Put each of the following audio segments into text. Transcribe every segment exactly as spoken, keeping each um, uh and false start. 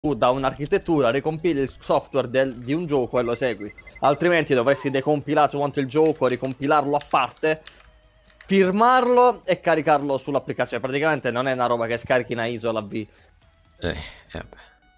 tu da un'architettura ricompili il software del, di un gioco e lo segui. Altrimenti dovresti decompilare tutto quanto il gioco, ricompilarlo a parte, firmarlo e caricarlo sull'applicazione. Praticamente non è una roba che scarichi una isola V. Eh, eh, vabbè.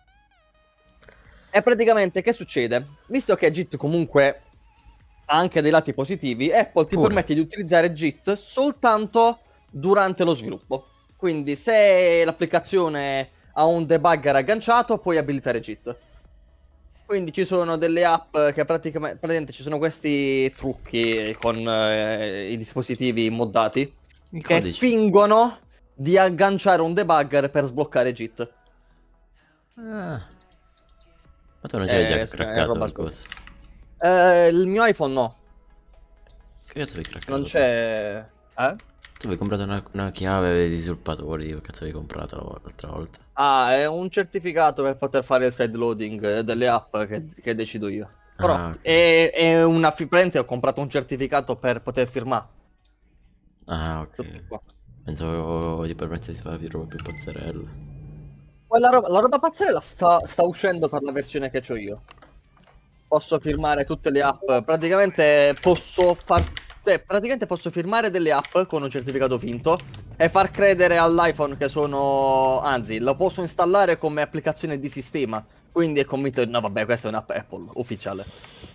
E praticamente che succede? Visto che Git comunque ha anche dei lati positivi, Apple ti Pure. permette di utilizzare Git soltanto durante lo sviluppo. Quindi se l'applicazione ha un debugger agganciato, puoi abilitare Git. Quindi ci sono delle app che praticamente, praticamente ci sono questi trucchi con eh, i dispositivi moddati I che codici. fingono di agganciare un debugger per sbloccare Git. Ah. Ma tu non ce l'hai Eh, già è craccato roba così. qualcosa? Eh, il mio iPhone no, Che cazzo avevi craccato? non Tu? c'è. Eh? Tu avevi comprato una, una chiave, avevi usurpatori, che cazzo avevi comprato la- l'altra volta? Ah, è un certificato per poter fare il side loading eh, delle app che, che decido io. Però Ah, ok. è, è una fi- praticamente ho comprato un certificato per poter firmare. Ah, ok. Tutto qua. Pensavo ti permette di fare roba più pazzerella. Quella roba, la roba pazzerella sta, sta uscendo per la versione che ho io. Posso firmare tutte le app. Praticamente posso far. eh, praticamente posso firmare delle app con un certificato finto e far credere all'iPhone che sono. Anzi, lo posso installare come applicazione di sistema. Quindi è convinto. No, vabbè, questa è un'app Apple ufficiale.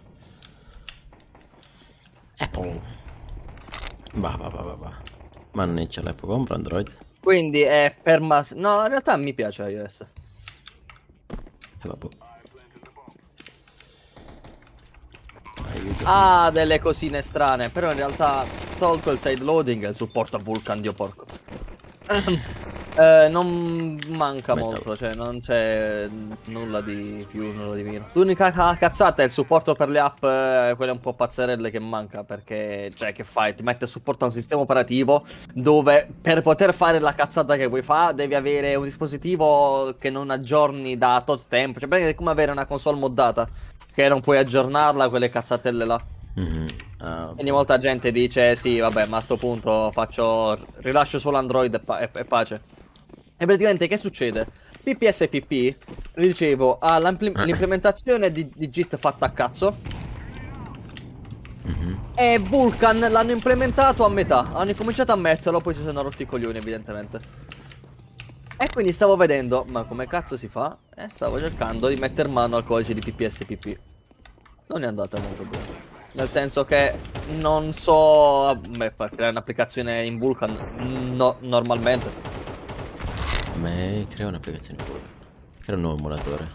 Apple. Va, va, va, va, va. Ma non c'è l'app, compra Android. Quindi è per mas. No, in realtà mi piace iOS. E vabbè. Aiuto. Ha delle cosine strane, però in realtà tolto il side loading e il supporto a Vulkan, dio porco. Eh, non manca Metal. molto, cioè non c'è nulla di più, nulla di meno. L'unica ca- cazzata è il supporto per le app, eh, quelle un po' pazzerelle che manca, perché, cioè, che fai? Ti mette a supporto a un sistema operativo dove per poter fare la cazzata che vuoi fare devi avere un dispositivo che non aggiorni da tot tempo, cioè praticamente è come avere una console moddata, che non puoi aggiornarla, quelle cazzatelle là. Mhm. Ah, Quindi vabbè. molta gente dice sì, vabbè, ma a sto punto faccio rilascio solo Android e, pa- e- e pace. E praticamente che succede? P P S P P, dicevo, ha l'implementazione di, di Git fatta a cazzo Mhm. e Vulkan l'hanno implementato a metà. Hanno incominciato a metterlo, poi si sono rotti i coglioni, evidentemente. E quindi stavo vedendo, ma come cazzo si fa? E stavo cercando di mettere mano al codice di P P S P P. Non è andata molto bene. Nel senso che non so. Beh, per creare un'applicazione in Vulkan no, normalmente. Me crea un'applicazione pure. Crea un nuovo emulatore.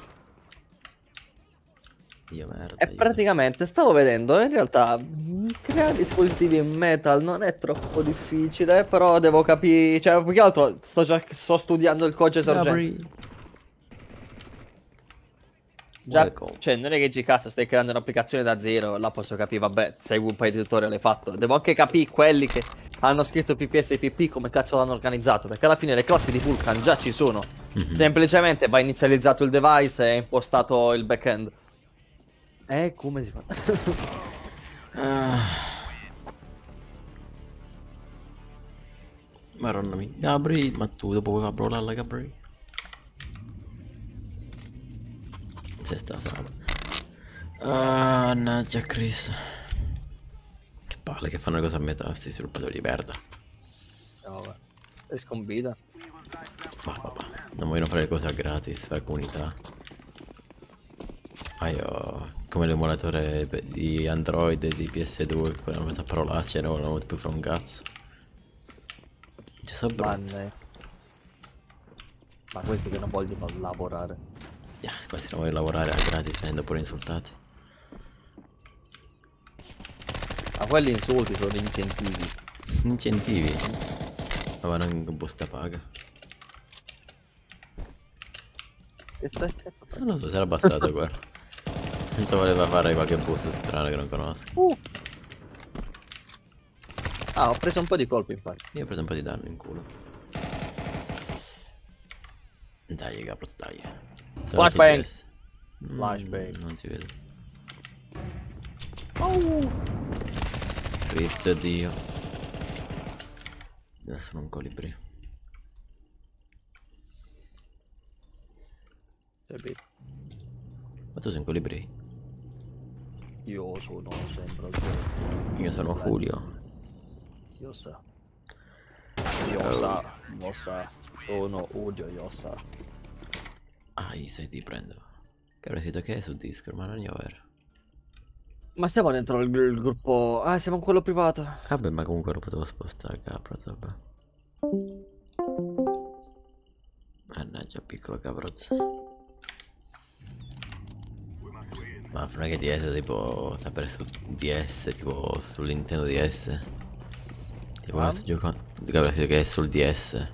Dio merda, E aiuto. praticamente stavo vedendo, in realtà mh, creare dispositivi in metal non è troppo difficile, però devo capire, cioè più che altro sto, già, sto studiando il codice sorgente. Gabri. Già, Welcome. cioè non è che ci cazzo stai creando un'applicazione da zero, là posso capire, vabbè, segui un paio di tutorial hai fatto. Devo anche capire quelli che hanno scritto P P S P P come cazzo l'hanno organizzato, perché alla fine le classi di Vulkan già ci sono. Mhm. Semplicemente va inizializzato il device e impostato il backend. E come si fa? Ah. Maronna mia. Gabri, ma tu dopo vuoi fare brolalla, Gabri? Se sta sala. Ah, mannaggia Chris. Che palle che fanno le cose a metà, sti sviluppatori di merda. No, vabbè. È scombita. Ma vabbè, non vogliono fare le cose a gratis per comunità. Ah, io, come l'emulatore pe- di Android e di P S due, che hanno fatto a parolacce e non volevano più fare un cazzo. Ci sono brutto. Manne. Ma questi che non vogliono lavorare. Yeah, questi non vogliono lavorare a gratis venendo pure insultati. Ma quelli insulti sono incentivi. Incentivi. Ma non busta paga. Che stai cazzo Non lo so, si era abbassato quello. Penso voleva fare qualche boost strano che non conosco. Uh. Ah, ho preso un po' di colpi infatti. Io ho preso un po' di danno in culo. Dai, Gabros, dai. Sono Flashbang. C P S. Mm, Flashbang. non si vede. Oh. Cristo Dio. Adesso non colibri. Capito? Ma tu sei un colibri? Io sono sempre Io sono Julio. Io sa. Io sa. Io sa. Sono Udio, io sa. Ah, se ti prendo. Che avrei detto che è su Discord, ma non è vero. Ma stiamo dentro il, il gruppo. Ah, siamo in quello privato. Vabbè, ma comunque lo potevo spostare, capraz, vabbè. Mannaggia, piccolo caprozzo. Ma non è che D S tipo sapere su D S, tipo sul Nintendo D S. Tipo Ah? questo gioco che è sul D S.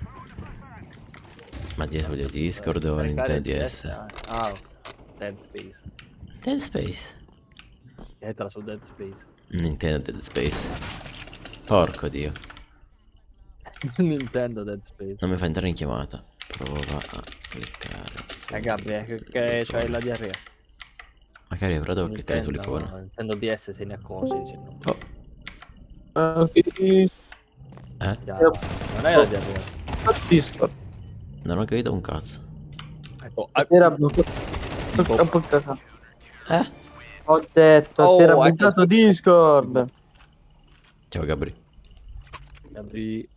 Ma D S vuol dire Discord o Nintendo D S? Ah, Dead Space. Dead Space. Entra su Dead Space. Nintendo Dead Space. Porco dio. Nintendo Dead Space. Non mi fa entrare in chiamata. Prova a cliccare. Eh Gabriele, che, che c'hai la diarrea. Magari però devo cliccare Nintendo, sull'icona. Nintendo D S se ne accorge dicendo. Oh. Ah, sì. Eh? Già, non è la diarrea. Discord. Non ho capito un cazzo. Ecco, ah, Era buttato. Ho buttato. Eh? Ho detto, Oh, si era hai buttato Discord. Ciao Gabri. Gabri.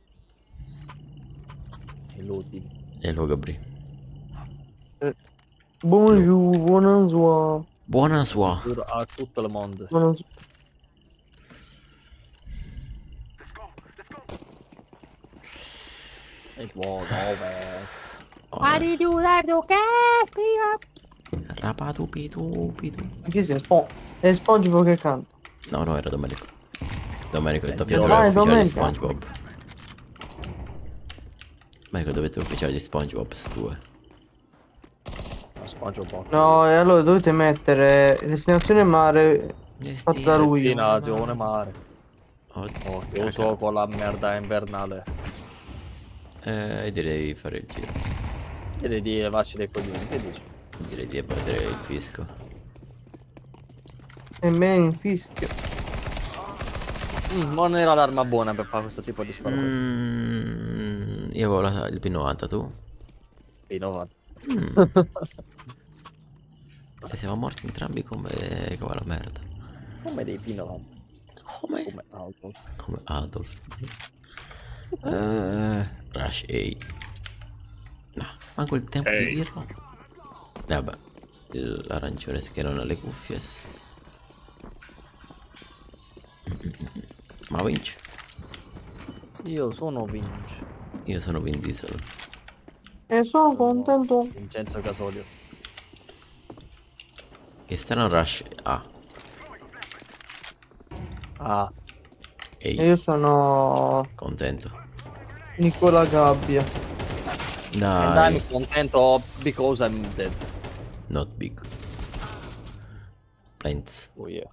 Inutili. Hello Gabri. Eh, Bonjour, buonasera. Buona sua. A tutto il mondo. Buonasera. E buono, dove? Why did you have to get me up? Rapatupitu pitu. Ma chi sei? Spo è SpongeBob che canta. No, no, era Domenico. Domenico è il Eh, doppiatore ah, è ufficiale di Domenico. SpongeBob. Domenico è il doppiatore ufficiale di SpongeBob, s due. SpongeBob. No, e allora dovete mettere destinazione mare fatta da lui. Destinazione mare. Oh, Oh, che cagato. uso con la merda invernale. Eh, direi di fare il giro. Chiedi di levarci dei coglioni, che dici? Direi di abbattere il fisco. E me in fischio. Mm, non era l'arma buona per fare questo tipo di sparo. Mm, io avevo la- il P novanta, tu? Mm. Mm. E siamo morti entrambi come, come la merda. Come dei pino. Come? Come altro. Come Adolf. Eh, Rush A. No, manco il tempo di dirlo. Eh, vabbè, l'arancione che non ha le cuffie. Ma vince. Io sono Vince. Io sono Vin Diesel. E sono contento. Vincenzo Casolio. Che strano Rush A. Ah, E Ehi, io sono contento. Nicola Gabbia. and Dai, I'm contento because I'm dead. not big. Plants. Oh yeah.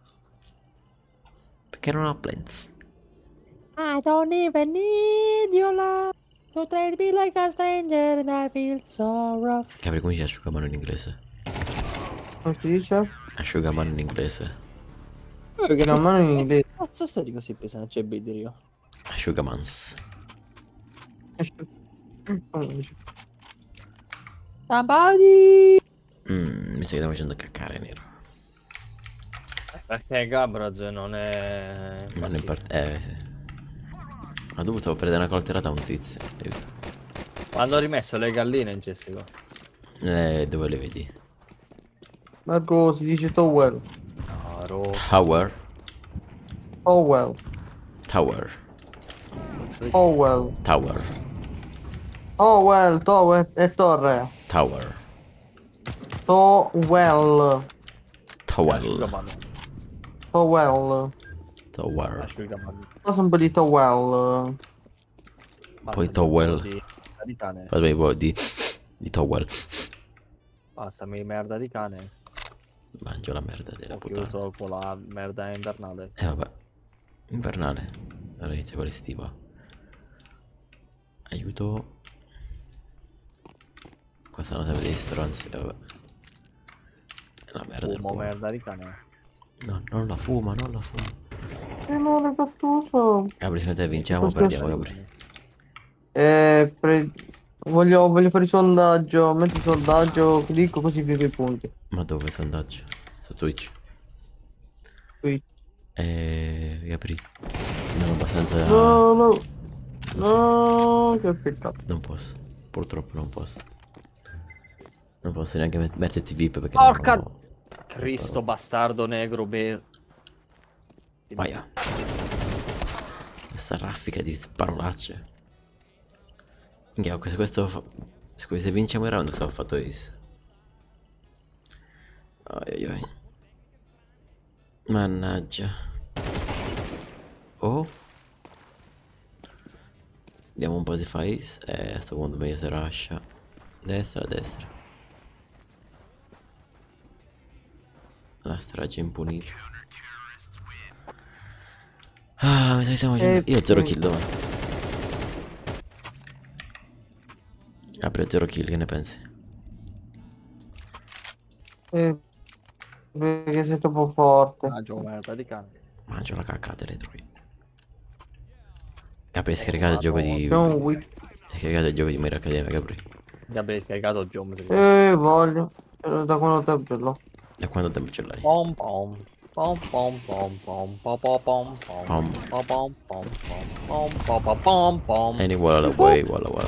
Perché non ha plants? I don't even need your love to treat me like a stranger and I feel so rough. Capri, come dice asciugamano in inglese? Come si dice? Asciugamano in inglese. Perché la mano in inglese. Cazzo stai di così pesante? C'è Bidirio. Asciugamans. Somebody! Mm, mi stai facendo caccare nero. Perché Gabraz non è... Non è part- eh, sì. Ha dovuto prendere una coltellata a un tizio. Aiuto. Hanno rimesso le galline in Jessica. Eh, dove le vedi? Marco si dice Towel. Caro. Tower. Towel. Tower. Towel. Tower. Towel. Towel è torre. Tower. Towel. Towel. Asciugamano. Towel. Tower. Asciugamano. Cosa un po' di towel. Poi towel. Di, di cane. Poi un po' di, di towel. Passami merda di cane. Mangio la merda della Ho puttana. chiuso con la merda invernale. Eh vabbè. Invernale. Ora inizia con l'estiva. Aiuto. Qua stanno sempre dei stronzi. Vabbè. La merda del Fumo cuore. merda di cane. No, non la fuma, non la fuma. E non è cattuso. Gabri, se te vinciamo, Questo perdiamo, sì. Gabri. Eh, pre... Voglio, voglio fare il sondaggio, metto il sondaggio, clicco così vedo i punti. Ma dove sondaggio? Su Twitch. Qui. E riapri. Non ho abbastanza. No, no. No, che peccato. Non posso. Purtroppo non posso. Non posso neanche met metterti V I P perché Porca non ho... Cristo bastardo negro be... Vaia. Questa raffica di parolacce. Minchia, questo, questo fa... Scusi, se vinciamo il round cosa ho fatto isso? Ai ai ai. Mannaggia. Oh. Vediamo un po' se fa is. Eh, a sto punto meglio se rascia. Destra, destra. La strage impunita. Ah, mi sa che stiamo facendo... Io ho zero kill dove? Apri zero kill, che ne pensi? Eh, perché sei troppo forte. Ah, gio, merda di cane. Mangio la cacca delle truie. Capri, hai scaricato il gioco di... Abbiamo un whip. Hai scaricato il gioco di Mira Academia, Capri? Gabriele hai scaricato Geometry. Eh, voglio. Da quando tempo ce l'ho? Da quanto tempo ce l'hai? Pom pom. Pom pom pom pom pom pom pom pom Pom. pom pom pom pom pom pom pom pom. Any walla la way, walla walla.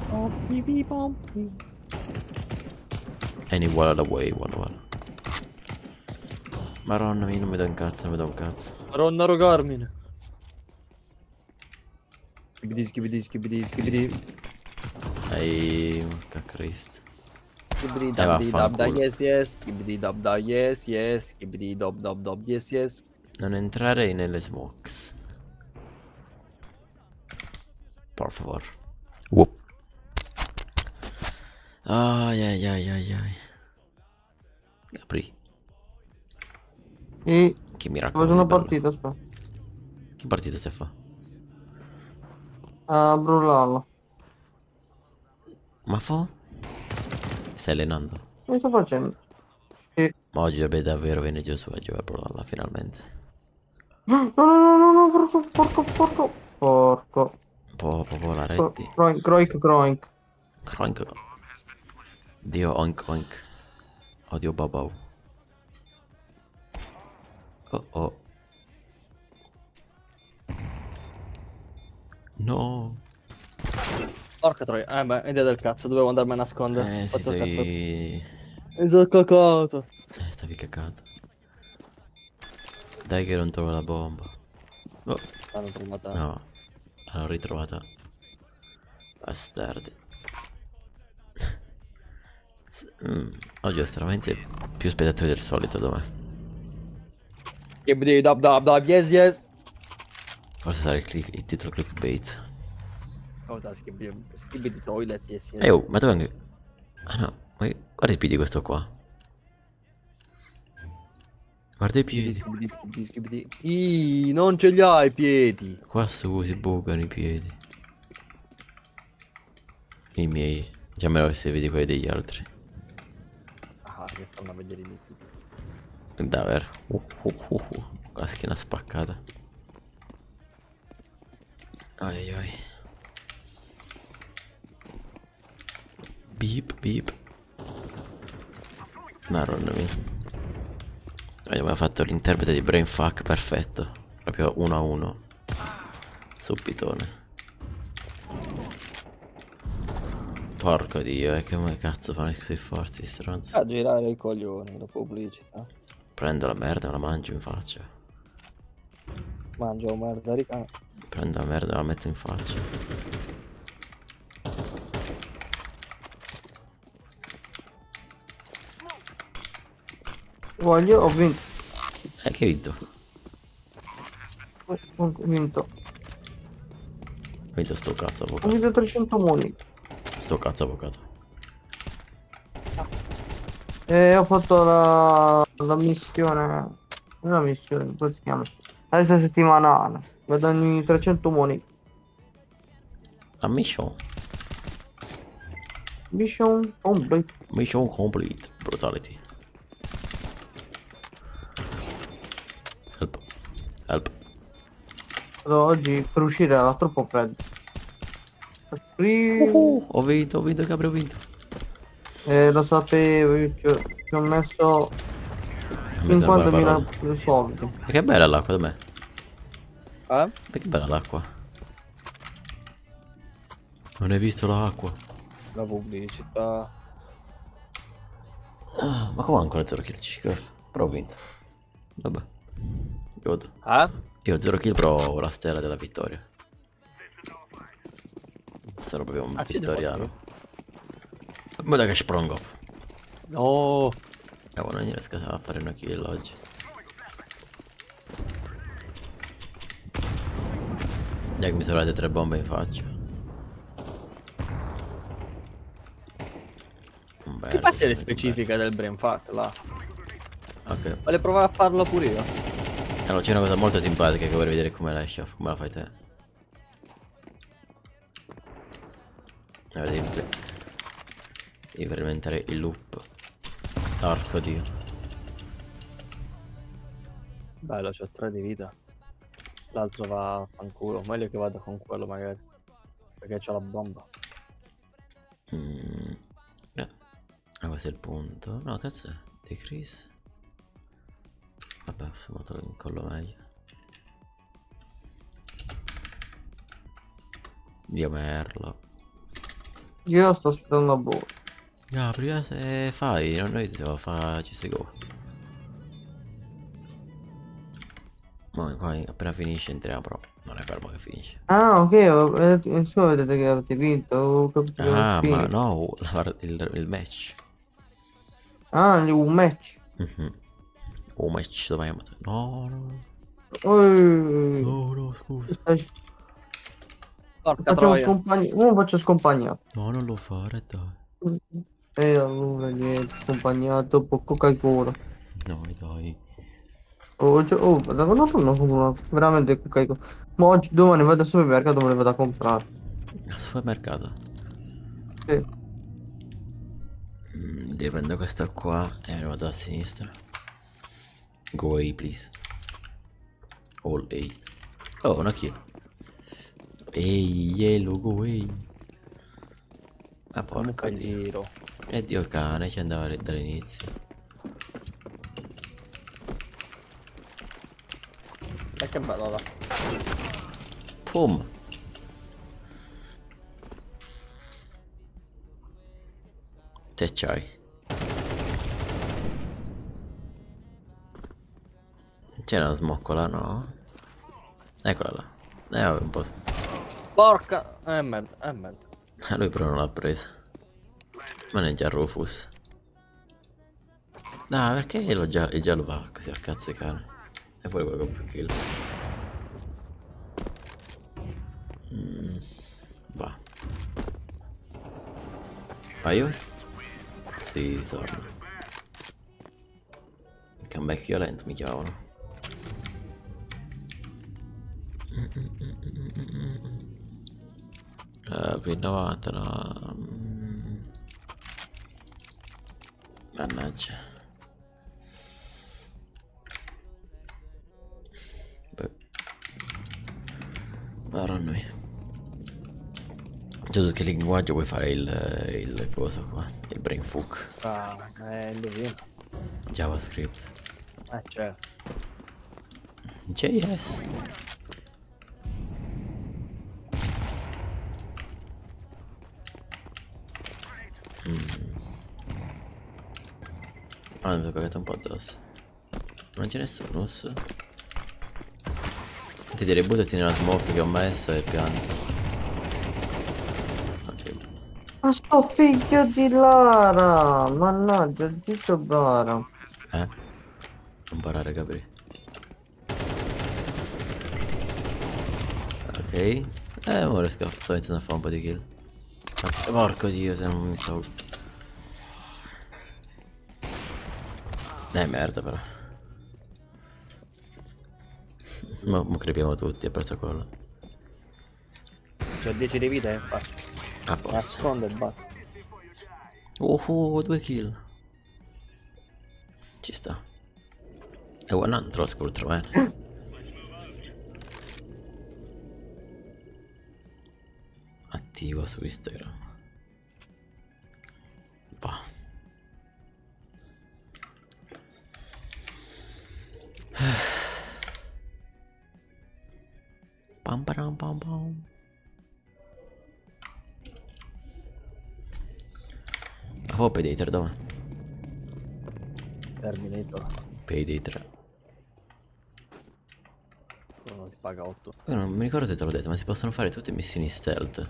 Any walla la way, walla walla. Maronna mia, non mi do un cazzo, non mi do un cazzo. Ronnaro Carmine. Skibidi skibidi skibidi skibidi. Ehi, porca Cristo. Skibidi Eh, dab di dab da vaffanculo. yes yes. Skibidi dab da yes yes. Skibidi dob dob dob yes yes. Non entrare nelle smokes. Por favor. Whoop. Ai ai ai ai ai. Capri. E Che mi faccio racconti? una bello? partita, aspetta. Che partita si fa? A brullarlo. Ma fa? Stai allenando? Che sto facendo? E... Ma oggi dovrebbe davvero venire giù su a giocare a finalmente. No, no, no, no, no, porco, porco, porco. Porco. Un po' proprio la retti. Croink, croink, croink. Croink. Dio oink oink. Odio babau. Oh oh. No. Porca troia. Eh beh, idea del cazzo, dovevo andarmi a nascondere. Eh sì, Fatto il cazzo. sei... Mi sono cacato. Eh, stavi caccato. Dai che non trovo la bomba. Oh, L'hanno trovata. no. L'hanno ritrovata. Bastardi. S- mm, oggi ho estremamente più spettatori del solito, dov'è? Skibidi dab dab dab yes yes. Forse sarà il, click, il titolo clickbait. Oh, da skibidi skibidi toilet yes yes. Ehi oh, ma dove anche... Ah no, ma guarda i piedi questo qua. Guarda i piedi. Skibidi skibidi skibidi. Ih, non ce li hai i piedi. Qua su si bucano i piedi. I miei. Già me lo se vedi quelli degli altri. Ah, che stanno a vedere i miei piedi. Davvero. Uh, uh, uh, uh. Con la schiena spaccata. Ai ai ai. Beep beep. Maronna mia. Abbiamo fatto l'interprete di Brainfuck perfetto. Proprio uno a uno. Subitone. Porco dio, eh, che come cazzo fanno così forti stronzi. A girare i coglioni, la pubblicità. Prendo la merda e la mangio in faccia. Mangio merda di cane. Prendo la merda e la metto in faccia. Voglio, ho vinto. Eh, che hai vinto? Ho vinto. Ho vinto sto cazzo Ho avvocato. vinto trecento monete. Sto cazzo avvocato. E ho fatto la, la missione. Non è la missione, come si chiama? La lista settimanale. Guadagni trecento monete. La mission. Mission complete. Mission complete. Brutality. Help. Help. Oggi per uscire era troppo freddo. Uh, ho vinto, ho vinto, Gabri, ho vinto. Eh, lo sapevo, io ci ho, ci ho messo cinquantamila soldi. E che bella l'acqua, dov'è? Eh? Ma che bella l'acqua. Non hai visto l'acqua? La pubblicità. Ah, ma come ancora zero kill? Ciccolo. Però ho vinto. Vabbè. Good. Eh? Io ho zero kill, però ho la stella della vittoria. Sono proprio un Ah, ci vittoriano. Ma da che sprongo. No. Eh, non riesco a fare una kill oggi. Già che mi sono date tre bombe in faccia. Che passi le specifiche del brain fart là? Ok. Voglio provare a farlo pure io. Allora c'è una cosa molto simpatica che vorrei vedere come la esci, come la fai te. Allora, devi, devi implementare il loop. Porco dio. Bello, c'ho tre di vita. L'altro va a fanculo. Meglio che vada con quello magari. Perché c'ho la bomba. Mm. No. Ah, questo è il punto. No, cazzo è? Di Chris. Vabbè, insomma te lo incollo meglio. Dio merlo. Io sto aspettando a voi. Gabri, se fai, non noi si fa C S G O. Ma qua appena finisce entriamo, però non è fermo che finisce. Ah, ok, eh, insomma vedete che avete vinto. Ho capito che Ah, avete ma finito. no, la- il, il match. Ah, un match. Mhm. Un match dove abbiamo... No, no, Oh, no, no, scusa. Porca faccio troia. scompagni- uno faccio scompagnato. No, non lo fare, dai. E allora niente, scompagnato, po' Coca-Cola. Dai, dai. Oh, cioè, oh, da quando sono una- veramente Coca-Cola. Ma oggi, domani vado al supermercato, me ne vado a comprare. Al supermercato. Sì. Mm, riprendo questa qua e me ne vado a sinistra. Go A, please. All A. Oh, una kill. Ehi, yellow, go A. Ma porca Comunque dio. giro. E dio cane, ci andava dall'inizio. E che bello là. Pum. Te c'hai. C'è una smoccola, no? Eccola là. Eh vabbè, un po'. Porca. Eh merda, eh merda. Ah, lui però non l'ha presa. Maneggia Rufus. No, perché lo giallo, il giallo va così a cazzo di cane. E pure quello con più kill. Mm, va. Vai io? Sì, sono. Comeback violento mi chiamavano. Uh, qui novanta no. Mm. Mannaggia. Beh. Ora noi. Giusto che linguaggio vuoi fare il, il coso qua? Il brain fuck. Ah, è indovino. JavaScript. Eh certo. J S. Mm. Ah, mi sono cagato un po' addosso. Non c'è nessuno. Uss. Ti direi buttati nella smoke che ho messo e pianto. Ok. Ma sto figlio di Lara! Mannaggia, il zitto Bara. Eh? Non parare, Gabri. Ok. Eh, ora sto sto iniziando a fare un po' di kill. Ah, porco dio, se non mi stavo... Eh, merda però. Mo, mo crepiamo tutti, ha perso quello. C'ho dieci di vita e infatti. A posto. Nasconde e basta. Oh, oh, due kill. Ci sta. E one non troppo scontro, eh. attivo su Instagram. Va. Pam pam pam pam. Oh, Payday dov'è? Terminator. Payday tre. Non si paga otto. Io non mi ricordo se te l'ho detto, ma si possono fare tutte missioni stealth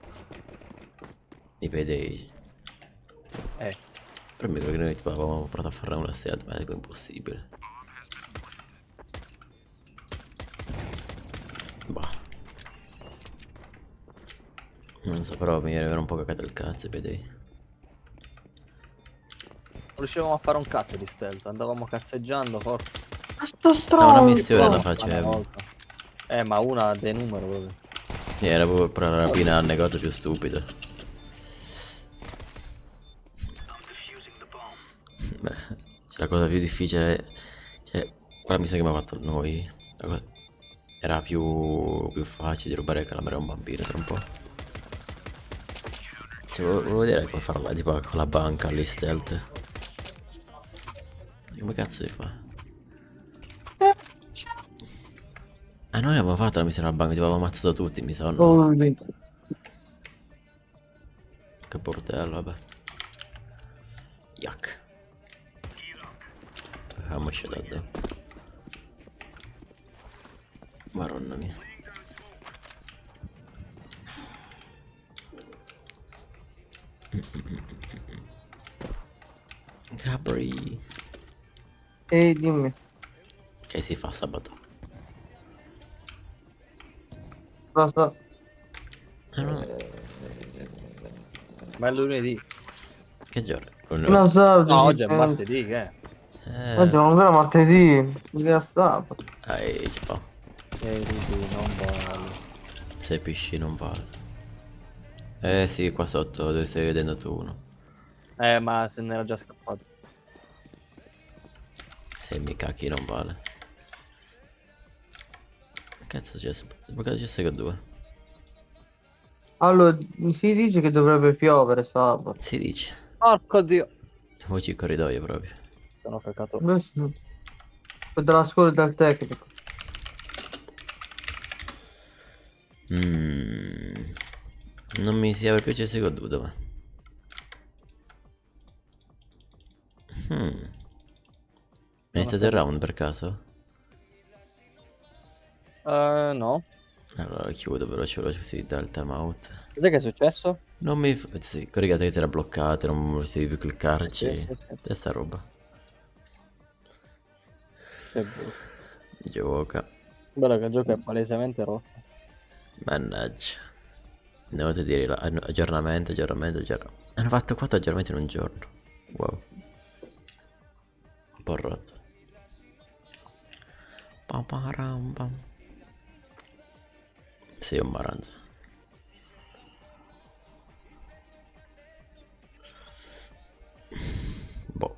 di Payday. Eh. Però mi ricordo che noi tipo avevamo provato a fare una stealth, ma è impossibile. Bah. Non so, però mi era un po' cagato il cazzo Payday. Non riuscivamo a fare un cazzo di stealth, andavamo cazzeggiando forse. Sto No, una stronzo. missione la Una facevo. volta. Eh, ma una ha dei numeri proprio. Sì, era proprio per la rapina al negozio più stupido. Beh, cioè, la cosa più difficile, cioè, quella missione che mi ha fatto noi, la cosa- era più, più facile di rubare il calamare a un bambino tra un po'. Cioè, volevo, volevo vedere come farla, tipo con la banca lì stealth. Come cazzo si fa? Ah, noi abbiamo fatto la missione alla banca, tipo avevamo ammazzato tutti, mi sa, no? Oh, vinto. Che portello, vabbè. Yuck. Avevamo scedato. Maronna mia. Capri. Ehi, dimmi. Che si fa sabato? Basta. Ah no, Ma è lunedì. che giorno? Non so. No, oggi è eh, martedì, che è? Eh, Oggi è ancora martedì. Che sabato. Ehi, ci fa. Eh, sì, non vale. Sei pisci non vale. Eh sì, qua sotto dove stai vedendo tu uno. Eh, ma se ne era già scappato. Se mi cacchi non vale. Cazzo c'è? Perché c'è sei con due? Allora, si dice che dovrebbe piovere sabato. Si dice. Porco dio. Voci corridoio proprio. Sono cacato. Adesso dalla scuola e dal tecnico. Mm. Non mi si apre più C S G O due, dov'è? Hmm. È iniziato il round per caso? Eh, no. Allora chiudo veloce veloce così dà il timeout. Cos'è che è successo? Non mi... f- Sì, corrigate che ti era bloccato, non potevi più cliccarci. Sì, sì, sì. E sta roba. Che brutto. Gioca. Bello che il gioco è palesemente rotto. Mannaggia. Dovete dire la- aggiornamento, aggiornamento, aggiornamento. Hanno fatto quattro aggiornamenti in un giorno. Wow. Un po' rotto. Pam param pam. Sì, un maranza. Boh.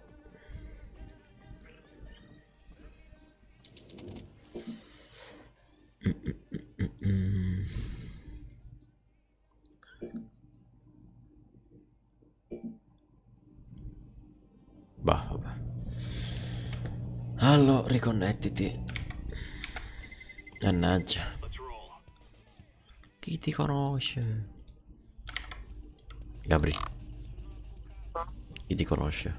Mm, mm, mm, mm, mm. Bah, vabbè. Allora, riconnettiti. Mannaggia. Chi ti conosce? Gabri. Chi ti conosce?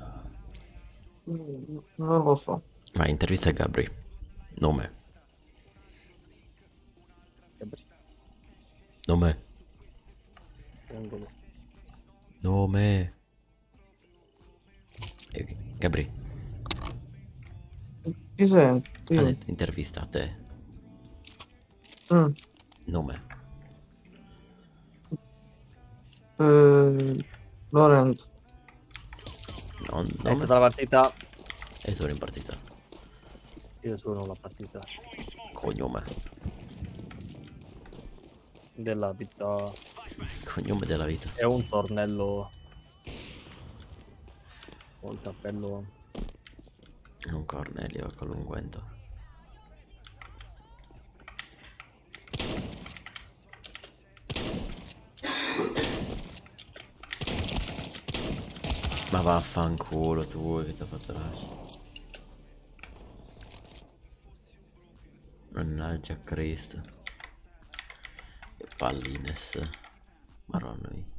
Mm, Non lo so. Vai, intervista a Gabri. Nome. Nome. Nome. Eh, Gabri. Ci senti? Sì. Ha detto intervista a te. Mm. Nome. Eh, Lorenzo. Non È nome. stata la partita. E sono in partita. Io sono la partita Cognome. della vita. Cognome della vita. È un tornello. Col cappello. Non Cornelio con l'unguento. Ma vaffanculo tu che ti ha fatto lasciare. Mannaggia Cristo. Che pallines. Maronna mia.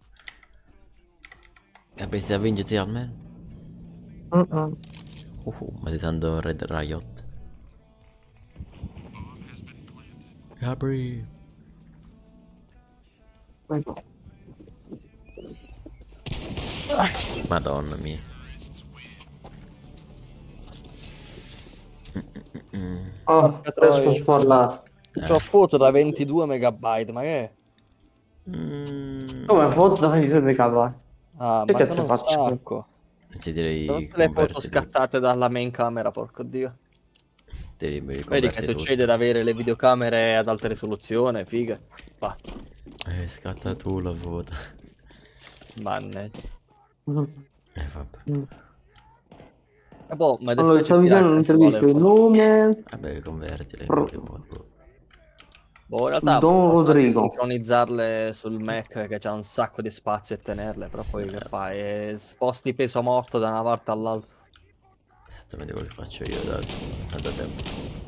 Capresti a vincere almeno? Uh -uh. Uh, ma ti tanto Red Riot. Capri. Madonna mia. Mm -mm -mm. Oh, riesco a sparlare. C'ho foto da ventidue megabyte, ma che è? Mm. Come foto da ventidue megabyte? Ah, Che ma cazzo sono un faccio? sacco. Ci direi Tutte le foto convertiti. scattate dalla main camera, porco dio. Ti devi Vedi che convertire succede tutto. ad avere le videocamere ad alta risoluzione, figa. Va. Eh, scatta tu la foto. Mannaggia. Mm. Eh, vabbè. Mm. E boh, ma Allora, stavo dicendo un'intervista, il nome... Vabbè, convertile in Pro- qualche modo. Boh, in realtà Don posso anche Rodrigo. sincronizzarle sul Mac che c'ha un sacco di spazio e tenerle, però poi che fai? Eh, sposti peso morto da una parte all'altra. Esattamente quello che faccio io da, da tempo.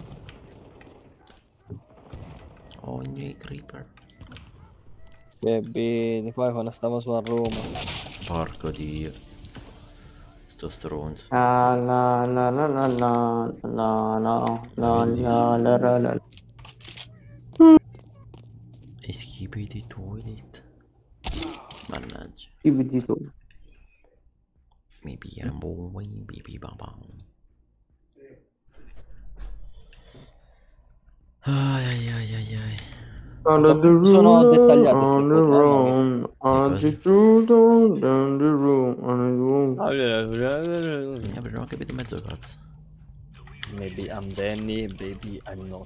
Ogni creeper. Che bene, poi quando stavo su a Roma. Porco dio. Sto stronzo. La la la la la la la la la la la la la. E schipi di toilet. Mannaggia. Sì, vedi tu. Mi pia un buon bibi babà. Ai ai ai ai ai. Sono dettagliate ste foto, Eh, non ho capito mezzo cazzo. Maybe I'm Danny, baby I'm not.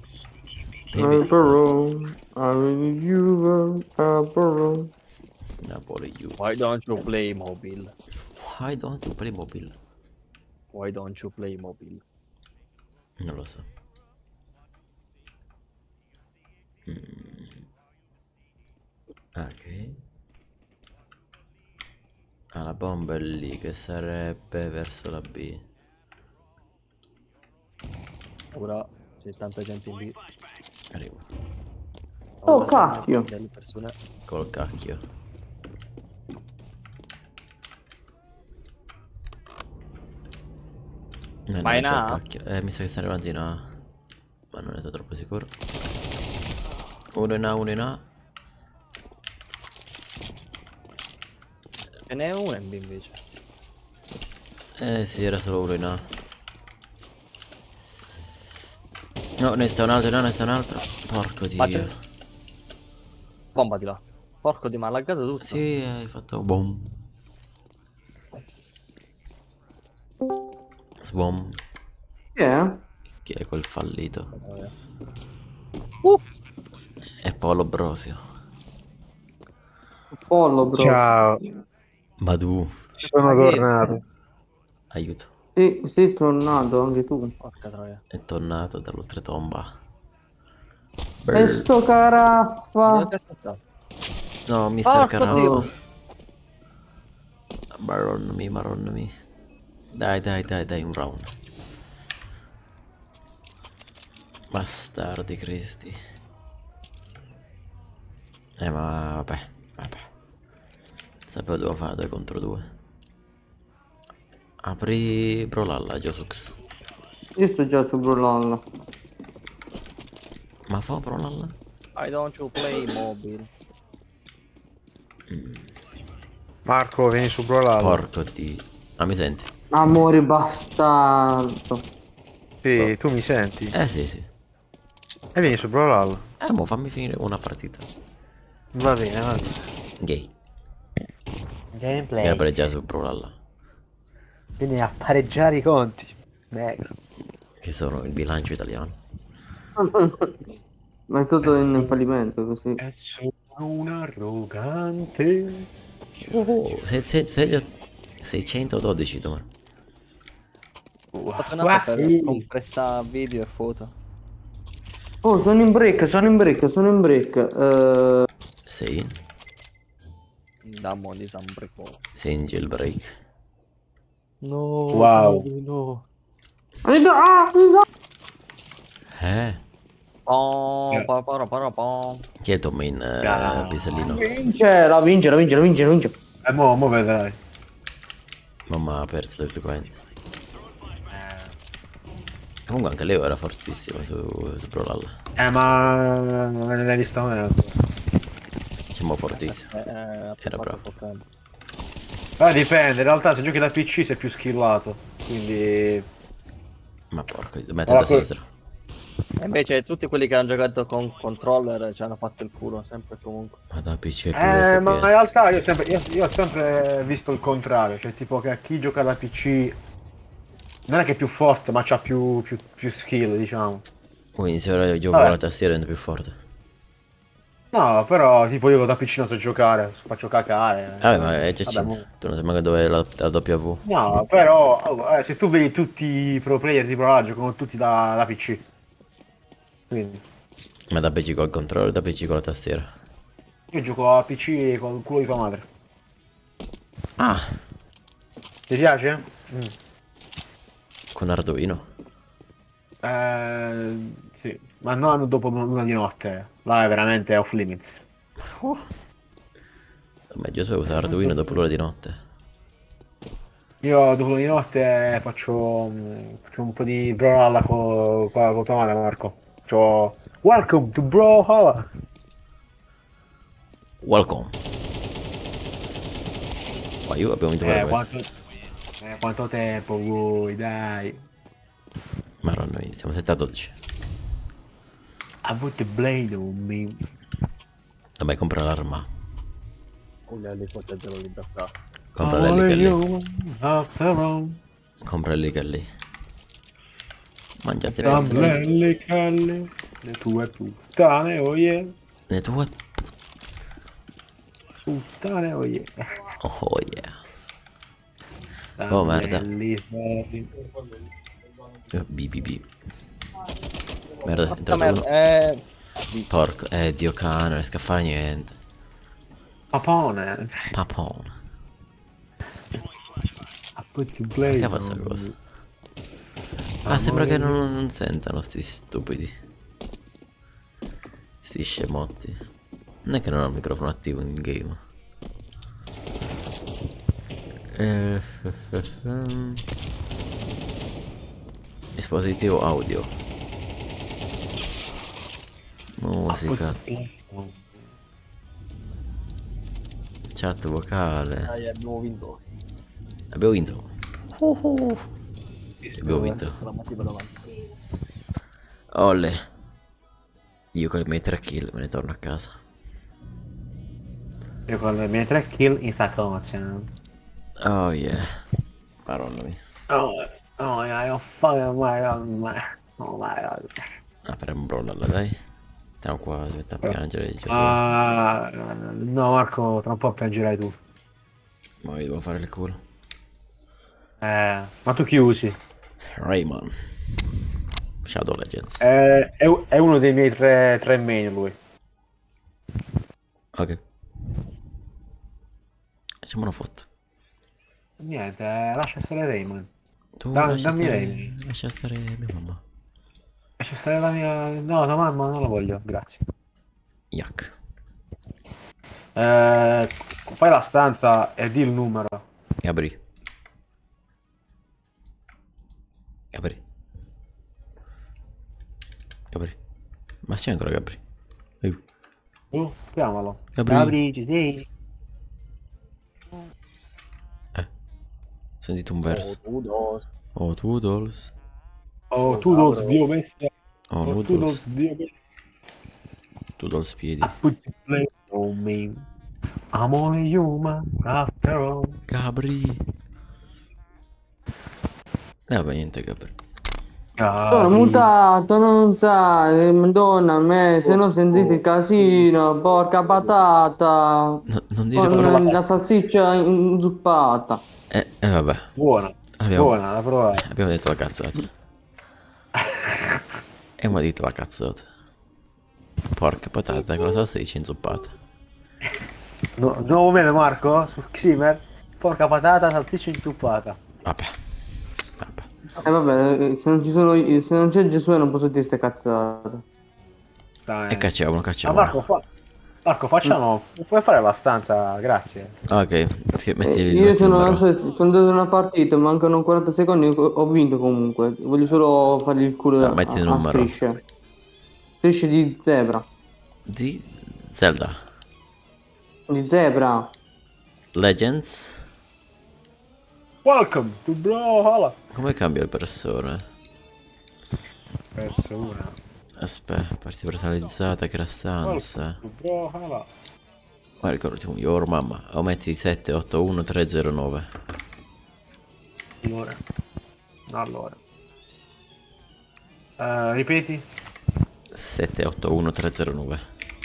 Napoli you. Why don't you play mobile? Why don't you play mobile? Why don't you play mobile? Non lo so. Mm. Ok. Ah, la bomba è lì che sarebbe verso la B. Ora c'è tanta gente in B. Arrivo. Oh, Ora cacchio. delle persone. Col cacchio. Eh, Ma non in col A? cacchio. Eh, mi sa che sta arrivando in A. Ma non è troppo sicuro. Uno in A, uno in A. Ce n'è uno in B invece. Eh sì, era solo uno in A. No, ne sta un altro, no, ne sta un altro. Porco dio. Batte. Bomba di là. Porco di ma ha laggato tutto. Sì, hai fatto boom. Swom. Che è? Chi è quel fallito? Uh! È Polo Brosio. Pollo, bro. Ciao, Badu. sono Ma che- tornato. Aiuto. Sì, sei tornato anche tu. Porca troia. È tornato dall'oltretomba. E sto caraffa. Dove cazzo sta? No, mister Porco Caraffa. Dio. Maronnami, maronnami. Dai, dai, dai, dai, un round. Bastardi Cristi. Eh, ma vabbè, vabbè. Sapevo devo fare due contro due. Apri Brolalla, Josux. Io sto già su Brolalla. Ma fa Brolalla? Why don't you play mobile? Marco, vieni su Brolalla. Porco di... Ma mi senti? Amore bastardo. Sì, tu mi senti? Eh sì, sì. E vieni su Brolalla. Eh, mo fammi finire una partita. Va bene, va bene. Gay. Gameplay. Mi apre già su Brolalla. Vieni a pareggiare i conti. Negro. Che sono il bilancio italiano. Ma è tutto in fallimento così. E sono un arrogante. Oh, se, se, se, seicentododici domani. Ho fatto una per compressa video e foto. Oh, sono in break, sono in break, sono in break. Eh, Sei in? Da mo di Sambrico. Sei in jailbreak. No, Wow. no. Eh? Pom, pa, pa, pa, pom. Chi è Tommin, eh, Ah. Pisellino? Vince, la vince, la vince, la vince, la vince. E mo, mo vedrai. Mamma ha aperto tutti quanti. Comunque anche lei era fortissimo su, su Brawlhalla. Eh, ma non l'hai visto me. Diciamo fortissimo. Eh, eh, Era bravo. potente. Ma dipende, in realtà se giochi da P C sei più skillato. Quindi... Ma porco, mettete Allora, a sinistra. E invece tutti quelli che hanno giocato con controller ci hanno fatto il culo, sempre e comunque. Ma da P C è più Eh, ma in F P S. realtà io, sempre, io, io ho sempre visto il contrario. Cioè, tipo che chi gioca da P C non è che è più forte, ma c'ha più, più, più skill, diciamo. Quindi se ora gioco Vabbè. con la tastiera divento più forte. No, però tipo io da P C non so giocare, faccio cacare. Vabbè, ma è già Vabbè, cinta. mo- Tu non sai manco dove è la, la W. No, però oh, eh, se tu vedi tutti i pro player di Pro giocano tutti da, da P C. Quindi Ma da P C col controller, da P C con la tastiera. io gioco a P C con il culo di tua madre. Ah, Ti piace? Mm. con Arduino. Eh, sì, ma non dopo l'una di notte. Là è veramente off limits. Meglio se usa Arduino dopo l'ora di notte. Io dopo l'una di notte faccio, mm, faccio un po' di Brawlhalla con, con, con tua madre, Marco. Faccio Welcome to Brawlhalla. Welcome. Ma io abbiamo vinto per Eh, questo. quanto, eh, quanto tempo vuoi, dai. Maronna mia, siamo sette a dodici. I put the blade on me. Vabbè, compra l'arma. Oh, le cose della libertà. Compra lì che lì. After all. Compra lì che lì. Mangiate le Tamblelle calle, le tue puttane, oh yeah. Le tue. Puttane, oh yeah. Oh yeah. Oh, merda. Tamblelli seri. B B B. Merda, è Porca entrato merda, uno. eh... Porco, eh dio cane, non riesco a fare niente. Papone. Papone. I put the Ma blade che fa sta on cosa? me. Ah, sembra che non, non sentano sti stupidi. Sti scemotti. Non è che non ho il microfono attivo in game. Eh, dispositivo audio. Musica. Chat vocale. Dai, abbiamo vinto. Abbiamo vinto. Uh -huh. Abbiamo vinto. La mattina davanti. Olle. Io con le mie tre kill me ne torno a casa. Io con le mie tre kill in saccoccia. Oh yeah. Maronna mia. Oh, oh yeah, oh fucking my god, my, oh my god. Apriamo un Brawlhalla, dai. Stiamo qua, si mette a piangere. Gesù. Ah, no Marco, tra un po' piangerai tu. Ma io devo fare il culo. Eh, ma tu chi usi? Rayman. Shadow Legends. Eh, è, è uno dei miei tre, tre main lui. Ok. Facciamo una foto. Niente, eh, lascia stare Rayman. Tu Da- lascia dammi stare, Rayman. lascia stare mia mamma. Lascia stare la mia... No, tua mamma non la voglio, grazie. Yak. Eh, fai la stanza e di il numero. Gabri. Gabri. Gabri. Ma c'è ancora Gabri? Uh. Uh, chiamalo. Gabri. Gabri, ci sei? Eh. Ho sentito un verso. Oh, tu, no. Oh, Toodles. Oh, tu lo zio bestia. Oh, Oh, tu lo Noodles. zio bestia. Toodles piedi. I put the blame on me. I'm only human after all. Gabri. Eh, vabbè, niente Gabri. Sono mutato, non sai, madonna me, se non sentite casino, porca patata, No, non dire con parole. la salsiccia inzuppata. Eh, eh, vabbè. Buona, Abbiamo, buona, la provare. abbiamo detto la cazzata. E mi ha detto la cazzata. Porca patata con la salsiccia inzuppata. No, nuovo meme Marco su Ximer. Porca patata, salsiccia inzuppata. Vabbè. Vabbè. E vabbè, se non ci sono io- se non c'è Gesù non posso dire ste cazzate. Dai. E cacciamo, Ma cacciamo. Marco, fa... Marco, facciamo... Puoi fare la stanza, grazie. Ok, sì, metti, Eh, metti io il sono, numero. aspetta, sono andato in una partita, mancano quaranta secondi, ho ho vinto comunque. Voglio solo fargli il culo Ah, a, metti il a numero. strisce. Strisce di zebra. Z Zelda. Di zebra. Legends. Welcome to Brawlhalla. Come cambia il persone? Persona. Aspetta, partita personalizzata, che la stanza. Welcome to Brawlhalla. Ma ricordati, your mamma. O metti sette otto uno tre zero nove. Allora. Allora. Eh, ripeti. sette otto uno tre zero nove.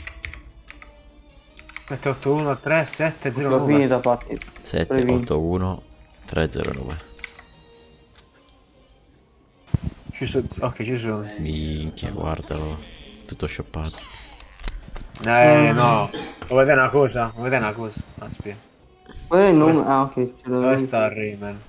sette otto uno tre sette zero L'ho nove. finita la partita. sette otto uno tre zero nove. Ci sono... Ok, ci sono. Minchia, guardalo. Tutto shoppato. Eh, no. Vuoi vedere una cosa? Vuoi vedere una cosa? Aspetta. Qual è il nome? Ah, ok. Ce l'ho Dove visto. sta Rayman?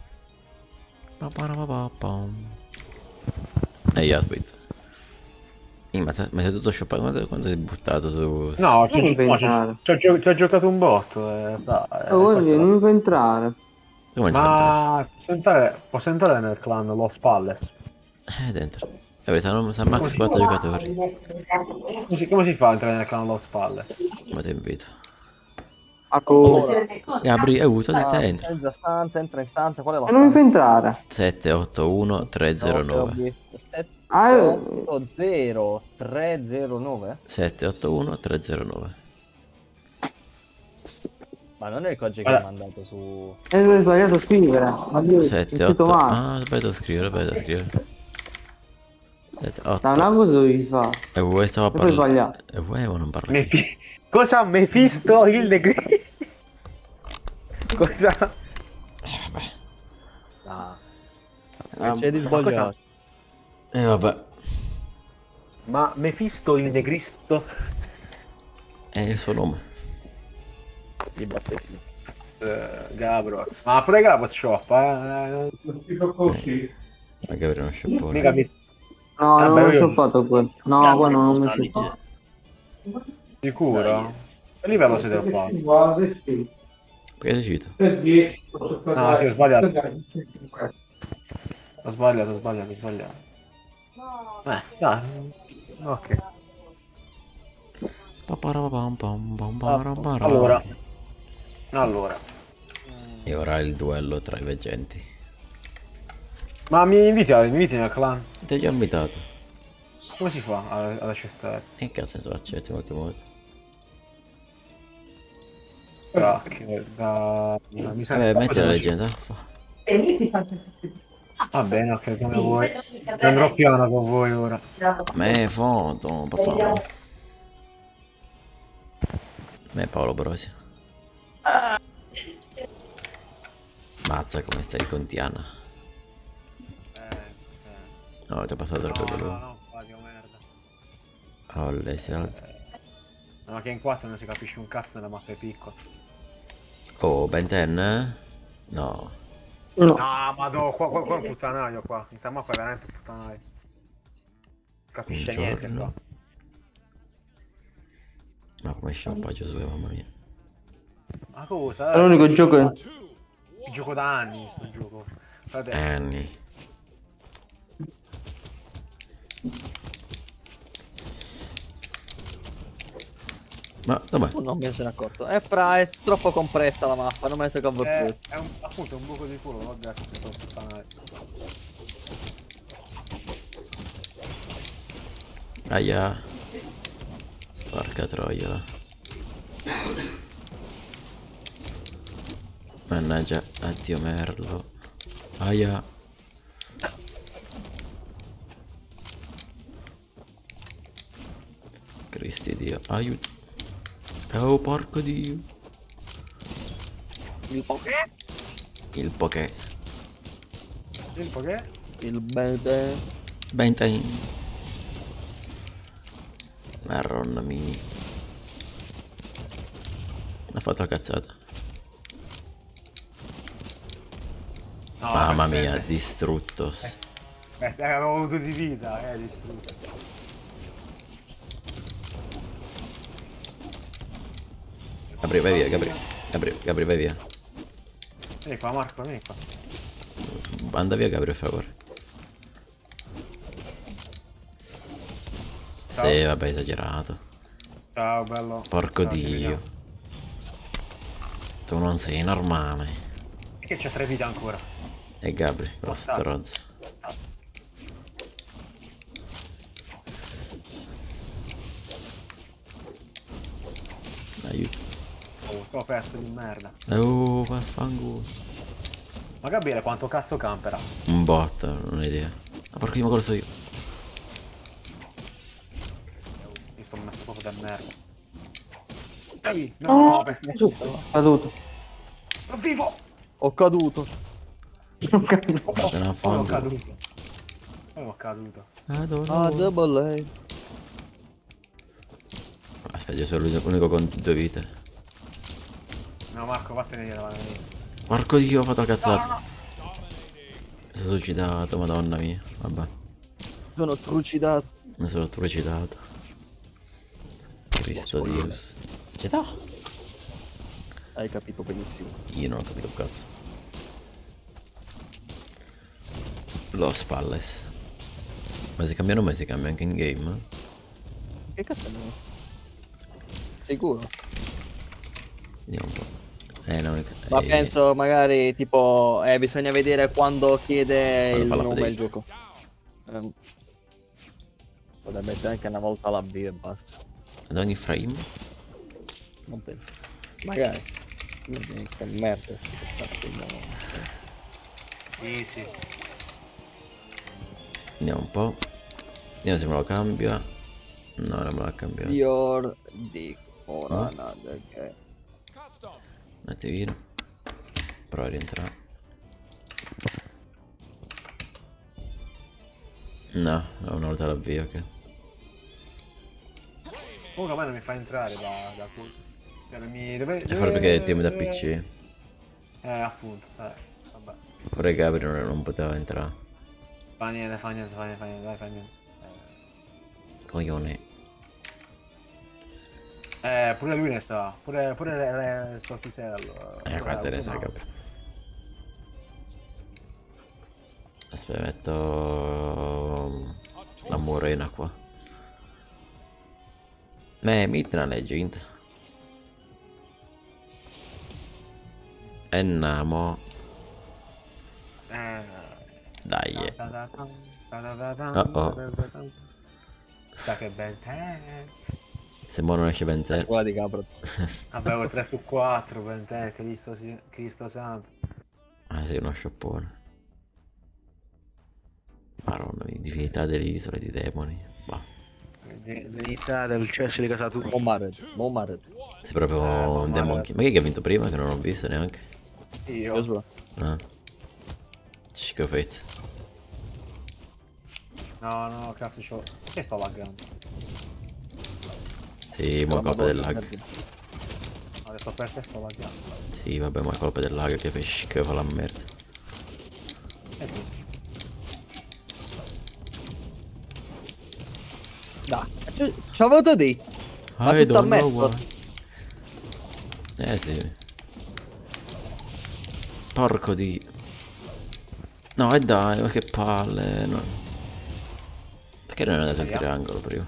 E io aspetta. Eh, ma te- ma sei tutto shoppato? Quando, quando sei buttato su... No, ci Non mi fai ho, entrare. ci ho gio- ci ho giocato un botto. Eh, fra- eh, Oh, questo- non mi fa entrare. Tu come ti fai entrare? Ma posso entrare, posso entrare nel clan Los Palles? Eh, dentro. È verità, non sa max quattro giocatori. Come si, come si fa a entrare nel clan Los Palles? Ma ti invito. Ecco. Gabri, hai avuto di te, Ah, entra. senza stanza, entra in stanza, qual è la E non mi fa stanza? entrare. sette otto uno tre zero nove. Ah, eh, otto zero tre zero nove? sette otto uno tre zero nove. Ma non è il codice che Eh. hai mandato su... eh, ho sbagliato a scrivere. Ma io ho sette scritto otto. male. Ah, aspetta a scrivere, aspetta a scrivere. sette Da otto. una cosa dovevi fare. E voi stavo a E poi parlare. sbagliato. E voi ma non parla. Mefi- Cosa? Mephisto il Negri? Cosa? Ah. Ah, C'è di ma cosa- sbagliato. E vabbè. Ma Mephisto il Negristo? È il suo nome. Di battesimo. Eh, Gabro. Ma pure Gabro shop, eh. Ma Gabri è uno sciopone. Mica mi... No, Vabbè, non ho io- shoppato quello. No, quello non mi Alice. shoppato. Sicuro? Che livello siete qua? Perché sei uscito? No, sì, ho sbagliato. Ho sbagliato, ho sbagliato, ho sbagliato. Eh, dai. Ok. Allora. Allora. E ora il duello tra i veggenti. Ma mi inviti, mi inviti nel clan? Ti ho già invitato. Come si fa ad, ad accettare? E che cazzo accetti in qualche modo? Da, che- da, mi sa- Vabbè, metti la leggenda. Fa. Va bene, ok, come vuoi. Andrò piano con voi ora. Me foto, per favore. Me Paolo Brosi. Mazza come stai con Tiana. No, ti ho passato troppo No, no, veloce. no, Fabio, merda. Oh, lei si alza. No, ma che in quattro non si capisce un cazzo nella mappa è piccola. Oh, Ben ten? eh? No. No. No, ma no, qua, qua, qua è un puttanaio qua. Questa mappa è veramente un puttanaio. Non capisce Un niente giorno. qua. Ma come scioppa Gesù, mamma mia. Ma cosa? È l'unico gioco. Il gioco da anni, sto gioco. Guardate, Anni. Ma dov'è? Oh, non me ne sono accorto. Eh, fra, è troppo compressa la mappa, non me ne sono è, accorto. è un, appunto è un buco di culo, l'ho detto che sto puttanaio. Aia. Porca troia là. Mannaggia, addio merlo. Aia. Cristi Dio, aiuto. Oh porco Dio. Il poké. Il poké. Il poké? Il bete. Bentain. Maronna mia. Ha fatto la cazzata. No, Mamma aspetta, mia, aspetta. distruttos. Aspetta, avevo avuto di vita, eh, distrutto. Gabri, vai via, Gabri. Gabri, Gabri, vai via. Vieni qua, Marco, vieni qua. Anda via, Gabri, per favore. Ciao. Sì, vabbè, esagerato. Ciao, bello. Porco Ciao, ci dio. vediamo. Tu non sei normale. Perché c'è tre vite ancora? E Gabri, quello Bastardo. stronzo. Aiuto. Oh, sto pezzo di merda. Oh, vaffanculo. Ma Gabriele quanto cazzo campera? Un botto, non ho idea. Ma porco io, ma quello so io. Mi sto messo proprio da merda. Ehi, Oh, no, no, perché... Giusto. Caduto. Sono vivo! Ho caduto. Non capisco. Oh, Te ne oh, fanno. sono caduto. Sono caduto. Ah, Adoro. double A. Aspetta, io sono l'unico con due vite. No, Marco, vattene via davanti a me. Porco dio, ho fatto la No, cazzata. no, no. Mi sono suicidato, madonna mia. Vabbè, Sono trucidato. mi sono trucidato. Cristo Deus. Ci sta? Hai capito benissimo. Io non ho capito un cazzo. Los Palles. Ma se cambia nome si cambia anche in game? Che cazzo è? Sicuro? Vediamo un po'. Eh, no, Ma eh, penso magari tipo eh, bisogna vedere quando chiede Quando il fa nome l'update. il gioco. Ehm, potrebbe essere anche una volta l'avvio e basta. ad ogni frame? Non penso. Magari. Che merda. Sì, sì. Vediamo un po'. Vediamo se me lo cambia. No, non me l'ha cambiato. Your dick. Ora No? another game. Un attimino. Prova a rientrare. No, no, una volta l'avvio, ok. Comunque a me non mi fa entrare da, da qui. Cioè, non mi... Dove, E forse perché team da P C. Eh, appunto, eh, vabbè. Pure Gabri non, non poteva entrare. Fa niente, fa niente, fa niente, fa niente, dai, fa niente. Coglione. Eh, pure lui ne sta, pure, pure le, le, il suo fisello. Eh, qua se ne sa, no. Gabri. Aspetta, metto la morena qua. Eh, metti una legend. E andiamo. Eh. Dai. eh. Oh Oh. Sa che bel te. Se mo non esce ben te. Quella di Capra. Avevo tre su quattro, ben te, Cristo, si- Cristo santo. Ah, sei uno sciopone. Maronna mia, divinità delle isole di demoni. Bah, Venita del cesso di casa tua. Momared. Momared. sei proprio Eh, un ma- demon king. Ma chi è che ha vinto prima? Che non ho visto neanche. Io. Joshua. Ah. Schifezza. No, no, cazzo, c'ho... Che sto laggando? Sì, mo' è colpa del lag. Adesso per te sto laggando. Sì, vabbè, ma è colpa del lag che fa schifo la merda. Eh sì. Dai. Ci- Ci avevo detto. Ma I tutto a don't me know sto. why. Eh sì. Porco di... No, e dai, ma che palle. No. Perché non è andato il Vediamo. triangolo prima?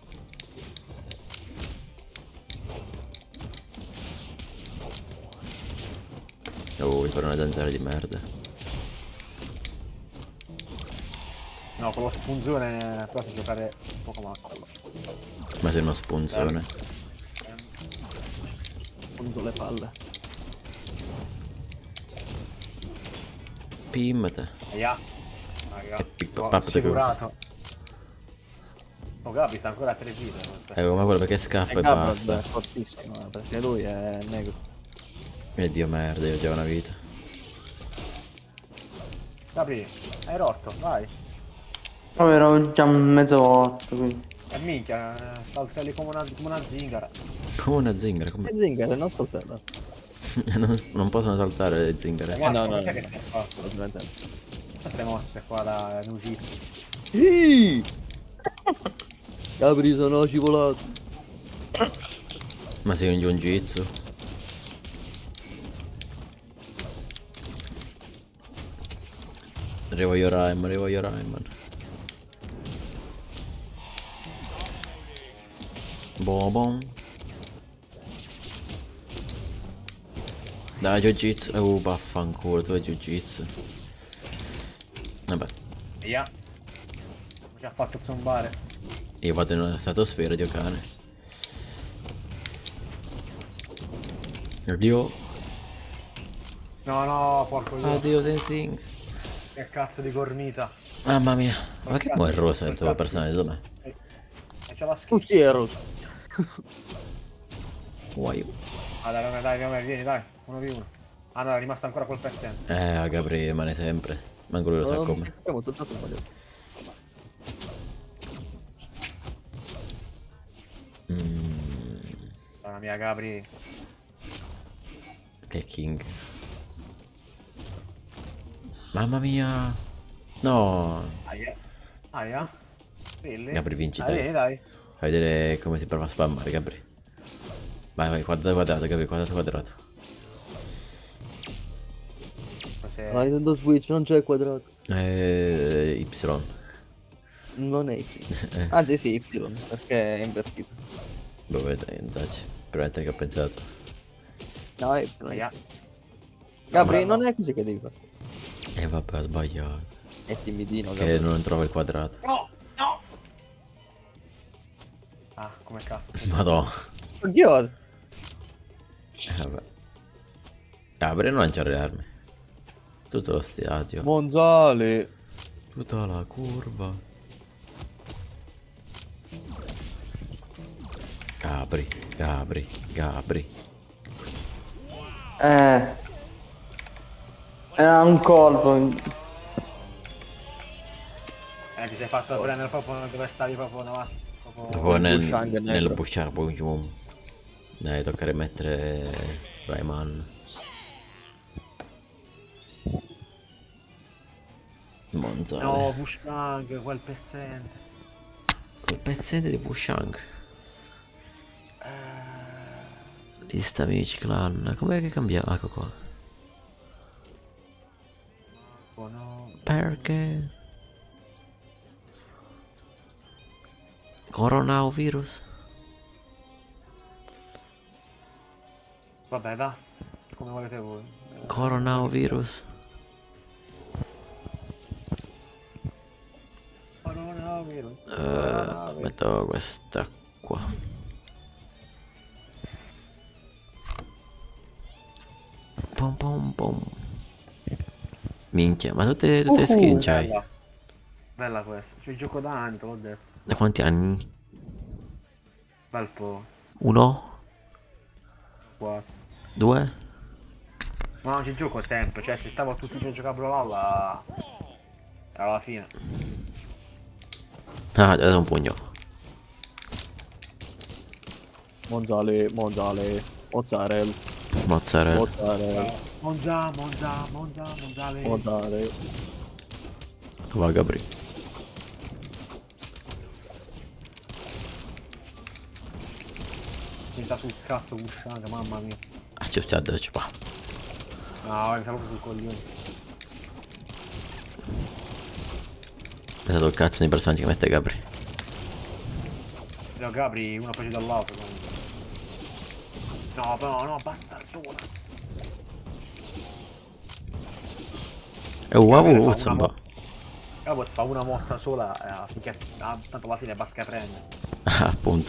Oh, per una zanzara di merda. No, con lo spunzone posso giocare un po' come la colla. Ma sei uno spunzone. Punzo le palle. Pimmete. Aia. Raga, E pippa- ho pappa te assicurato. Oh, Gabi sta ancora a tre vite. non Eh, ma quello perché scappa E e Gabrad basta. è fortissimo, eh, perché lui è negro. E dio merda, io ho già una vita. Gabi, hai rotto, vai. Poi ero già mezzo otto, quindi. E minchia, saltelli come una, come una zingara. Come una zingara, come... E Zinger, non soltanto. non, non possono saltare le zingare. Eh, no, no, Guarda, no, che no. stai qua? Assolutamente. Queste mosse qua da Nujitsu. Sì! Capri sono scivolato. Ma sei un jiu-jitsu? Arrivo io Rayman, arrivo io Rayman. Bom bom. Dai jiu-jitsu. Uh, vaffanculo, tu è jiu-jitsu. Vabbè, Via. Mi ha fatto zombare. io vado in una stratosfera, dio cane. Addio. No, no, porco io. Addio Tensing. Che cazzo di cornita. Mamma mia. Ma che cazzo, mo' è rosa il quel tuo cazzo. personaggio, dov'è? E c'è la schifo. Tutti ero. Why? Ah, dai, dai, dai, dai, vieni, dai. Uno v uno. Ah, no, è rimasto ancora quel pezzente. Eh, Gabri rimane sempre. Manco lui lo sa come. Abbiamo tutto sbagliato. Mm, La mia Gabri. che king. Mamma mia. No. Aia. Aia. Really? Gabri vinci, Dai, dai. vieni, dai. Fai vedere come si prova a spammare, Gabri. Vai, vai, quadrato, quadrato, Gabri, quadrato, quadrato. Cos'è? Ma Nintendo Switch non c'è quadrato. Eh, Y. Non è Y. Eh, Anzi sì, Y, perché è invertito. dove dai, Zacci? Veramente che ho pensato. No, è Y. Aia. Gabri, No, no. non è così che devi fare. E vabbè, ho sbagliato. È timidino, Che Gabri. non trovo il quadrato. No, no. Ah, come cazzo. Madonna. Oddio! Eh, vabbè. Gabri, non lanciare le armi. Tutto lo stadio. Monzale! Tutta la curva. Gabri, Gabri, Gabri. Eh. Era un colpo. Eh, ti sei fatto prendere proprio dove stavi proprio davanti. Proprio... Dopo nel, Bushang nel negro. bushare, poi giù. Dai, tocca rimettere Rayman. Monzale. No, Bushang, quel pezzente. Quel pezzente di Bushang. Lista amici, clan. Com'è che cambiava? Ecco qua. Oh no. Perché? Coronavirus? Vabbè, va. Come volete voi. Coronavirus? Coronavirus. Uh, metto questa qua. Pom pom pom. Minchia, ma tutte, tutte le skin c'hai? Bella. Bella questa. Ci gioco da anni, te l'ho detto. Da quanti anni? Bel po'. Uno? Qua. Due? Ma non ci gioco sempre, cioè se stavo tutti i giorni a giocare a Brawlhalla era la fine. Ah, già dato un pugno. Monzale, Monzale, mozzarella, Mozzarella. mozzarella, Monza, Monza, Monza, Monzale. mozzale. Va Gabri. Mi sta sul cazzo Bushang, mamma mia. Ah, c'è stato, ci va. No, mi sta proprio sul coglione. È stato il cazzo di personaggi che mette Gabri. No, Gabri, uno preso dall'altro comunque. No, però no, bastardona. E uh, Gabri uh, fa uzza un una po'. Gabri fa una mossa sola, eh, finché ah, tanto alla fine basta che prende. Ah, appunto.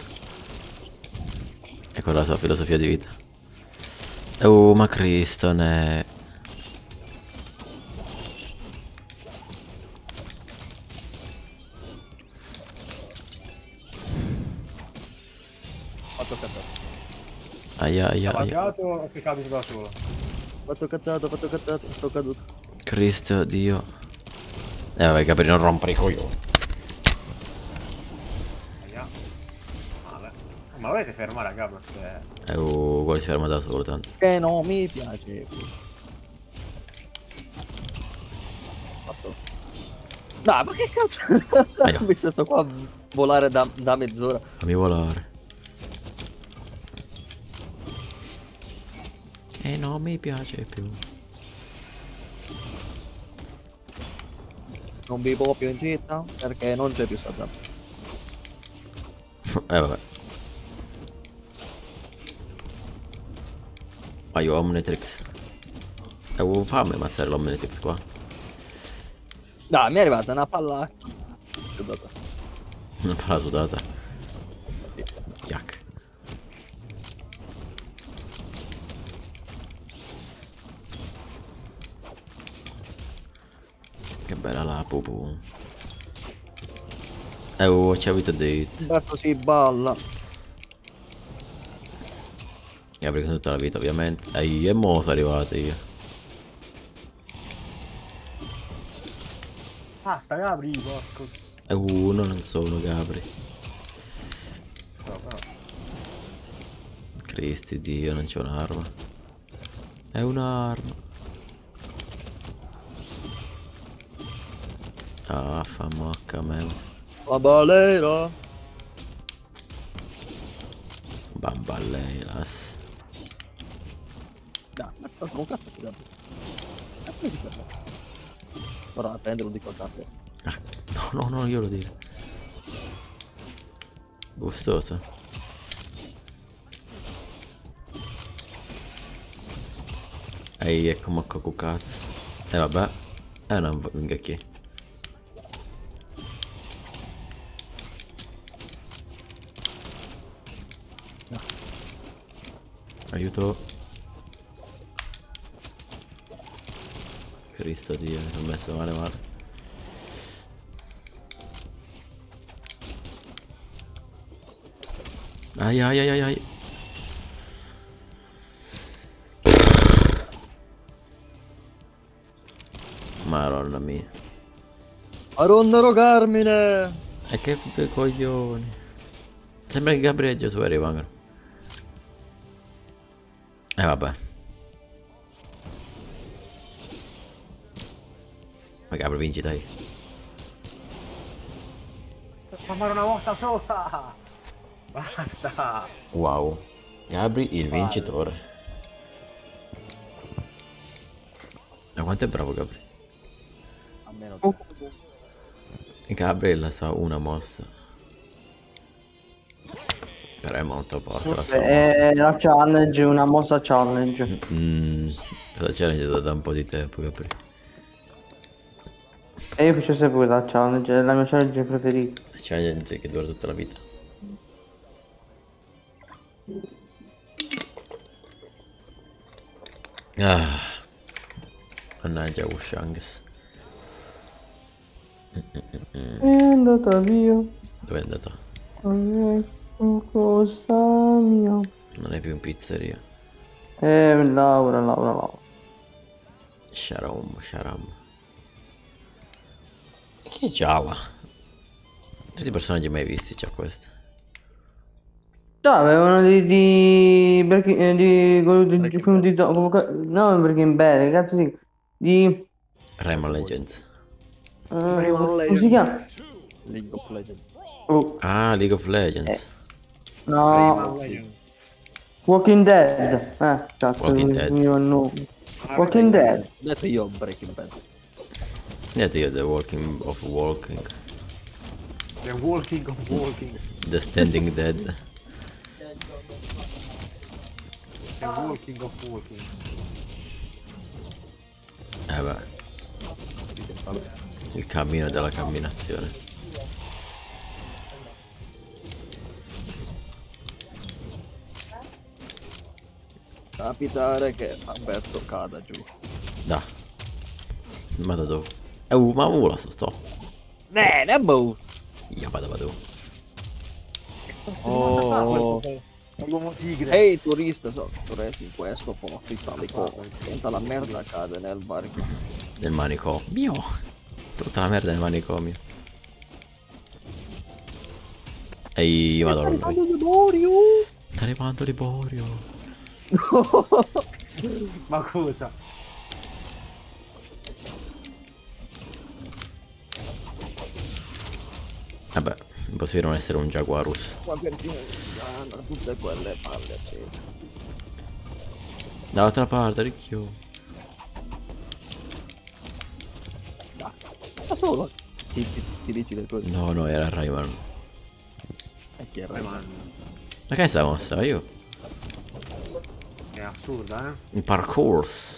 Ecco la sua filosofia di vita. Oh, ma Cristo, ne... Fatto cazzato. Aia, aia, Ha aia. pagato o sei caduto da solo? Fatto cazzato, fatto cazzato, sto caduto. Cristo, Dio. Eh vabbè, Gabri, non rompere i coglioni. Aia. Male. Ma volete fermare, raga, perché... Eh, oh, quello si ferma da solo tanto. Che non mi piace. Fatto. Dai, ma che cazzo? Aia. Ho visto sto qua volare da, da mezz'ora. Fammi volare. E non mi piace più. Non vivo più in città perché non c'è più Saddam. Eh vabbè. Ma io ho Omnitrix. E eh, fammi ammazzare l'Omnitrix qua. Dai, mi è arrivata una palla. Una palla sudata. Yak. Che bella la pupu. Eh oh, c'è vita date. Certo si balla. E avrei tutta la vita ovviamente. E mo sono arrivato io. Basta, Gabri, porco. E uh, no, non sono Gabri. No, no. Cristi Dio, non c'è un'arma. È un'arma. Ah, fa mocca me. La balera. Bamballeilas. Dai, ma cosa un cazzo ti dà? Ma come si ferma? Ora a prenderlo di contatto. Ah, no, no, no, io lo dico. Gustoso. Ehi, ecco mocca cu cazzo. E eh, vabbè. E eh, non venga chi. Aiuto. Cristo Dio, mi sono messo male male. Ai ai ai ai ai. Madonna mia. Arondaro Carmine. E che due coglioni. Sembra che Gabriele e Gesù arrivano. E eh, vabbè. Ma Gabriele vinci dai. Sto fare una mossa sola. Basta. Wow. Gabri il vincitore. Ma quanto è bravo Gabri? Almeno Oh. Gabriel sa una mossa. Però è molto forte la sua mossa. È la challenge, una mossa challenge. Mm, la challenge da un po' di tempo Gabri. E io faccio sempre la challenge, è la mia challenge preferita. La challenge che dura tutta la vita. Ah. Mannaggia Ushanks. È andata via. Dove è andata? Ecco cosa mia. Non è più in pizzeria. Eh, Laura, Laura, Laura. Sharam, Sharam. Che gialla. Tutti i personaggi mai visti c'è questo. Già, avevano di... di... Breaking... eh, di... di... di... film di... come ca- no, Breaking Bad, che cazzo di... di... Rayman Legends. eh, come si chiama? League of Legends. Oh, Ah, League of Legends. no, Walking Dead. Eh, cazzo, Walking il Dead. mio nome. Walking Dead. Ho detto io Breaking Bad. Niente io The Walking of Walking. The walking of walking. The Standing Dead. The walking of walking. Eh beh. Il cammino della camminazione. Capitare che Alberto cada giù. Da. Ma da dove? Eh, uh, ma ora sto sto. Bene, boh. Io vado vado. Oh. L'uomo tigre. Ehi turista, so, tu resti in questo posto italico. Tenta la merda cade nel varco. Nel manicomio. Tutta la merda nel manicomio. Ehi, Sta madonna. arrivando Liborio. Sta arrivando Liborio. Ma cosa? Vabbè, impossibile non essere un Jaguarus. Ma persino hanno tutte quelle palle. Dall'altra parte, ricchio. Da solo. Ti, ti, ti dici le cose. No, no, era Rayman. E chi è Eh, Rayman? Ma che è sta mossa? Io? È assurda, eh? In parkours.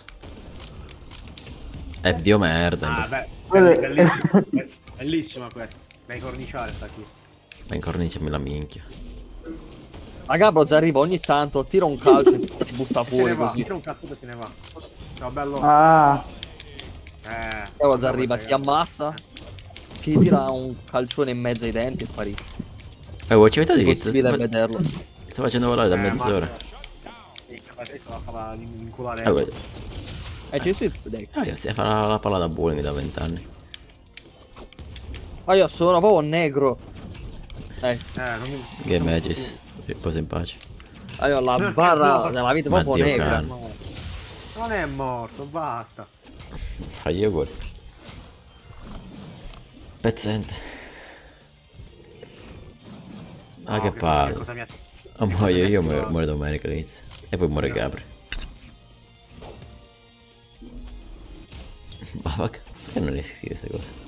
È dio merda. Ah, beh, Quello è- bellissima, bellissima questa. Vai corniciare sta qui. Ma incorniciami la minchia. Ma Gabroz arriva ogni tanto, tira un calcio e ti butta Se ne fuori va, così. tira un cazzo e se ne va. Ciao bello. Ah, Eh. Gabroz guarda arriva, questa, ti ammazza, ti tira un calcione in mezzo ai denti e sparisce. Eh, voi ci avete È detto che possibile sto, vederlo. sto facendo volare da Eh, mezz'ora. ma- Adesso la fa inculare. Eh, guarda. E ci si dai. Ah, io si fa la, la palla da bowling da vent'anni. Ma io sono proprio negro. Eh, Eh, non mi... Game Magis. Riposa in pace. ma io la barra della vita Ma proprio Dio negra. cane. Non è morto, basta. Fagli auguri. Pezzente. Ah, No, che palle. cosa mi ha- Oh, muoio io, muore, muore domenica inizia. E poi muore Gabri. Ma va che perché non riesci a queste cose?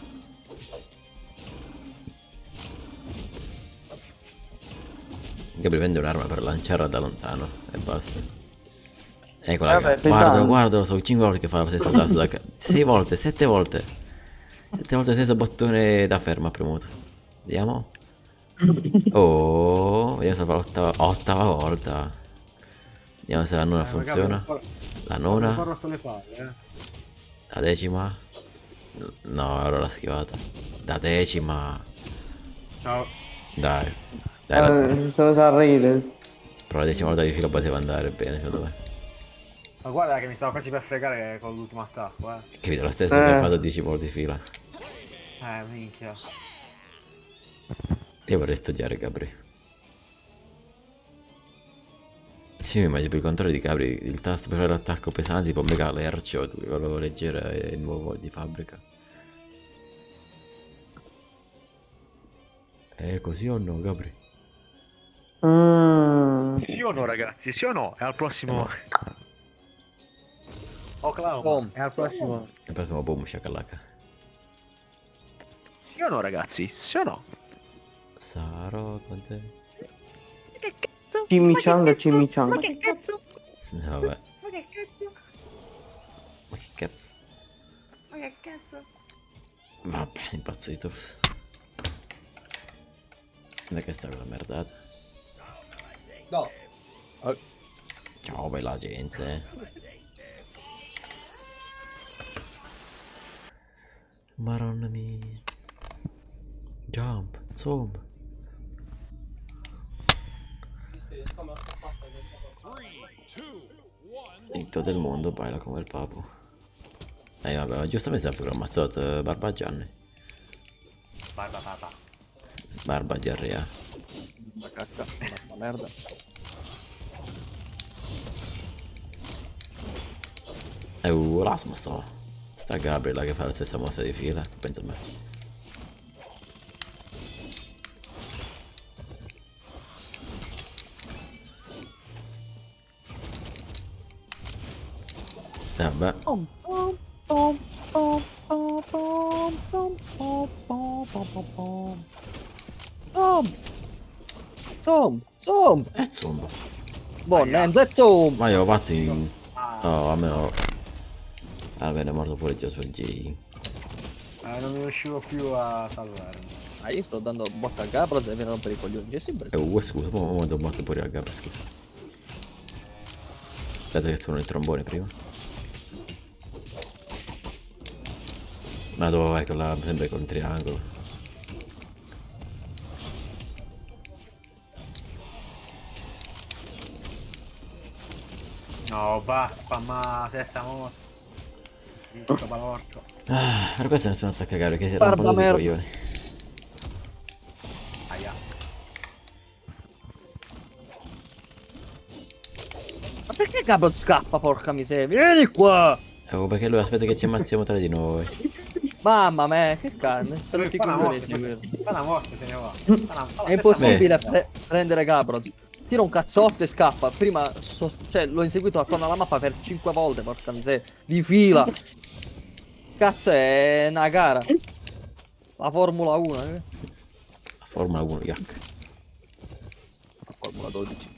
Gabri prende un'arma per lanciarla da lontano e basta. Eccola, Vabbè, che- guardalo, pesante. guardalo, sono cinque volte che fa lo stesso tasto da ca- sei volte, sette volte. Sette volte lo stesso bottone da ferma premuto. Vediamo. Oh, vediamo se fa l'ottava ottava volta. Vediamo se la nona Eh, funziona. magari La non ho nona, rotto le palle, eh. la decima. No, ora l'ha schivata. La decima. Ciao. Dai. Dai, la- eh, sono sa ridere. però la decima volta di filo poteva andare bene, secondo me. Ma guarda che mi stavo quasi per fregare con l'ultimo attacco, eh. Capito, lo stesso che Eh. ha fatto dieci volte di fila. Eh, minchia. Io vorrei studiare Gabri. Sì, mi immagino per il controllo di Gabri il tasto per l'attacco pesante tipo Mega Lercio, quello leggero e nuovo di fabbrica. È così o no, Gabri? Mm. Sì o no, ragazzi? Sì o no? È al prossimo. Oh, Clown. Boom. È al prossimo. Il prossimo boom shakalaka. Sì o no, ragazzi? Sì o no? Sarò con te. Chimichanga, chimichanga. No, vabbè. Ma che cazzo? Vabbè, impazzito. Dai che sta quella merdata. No. Ciao bella gente. Maronna mia. Jump, zoom. Vinto del mondo, baila come il papo. Eh vabbè, ma giustamente si è ammazzato Barba Gianni. Barba papa. Barba diarrea. La cacca, la merda. E uh, l'asmo sto. Sta Gabriela che fa la stessa mossa di fila, penso a me. E vabbè. Pom, pom, pom, pom, pom, pom, pom, pom, pom, pom, pom, pom. Zoom! Zoom! Zoom! E insomma. Buon Enzo e Zoom! Ma io ho fatto in... Oh, almeno... Almeno è morto pure Gesù G. Eh, non mi riuscivo più a salvare. Ah, io sto dando botta a Gabroz e viene a rompere i coglioni. Jesse E uh, scusa, ma ho dato botte pure a Gabri, scusa. Aspetta che sono il trombone prima. Ma dove vai con la... sempre con il triangolo. No, basta, ma testa morta. Sto balorcio. Ah, per questo nessuno attacca Gabri, che si Barba rompono tutti i merda. coglioni. Aia. Gabro scappa, porca miseria. Vieni qua! Oh, perché lui aspetta che ci ammazziamo tra di noi. Mamma mia, che canne, sono tutti Fa una coglioni morte, seguire. fa una morte, se ne va. Fa una- fa la È impossibile stessa pre- prendere Gabro. Tira un cazzotto e scappa. Prima, so- cioè, l'ho inseguito attorno alla mappa per cinque volte, porca miseria. Di fila. Cazzo, è una gara. La Formula uno, eh? La Formula uno, yak. La Formula dodici.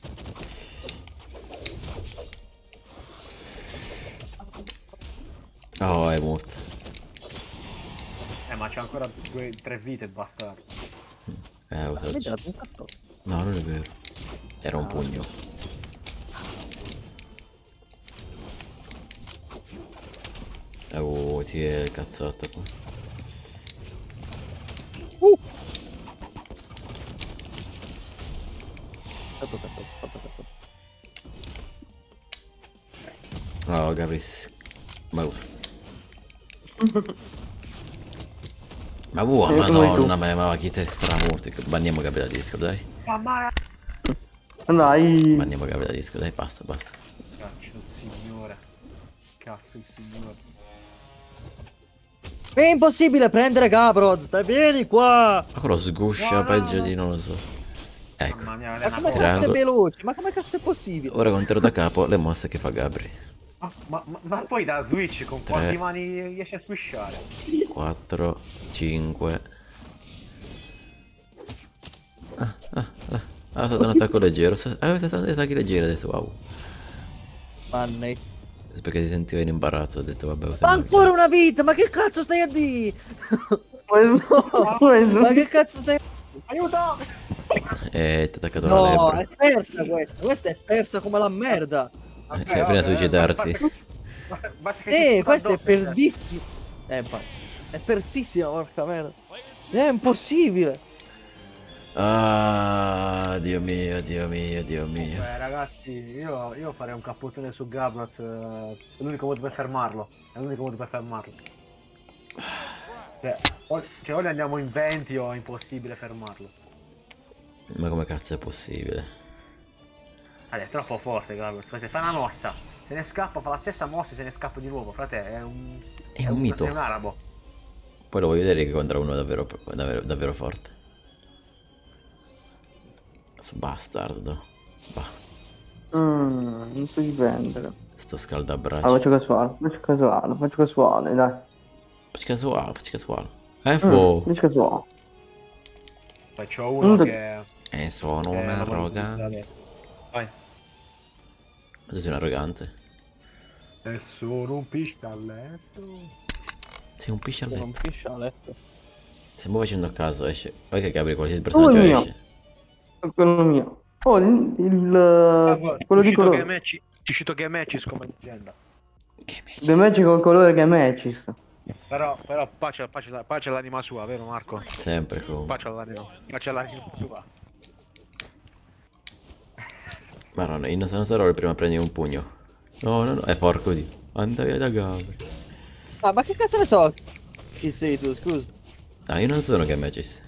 Oh, è morto. Eh, ma c'è ancora due, tre vite, bastardo. Eh, ho usato. Mi hai dato un cazzotto. No, non è vero. Era un pugno. Oh, sì, è il cazzotto qua. Uh! Fatto cazzotto, fatto cazzotto. Oh, Gabris. Ma... Ma vuoi, Eh, come madonna, tu. ma, ma chi te stramorti? Banniamo Gabriele da disco, dai. Mamma Dai. Banniamo Gabriele da disco, dai, basta, basta. Cazzo, il signore. Cazzo, il signore. È impossibile prendere Gabroz, dai, vieni qua! Ma quello sguscia peggio di non lo so. Ecco. Mamma mia, Ma è una come cosa. cazzo è Triangolo. veloce? Ma come cazzo è possibile? Ora conterò da capo le mosse che fa Gabri. Ma, ma, ma, ma poi da Switch con Tre. quanti mani riesce a squisciare? quattro, cinque. Ah, ah, ah. Ah, è stato un attacco leggero. Ah, è stato un attacco leggero adesso, wow. Manne. Perché si sentiva in imbarazzo, ho detto vabbè. Ma ancora una vita, ma che cazzo stai a dire? Questo- Ma che cazzo stai a Aiuto! Eh, ti ha attaccato la No, lebbra. è persa questa, questa è persa come la merda. Eh, fai prima suicidarsi. Basta, basta che Eh, ti questa è addosso, cioè. perdissima. Eh, ma- è persissima, porca merda. È impossibile. Ah, Dio mio, Dio mio, Dio mio. Beh, ragazzi, io, io farei un cappottone su Gabrat. eh, È l'unico modo per fermarlo. È l'unico modo per fermarlo. Cioè, o, cioè, o ne andiamo in venti o è impossibile fermarlo. Ma come cazzo è possibile? Allora, è troppo forte Gabrat. Frate, fa una mossa. Se ne scappa, fa la stessa mossa e se ne scappa di nuovo. Frate, è un... È un mito. È un arabo. Poi lo voglio vedere che contro uno davvero, davvero, davvero forte. Su bastardo. Bah, Mm, non so difendere. sto Ah, scaldabraccio. faccio casuale, faccio casuale, faccio casuale, dai. Facci casuale, facci casuale. Eh, Mm, fo. faccio casuale. Poi c'ho uno Mm, che... Eh, sono che un non vuole arrogante. utilizzare. Vai. Ma tu sei un arrogante. E sono un piscialletto. Sei un Non piscialletto. fiscia a letto. Stiamo facendo a caso, esce. Poi che Gabri qualsiasi personaggio mio. esce. Quello mio. Oh, il, il- quello di colore. Match, ti cito che match come leggenda. Che me The Magic col colore che matches. Però, però pace, pace, pace all'anima sua, vero Marco? Sempre comunque. Pace all'anima, pace all'anima sua. Maronna, io non so- non sarò il primo a prendere un pugno. No, no, no. Eh, porco di. Andai da Gabri. Ah, ma che cazzo ne so? Chi sei tu, scusa? Ah, io non sono che matches.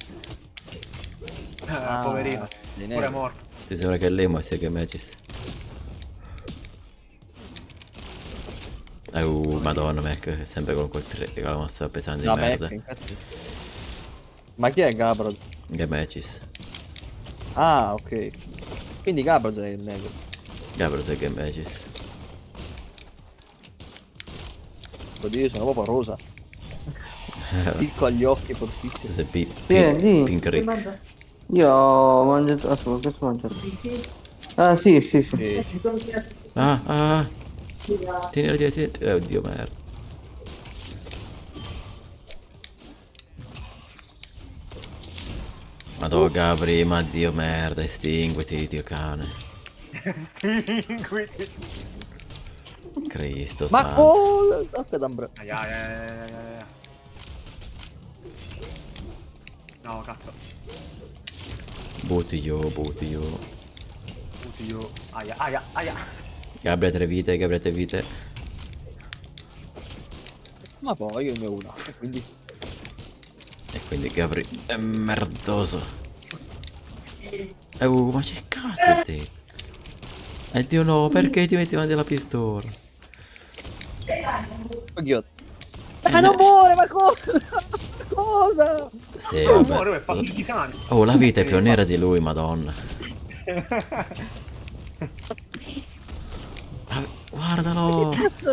Ah, poverino, di pure nero. morto. Ti sembra che lei sia che matches? Oh, madonna, Mac, è sempre con quel tre, con la mossa pesante di No, merda. Mac, in questo- Ma chi è Gabroz? Che matches? Ah, ok. Quindi Gabroz è il negro. Gabro sei che matches. Oddio, sono proprio rosa. Picco agli occhi, fortissimo. Tu sei pi Sì, pi sì. Pink Rick. Io ho mangiato. Aspetta, questo ho mangiato. Ah, sì, sì, sì. Sì. Ah, ah, ah. Tieni la tieni, tieni. Eh, oddio, merda. Madò, Gabri, ma dio merda, estinguiti, dio cane. Estinguiti. Cristo Ma santo. oh, aspetta, Ambra. Ai, ai, ai, ai, ai, ai. No, cazzo. Butti io, butti io. Tutti io. Aia, aia, aia. Gabri ha tre vite, Gabri ha tre vite. Ma poi io ne ho una, quindi E quindi Gabri è merdoso. Eh, uh, ma che cazzo è te? E Dio no, perché ti metti davanti alla pistola? Oddio. Ma non muore, ma cosa? Cosa? Sì, Non vabbè. muore, faccio di cane. Oh, la vita è più nera di lui, madonna. Ah, guardalo! Cazzo.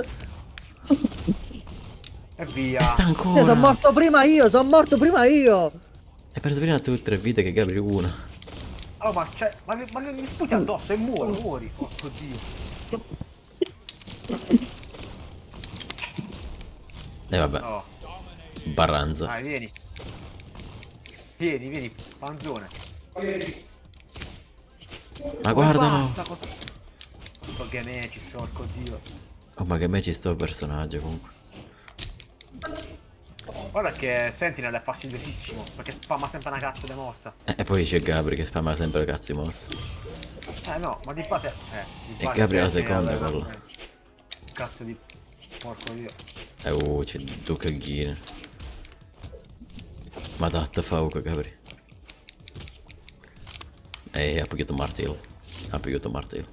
E via. E sta Io sono ancora! morto prima io, sono morto prima io. Hai perso prima tutte tre vite che Gabri una. Oh, ma c'è. Ma, ma mi sputi addosso e muori, muori. Porco dio. E vabbè, Oh, Barranza. dai, vieni. Vieni, vieni, panzone. Ma guardalo! Basta, cosa- Sto gameci, porco dio. Oh, ma che me ci sto personaggio comunque. Guarda che Sentinel è fastidiosissimo, perché spamma sempre una cazzo di mossa. Eh, E poi c'è Gabri che spamma sempre le cazzo di mosse. Eh no, ma di base... Eh, di E base Gabri la Sentinel seconda, è quello. veramente- Cazzo di... Porco dio. E uh, c'è Duca Ghine. Ma datta fauca, Gabri. E ha pigliato martello. Ha pigliato martello.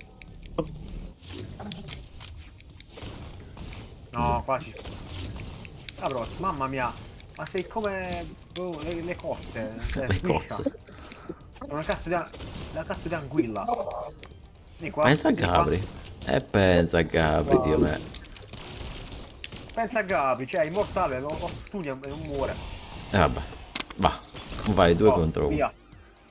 No, quasi. Ah bro, mamma mia. Ma sei come... boh, le, le coste. cioè, Le squiscia. cozze. Una cazzo di... Una cazzo di anguilla. Vieni qua. Pensa a vieni qua. Gabri. E pensa a Gabri, Dio me. Pensa a Gabri, cioè immortale, lo, lo studia e non muore. E vabbè. Va. Vai, due Oh, contro uno. via.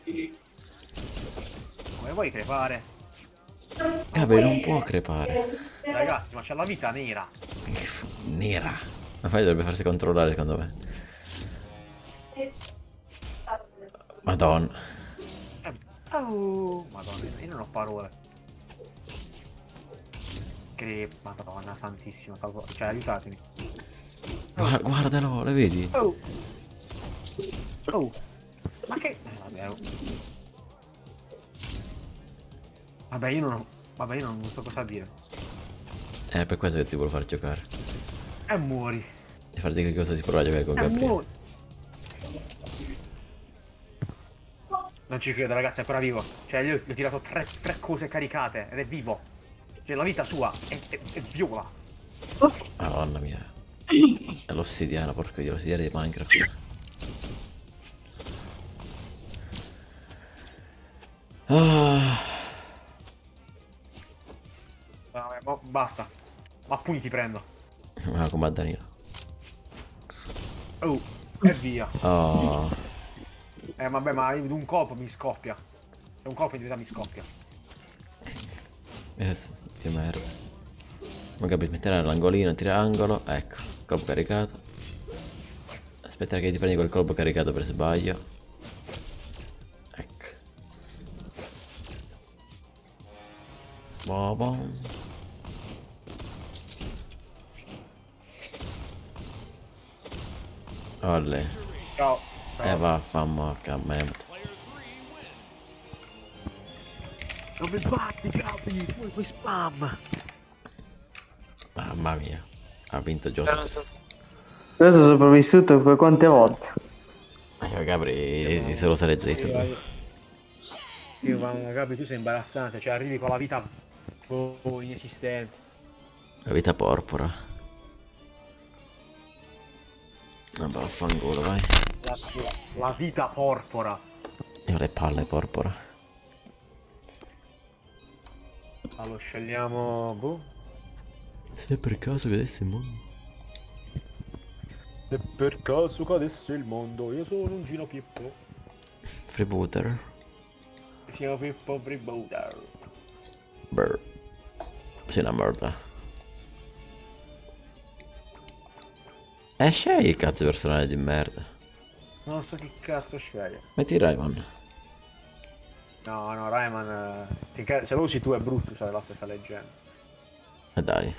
Come vuoi crepare? Gabri non può crepare. Ragazzi, ma c'è la vita nera. Nera. Ma poi dovrebbe farsi controllare secondo me. Madonna. Eh, oh, madonna, io non ho parole. Che madonna santissima, salvo- cioè aiutatemi. Guarda, guardalo, le vedi? Oh. Oh. Ma che... eh, vabbè, oh. Vabbè, io non ho... Vabbè, io non so cosa dire. È per questo che ti volevo far giocare. E muori. E farti che cosa si prova a giocare con E Gabriele. muori. Non ci credo, ragazzi, è ancora vivo. Cioè, io gli ho tirato tre, tre cose caricate ed è vivo. Cioè, la vita sua è, è, è viola. Madonna mia. È l'ossidiana, porca di l'ossidiana di Minecraft. Ah. Vabbè, mo- basta. Ma pugni ti prendo. Ma come a Danilo. Oh, e via. Oh. Eh, vabbè, ma io di un colpo mi scoppia. E un colpo in verità mi scoppia. Yes, Dio merda. Magari mettere nell'angolino, triangolo. Ecco, colpo caricato. Aspettare che ti prendi quel colpo caricato per sbaglio. Ecco. Boh, boh. Olle. Ciao. E Ciao. eh, va, fa morca mente. Dove batti, capi? Poi poi spam. Mamma mia. Ha vinto Justice. Questo sono sopravvissuto per quante volte? Ma io Gabri se lo sarei zitto. Io, io ma capi, tu sei imbarazzante. Cioè, arrivi con la vita oh, inesistente. La vita porpora. Vabbè, vaffanculo, vai. La, la, la vita porpora. Io ho le palle porpora. Allora, scegliamo... Boh. Se per caso vedessi il mondo. Se per caso cadesse il mondo, io sono un Gino Pippo. Freebooter. Gino Pippo Freebooter. Brr. Sei una merda. E scegli il cazzo di personaggio di merda. Non so che cazzo sceglie. Metti Rayman. No, no, Rayman... eh, finché- se lo usi tu è brutto, sai, la stessa leggenda. E dai.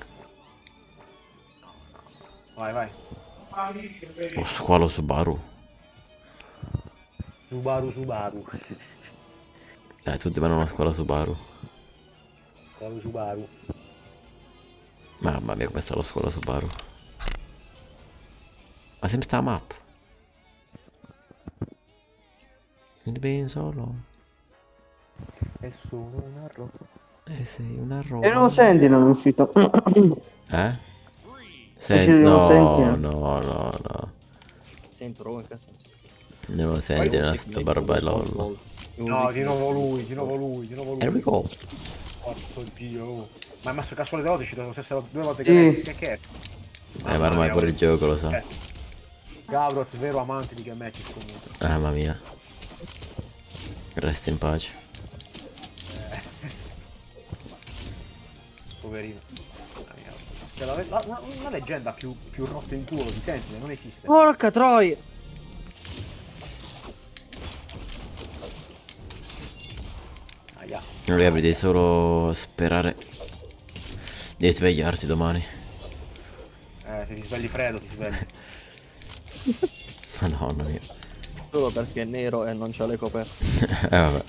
Vai, vai. Oh, squalo Subaru. Subaru, Subaru. Dai, tutti vanno a una scuola Subaru. Subaru, Subaru. Mamma mia, questa è la scuola Subaru. Ma sempre sta mappa. Quindi ben solo. E sono una rosa. Eh, sei una roba. E non lo senti, non è uscito. Eh? Dici Senti, di non no, senti? no, no, no. Sento proprio in che senso. Non lo senti, no, sto barbailollo. No, di nuovo lui, di nuovo lui, di nuovo lui. Here we go. Porco dio. oh. Ma hai messo il casco alle dodici, lo stesso due volte Sì. che che che è? Eh, ma ormai pure il gioco lo sa. Eh. Gavroz, vero amante di game matches comunque. Ah, mamma mia. Resta in pace. Poverino. Cioè, la, la, la, una leggenda più, più rotta in culo di Sentinel non esiste. Porca troia! Aia. Lui devi solo sperare di svegliarsi domani. Eh, se ti svegli freddo, ti svegli. Madonna mia. Solo perché è nero e non c'ha le coperte. Eh vabbè.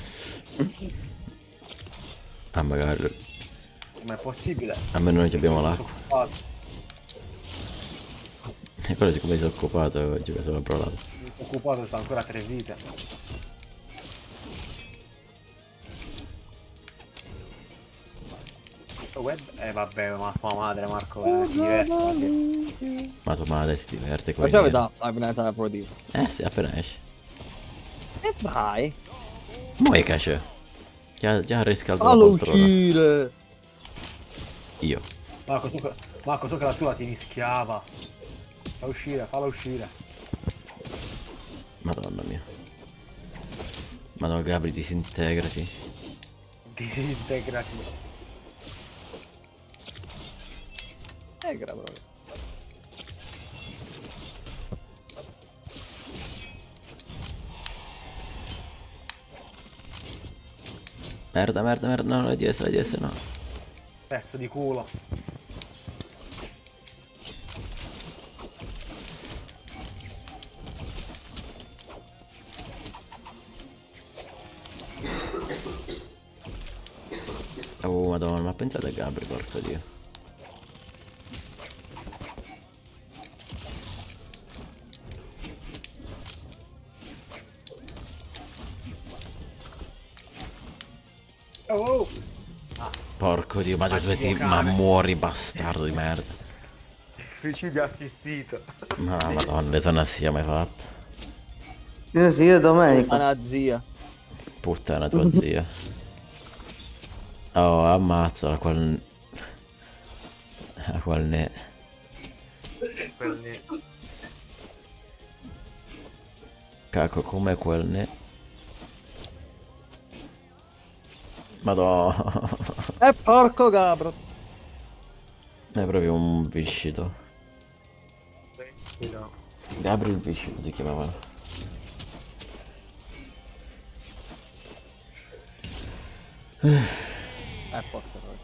Ah magari. Ma è possibile? Almeno noi abbiamo l'acqua. Occupato. E quello siccome si è occupato oggi mi sono provato. Occupato sta ancora a tre vite. Web? Eh vabbè, ma tua madre Marco eh, si diverte. Perché... Ma tua madre si diverte con Facciamo i vedere la penata del Pro Div. Eh sì, appena esce. E vai! Mo' che c'è? Già, già ha riscaldato Fallo la poltrona. uscire! Io. Marco, tu, Marco, tu che la tua ti mischiava. Fa uscire, falla uscire. Madonna mia. Madonna Gabri, disintegrati. Disintegrati. Integra proprio. Merda, merda, merda, no, la D S, la D S no. Pezzo di culo. Oh madonna, ma pensate a Gabri, porco dio. Oh! Porco dio, ma, Ma tu ti, Dio, ma cane. muori bastardo di merda. Suicidio assistito. Ma madonna, le sono assia mai fatto. Io sì, io domenica. Una zia. Puttana tua zia. Oh, ammazzala quel... quel ne... Cacco, come quel ne... Madonna. E porco Gabro. È proprio un viscido. Sì, no. Gabri il viscido si chiamavano. Eh porca troia.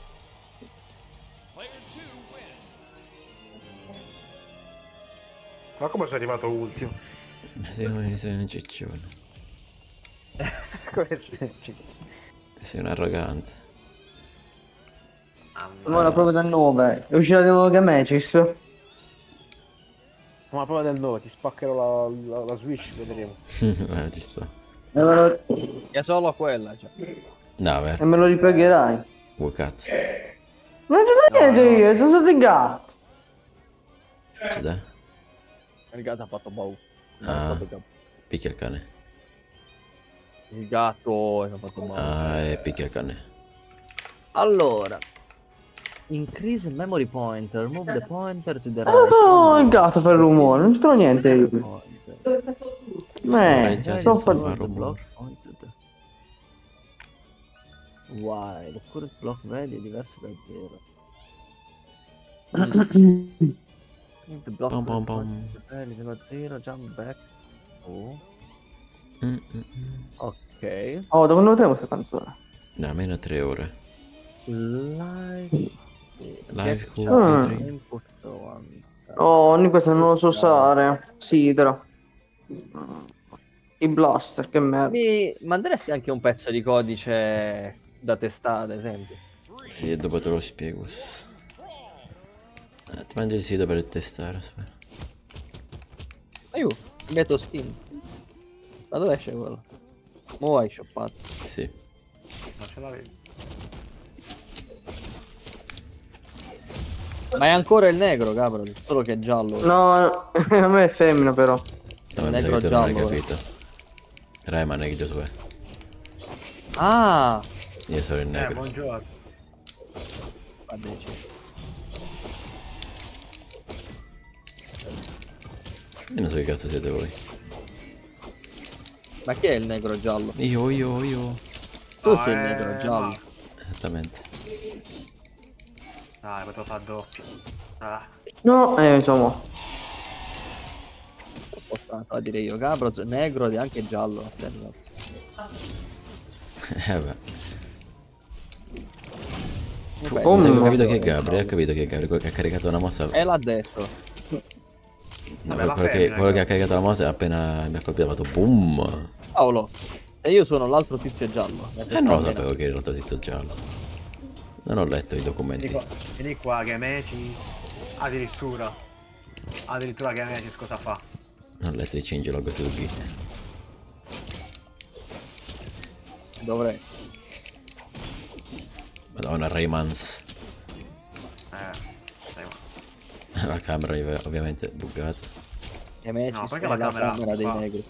Ma come sei arrivato ultimo? Sei un, sei un ciccione. Come sei? Sei un arrogante. Ora proprio da nove. È uscita di nuovo Game Matches. Ma prova del nove, ti spaccherò la, la, la Switch, vedremo. Eh, ci sto. E me lo, È solo quella, cioè. No, e vero. me lo ripagherai. Oh cazzo. Non c'è da niente io, sono stato il gatto. Ci dai? Il gatto ha fatto bow. Ah, picchia il cane. Il gatto ha fatto bow. Ah, e picchia il cane. Allora. Increase memory pointer. Remove the pointer to the Eh, right. no, il gatto fa il rumore, non c'è niente io. Pointer. Eh, già sto si fa facendo. rumore. Block pointed. Why? The current block value è diverso da zero. The block Pom, pom, current pom. value da zero, jump back. Oh. Mm, mm, mm. Ok. Oh, dove notiamo questa canzone? Da almeno tre ore. Live. Live Get Ah. cookie. input one. Oh, io questo non lo so usare. Sidra. I blaster, che merda. Mi manderesti anche un pezzo di codice da testare, ad esempio? Sì, e dopo te lo spiego. Eh, ti mando il sito per testare, aspetta. Aiuto, metto Steam. Ma dove esce quello? Mo hai shoppato. Sì. Non ce l'avevi. Ma è ancora il negro, Gabriel, solo che è giallo. No, a me è femmina però. No, mi sa negro che tu non hai giallo. capito. Rayman è che su. Ah! Io sono il Eh, negro. buongiorno. Ma dici. Io non so che cazzo siete voi. Ma chi è il negro giallo? Io, io, io. Tu No, sei il eh, negro giallo. no. Esattamente. Dai, potevo fare doppio. Ah. No, eh, insomma. Un po' strano a dire io. Gabroz, negro ed anche giallo. Eh beh. Vabbè, Come? Sì, sei ho capito negro che è e Gabri, giallo. ho capito che è Gabri, quello che ha caricato una mossa. E l'ha detto. No, Vabbè, la quello, che, femmina, quello che ha Gabri. caricato la mossa appena mi ha colpito ha fatto boom. Paolo. E io sono l'altro tizio giallo. Eh non lo sapevo che era l'altro tizio giallo. Non ho letto i documenti. Vieni qua, vieni qua che Meci. Addirittura. Addirittura che Meci cosa fa? Non ho letto i changelog su Git. Dovrei. Madonna, Raymans. Eh. Dai, ma- La camera ov- ovviamente buggata. E me No, ci perché sta la la camera camera dei fa? negri.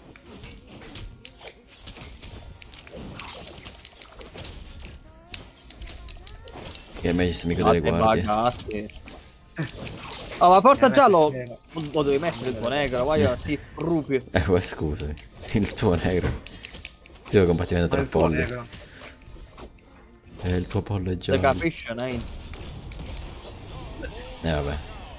Che è meglio se mi chiude le Fate guardie. bagatti. Oh, ma porta Eh, giallo. vero. Lo devi mettere il tuo negro. Vai, si proprio. Eh, poi scusami. Il tuo negro. Ti devo combattimento Ma tra il tuo polli. negro. E il tuo pollo è Se giallo. capisce, Nain. Eh vabbè.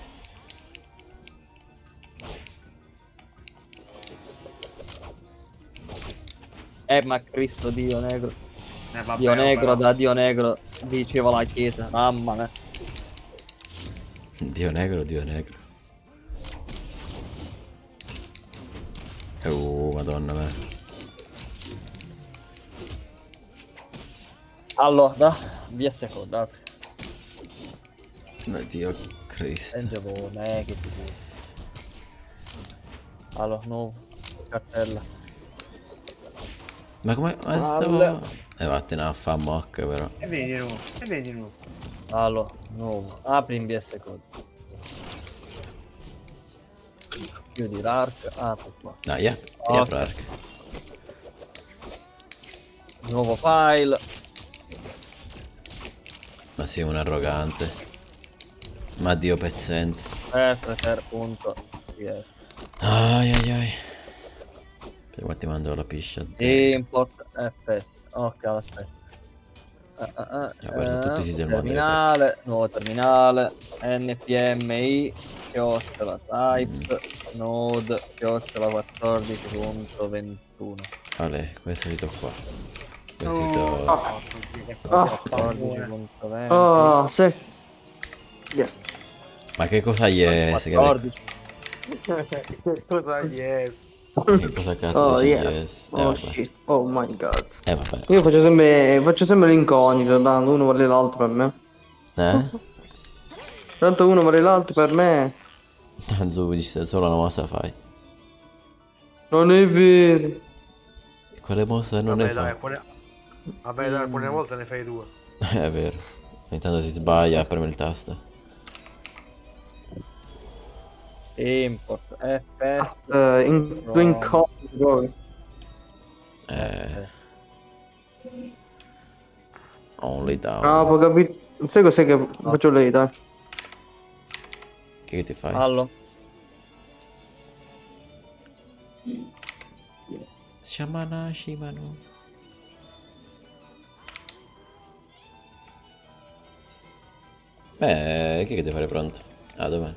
Eh, ma Cristo, Dio negro. Eh, vabbè, Dio negro, però. da Dio negro. Diceva la chiesa. Mamma mia. Dio negro, Dio negro. Oh, madonna me. Allora, via seconda. No, Dio Cristo. Sengevo, me che ti dico. Allora, no. Cartella. Ma come? Ma Palle. stavo... Eh vattene a fa mock però. E vieni nu. E vieni nu. Allora, nuovo. Apri in via seconda. Chiudi l'arc. Apri qua. No, yeah. Ok. Yeah, Prark. Nuovo file. Ma sei un arrogante. Ma Dio pezzente. Per punto. Yes. Ai ai ai. Per qua ti mando la piscia a te. Import F S. Ok, aspetta. Ah, ah, ah, Ah, guarda, tutti i siti del mondo terminale, nuovo terminale, npmi, chiocciola types, node, chiocciola quattordici punto ventuno. Vale, questo sito qua. Questo sito... Ah, quattordici punto venti. oh, sì. Yes. Ma che cosa gli è? quattordici. Che cosa yes? Che cosa cazzo Oh, dici? yes. Yes? Eh Oh, vabbè. shit. Oh my god. Eh vabbè. Io faccio sempre, faccio sempre l'incognito, tanto uno vale l'altro per me. Eh? Tanto uno vale l'altro per me. Tanto dici solo una mossa fai. Non è vero. E quale mossa non Vabbè ne dai, fa? pure... Vabbè dai, pure una volta ne fai due. È vero. Ogni tanto si sbaglia a premere il tasto. Import F S. Eh, in, tu incognito proprio. Eh... Only down. Ah, poi capito. Sai cos'è che faccio lei, dai. Che ti fai? Allo. Shamana Shimano. Beh, che devi fare pronto? Ah, dov'è?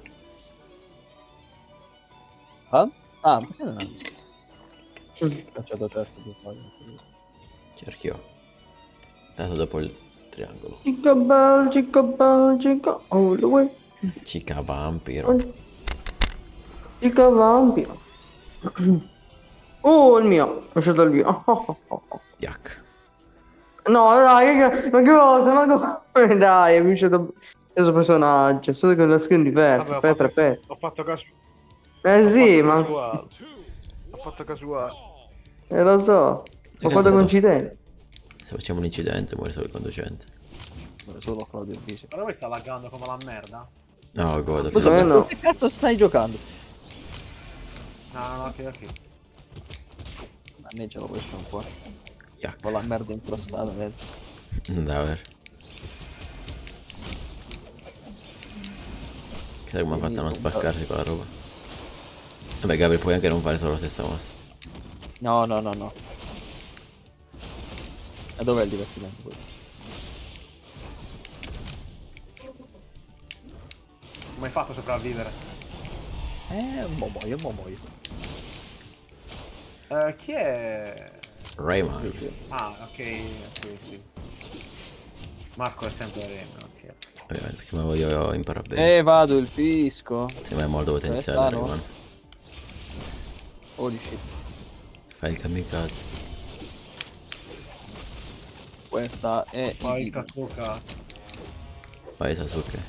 Ah? Ah, perché non è? Facciato certo di fare. Cerchio. Dato dopo il triangolo. Chica bell, chica bell, chica all the way. Cica vampiro. Chica vampiro. Oh, il mio. Ho scelto il mio. Oh, oh, oh, oh. Yak. No, dai, che- ma che cosa? Ma come? Dai, mi scelto questo personaggio. Solo con la skin diversa. Vabbè, ho Petra, fatto, petra. ho fatto caso. Eh ho sì, fatto ma casuale. Ho fatto casuale. eh, lo so. Ho cazzo fatto sto- coincidente. Se facciamo un incidente muore solo il conducente. Solo Claudio dice. Ma lui sta laggando come la merda? No, godo. Scusa, Eh, ma no. che cazzo stai giocando? No, no, no, ok, ok. Mannaggia, lo questo un po'. Yak. Con la merda incrostata, vedi? Davvero. Chissà come ha fatto a non spaccarsi quella roba. Vabbè, Gabri, puoi anche non fare solo la stessa mossa. No, no, no, no. E dov'è il divertimento poi? Come hai fatto a sopravvivere? Eh, mo muoio, mo muoio. Eh, chi è... Rayman. Ah, ok, ok, sì. Marco è sempre Rayman, ok. Ovviamente, perché me lo voglio imparare bene. Eh, vado, il fisco. Secondo me è molto potenziale sta, no? Rayman. Holy shit. Fai il kamikaze. Questa è... Poi il- Kakuka. Vai Sasuke.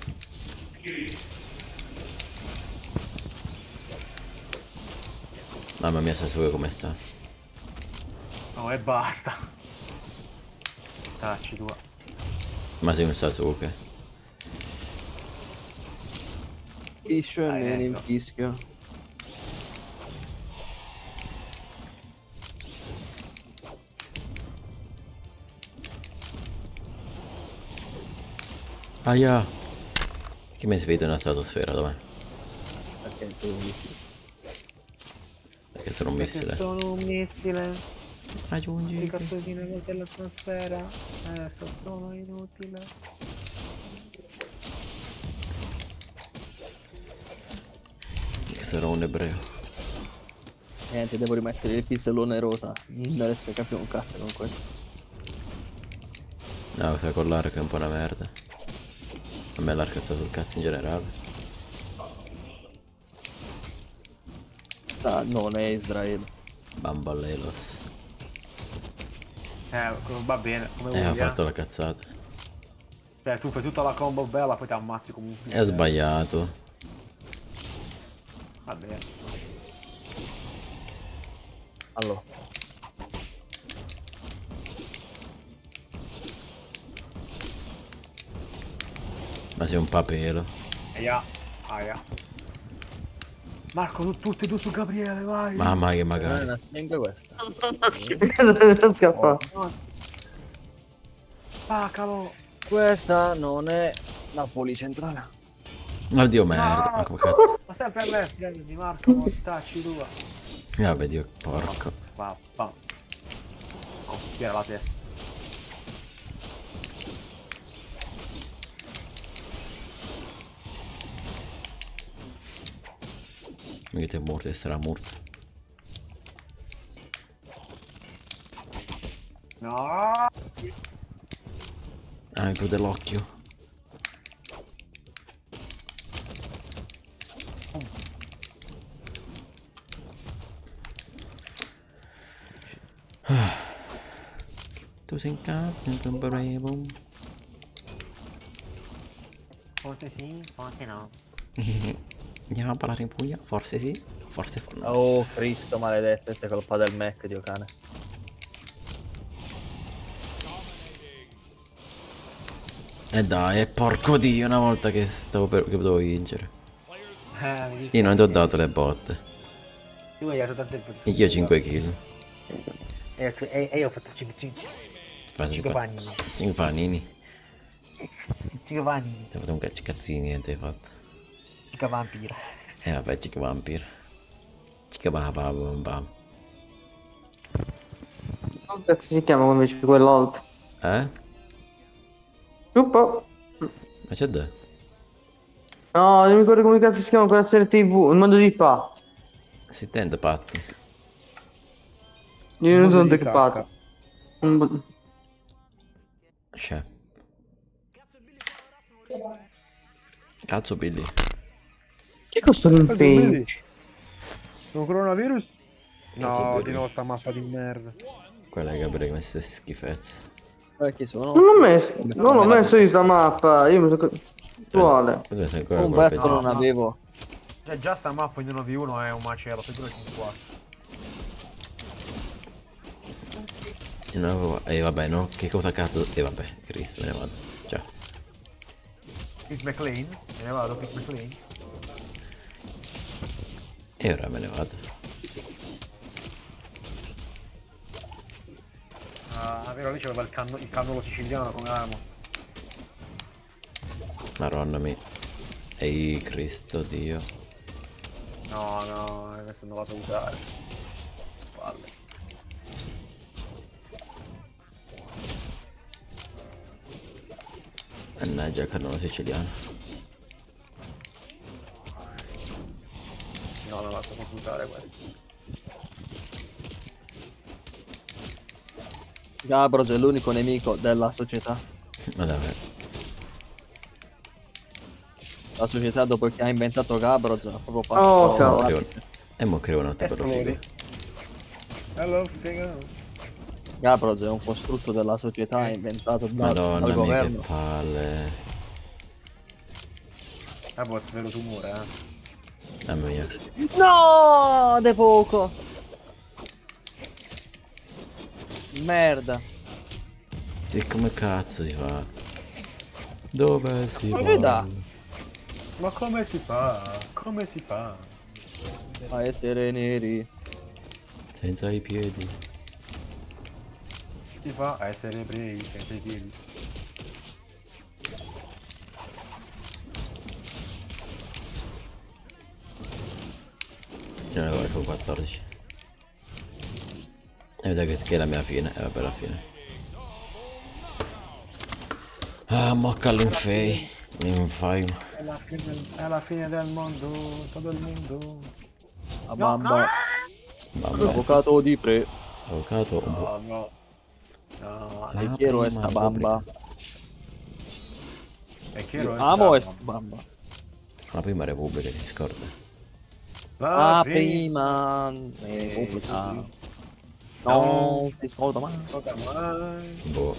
Mamma mia Sasuke come sta? No, e basta. Tacci tua. Ma sei un Sasuke. Fischio e Dai, me ne ecco. infischio. Aia. Che mi hai svegliato nella stratosfera, dov'è? Perché tu dici? Perché sono un missile. Sono un missile. Raggiungi. I cazzotine dell'atmosfera. Adesso sono inutile. Che sarò un ebreo. Niente, devo rimettere il pistolone rosa. Non resta capire un cazzo con questo. No, sai con l'arco è un po' una merda. A me l'arco sta sul cazzo in generale. Ah, non è Israele. Bamballelos. Eh, va bene, come Eh, ho vuoi. fatto la cazzata. Cioè, tu fai tutta la combo bella, poi ti ammazzi come un E figlio. ho sbagliato. Va bene. Allora. Ma sei un papero. Aia. Aia. Marco, tu, tutti tu su Gabriele, vai. Mamma che Non è magari. una stringa questa. Non scappa. Spaccalo. Questa non è Napoli centrale. Oddio merda. Ma come cazzo? Ma sempre all'estero, di Marco, mortacci tua. Vabbè Dio, porco. Pa, pa. Oh, tira la testa. Mi è morto e sarà morto. No. Ah, mi prude l'occhio. Tu sei in cazzo, in bravo. Forse sì, forse no. Andiamo a parlare in Puglia? Forse sì, forse no. Oh Cristo maledetto, questa è colpa del Mac, Dio cane. E dai, eh, porco dio, una volta che stavo per... che dovevo vincere. Eh, mi dici- Io non ti ho dato le botte. Tu hai dato tante persone. Anch'io cinque kill. E e- e io ho fatto cinque cinque panini. cinque panini. cinque panini. Ti ho fatto un cazzo cazzini, niente hai fatto. cinque vampira. Eh vabbè, chica vampir. Chica bam bam bam. Come cazzo si chiama invece quell'altro? Eh? Ciuppo. Ma c'è da? No, non mi ricordo come cazzo si chiama quella serie tivù, il mondo di Pa. Si tende patti. Io non Mondo sono di decpato. Un- C'è. Cazzo Billy. Che costa l'infame? Un coronavirus? Cazzo, No, Billy. di nuovo sta mappa di merda. Quella è Gabriele come stesse schifezze. Eh, chi sono? Non l'ho messo, non l'ho messo io sta mappa, io mi sono... Attuale. Tu sei ancora Un quel petto pezzo. non avevo. Cioè già sta mappa in uno v uno è un macello, figurati in quattro. Io non avevo... E vabbè, no? Che cosa cazzo... E vabbè, Cristo, me ne vado. Ciao. Chris McLean? Me ne vado, Chris McLean? E ora me ne vado. Ah, vero, lì c'aveva il, canno il cannolo siciliano come arma. Maronna mia. Ehi Cristo Dio. No, no, questo non la so usare. Palle. Mannaggia il cannone siciliano. No, non la so usare questo. Gabros è l'unico nemico della società. Ma davvero. La società dopo che ha inventato Gabros ha proprio fatto... Oh, E cavolo. mo creo- E mo creo un altro bello figo. Hello, figo. Gabros è un costrutto della società inventato da, Madonna dal mia che governo. palle. Ah, boh, vero tumore, eh. Mamma mia. No, de poco. Merda. E come cazzo si fa? Dove si Ma va? veda. Ma come si fa? Come si fa? A essere neri. Senza i piedi. Si fa a essere ebrei senza i piedi. Ce ne vuole con quattordici. E mi sa che che è la mia fine. E vabbè la fine. Ah, mocca all'infei. Infai. È la fine del, è la fine del mondo, todo il mondo. La bamba. Mamma. Avvocato di pre. Avvocato. No, no. No, La E quiero prima esta rubrica. bamba. è chiaro. Amo esta bamba. La prima repubblica si scorda. Ah, prima. Eh, pubblica. No, ti scordo mai. Boh.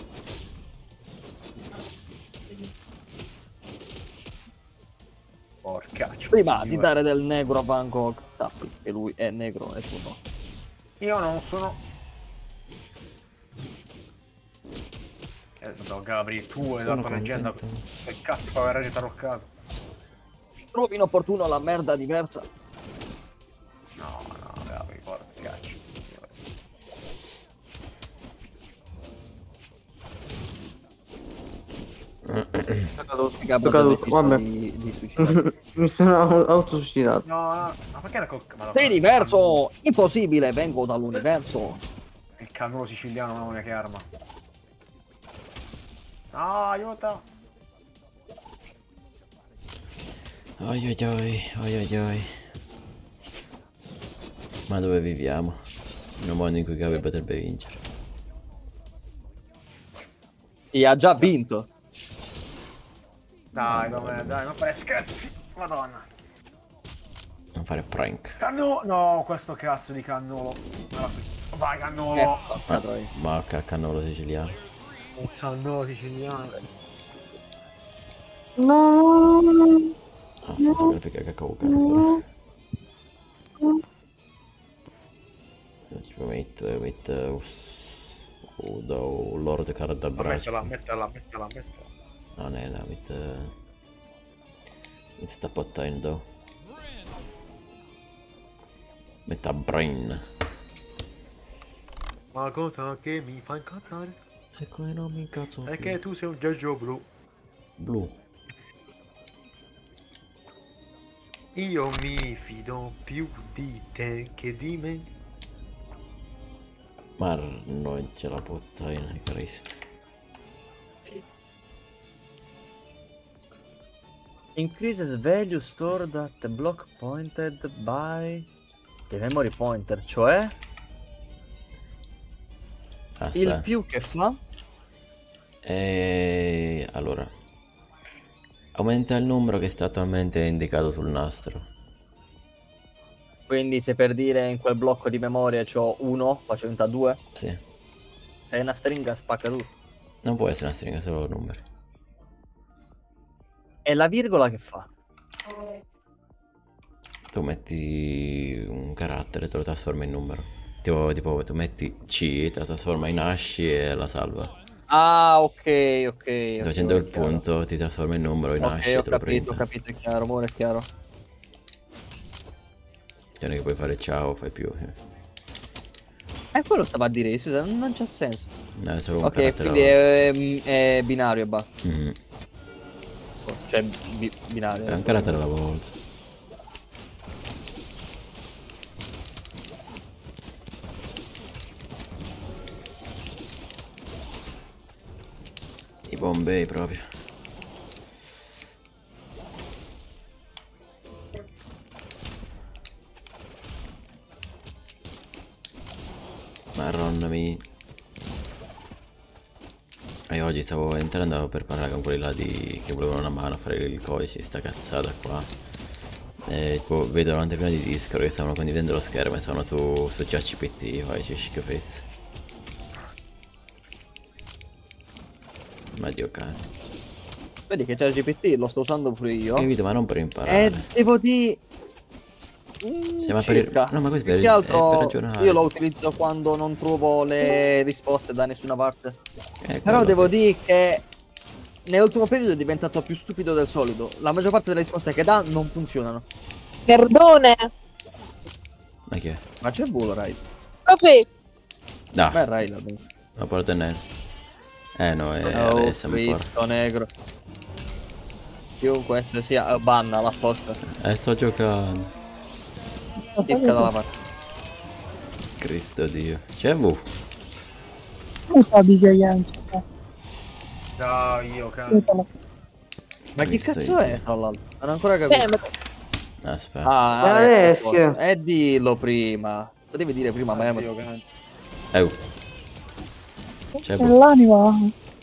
Porca. Prima di dare del negro a Van Gogh, sappi che lui è negro e tu no. Io non sono. Eh, no, Gabri, tu hai la Sono tua leggenda. contento. Che cazzo fa aver taroccato? Trovi inopportuno la merda diversa. No, no, Gabri, porca. Gabro Toccato, ha deciso vabbè. di, di suicidarsi. Mi sono autosuicidato. No, no, ma perché era col. Ma Sei diverso, impossibile, vengo dall'universo. Il cannolo siciliano, mamma mia che arma. No, aiuto! Oi oi oi, oi oi oi. Ma dove viviamo? In un mondo in cui Gabriel potrebbe vincere. E ha già vinto. Dai, dai, dai, non fare scherzi! Madonna! Non fare prank. Cannolo! No, questo cazzo di cannolo! Vai, Eh, cannolo! porca troia. Ma che cannolo siciliano. Un cannolo siciliano! No. Ah, senza sacrificare cacao cazzo. Ci metto, metto. Oh, da Lord Cardabraccio. Mettela, mettela, mettela, mettela. No, no, no, metto. Mi sta pottando. Metto a brain. Ma cosa che mi fa incazzare Ecco e non mi incazzo è più. che tu sei un Giorgio blu. Blu. Io mi fido più di te che di me. Ma non ce la puttana di Cristo. Increases value stored at the block pointed by the memory pointer, cioè Aspetta. il più che fa. E allora aumenta il numero che sta attualmente indicato sul nastro. Quindi se per dire in quel blocco di memoria c'ho uno, faccio diventa due. Sì. Se è una stringa spacca tutto. Non può essere una stringa, solo numeri. E la virgola che fa? Tu metti un carattere, te lo trasforma in numero. Tipo, tipo tu metti C, te la trasforma in asci e la salva. Ah, ok, ok. Facendo ok, il chiaro. punto ti trasforma il numero in Ok, hash e ho te lo capito, ho prende. capito, è chiaro, ora è chiaro. Cioè non è che puoi fare ciao, fai più. Eh, quello stava a dire, scusa, non c'ha senso. No, è solo un Ok, carattere quindi alla volta. è, è binario e basta. Mhm. Cioè, bi- binario. È un solo carattere binario. alla volta. I Bombay proprio. Marronnami. E oggi stavo entrando per parlare con quelli là di... che volevano una mano a fare il codice, sta cazzata qua. E tipo vedo l'anteprima di Discord che stavano condividendo lo schermo e stavano su, su ChatGPT, poi c'è schifezze. Ma Dio cane. Vedi che c'è il G P T, lo sto usando pure io. Capito, ma non per E imparare. devo di... Mm, Sì, ma per- circa. no, ma questo Più per- che è altro per ragionare. io lo utilizzo quando non trovo le risposte da nessuna parte. È Però quello devo che- dire che nell'ultimo periodo è diventato più stupido del solito. La maggior parte delle risposte che dà non funzionano. Perdone. Ma chi è? Ma c'è il volo, Rai. Profe. No, Ma è Rai là dentro. la porta è nero. Eh no, è Oh, adesso un po'. Cristo negro. Chiunque esso sia, eh, banna l'apposta. Eh, sto giocando. Ticca dalla parte. Cristo Dio. C'è V. Non so di Giant. Dai, io cane. Ma chi Cristo cazzo Dio. è, tra l'altro? Non ho ancora Beh, capito. ma Aspetta. Ah, Ma Alessio. Alessio. E dillo prima. Lo devi dire prima, ma Io cane. Eh, uh. C'è V. Nell'anima.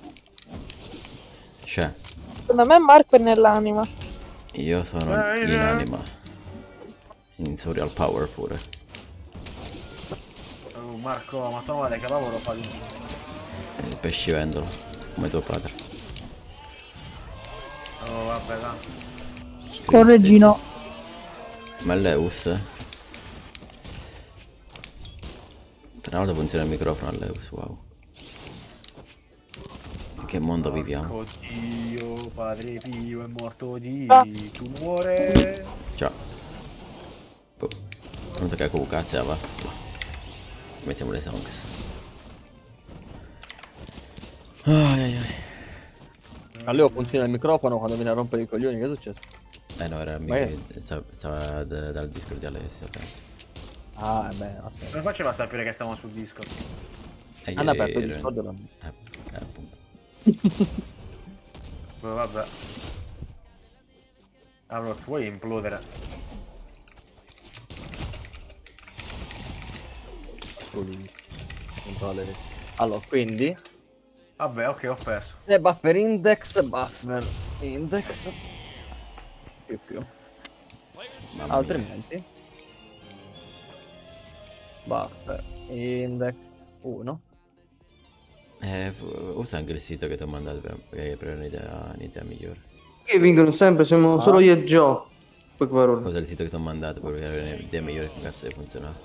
C'è. secondo me Marco è nell'anima. Io sono Eh, in eh. anima. In Surreal Power pure. Oh, Marco, ma tua madre che lavoro fa di... Il pescivendolo. Come tuo padre. Oh, vabbè, là. Correggino. Ma è Leus? Tra l'altro funziona il microfono a Leus, wow. In che mondo viviamo? Oddio, padre Pio è morto di Ah. tumore. Ciao. Boh. Non so che con cazzo è basta. Mettiamo le songs. Ai ai ai. A Leo funziona il microfono quando viene a rompere i coglioni, che è successo? Eh no, era il Ma mio... stava, stava da- dal Discord di Alessio, penso. Ah, beh, assolutamente. Come faceva a sapere che stavamo sul disco? E Hanno ieri aperto il ero- Discord o no? Eh, eh, appunto. Beh, vabbè. Allora, vuoi implodere? Allora, quindi Vabbè, ok, ho perso. le buffer index, buffer index più più. Mamma mia. Altrimenti buffer index uno. Eh, fu- usa anche il sito che ti ho mandato per, per, per un'idea, un'idea migliore. Che vincono sempre, siamo Ah. solo io e Joe. Poi parole. Usa il sito che ti ho mandato per avere un'idea migliore che cazzo deve funzionare.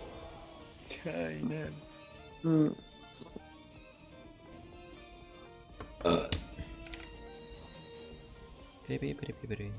Mm. Piri, piri, piri, piri.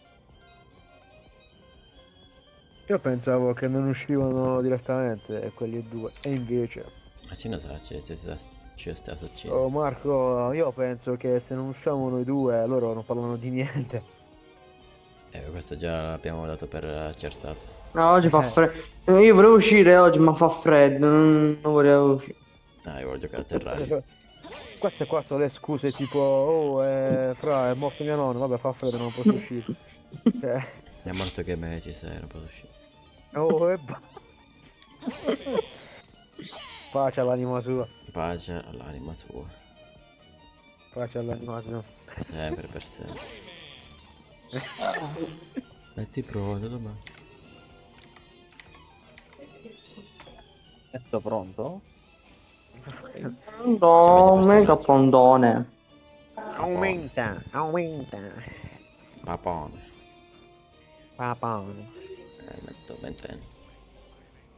Io pensavo che non uscivano direttamente quelli due, e invece... Ma ce ne sa, c'è, c'è, sta- c'è sta saccino. Oh Marco, io penso che se non usciamo noi due, loro non parlano di niente. Eh, questo già l'abbiamo dato per accertato. No, oggi fa Eh. freddo. Io volevo uscire oggi, ma fa freddo. Non, non volevo uscire. Ah, io voglio giocare a Terraria. Queste qua sono le scuse tipo, oh, eh, fra, è morto mio nonno, vabbè, fa freddo, non posso uscire. Cioè, È morto che me ci sei, non posso uscire. oh, e ba- Pace all'anima sua, Pace all'anima sua. pace all'anima sua. Sempre per sempre. Metti pronto domani. Metto pronto? No, mega pondone. Aumenta, aumenta. Papone. Papà, Eh, metto ventenne.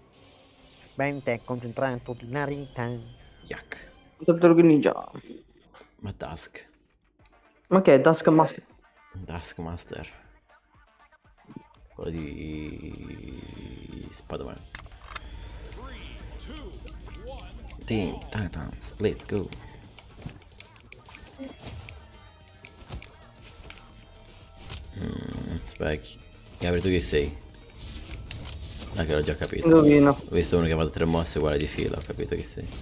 mente concentrato di narita. Yak. Tutto organizzato. Ma Dusk. Ma che è Dusk Mask? Duskmaster. Quello di Spider-Man. Teen Titans, let's go. Mm, specchi. Gabri, tu chi sei? Ah, che l'ho già capito. Indovino. Ho visto uno che ha fatto tre mosse uguali di fila, ho capito chi sei.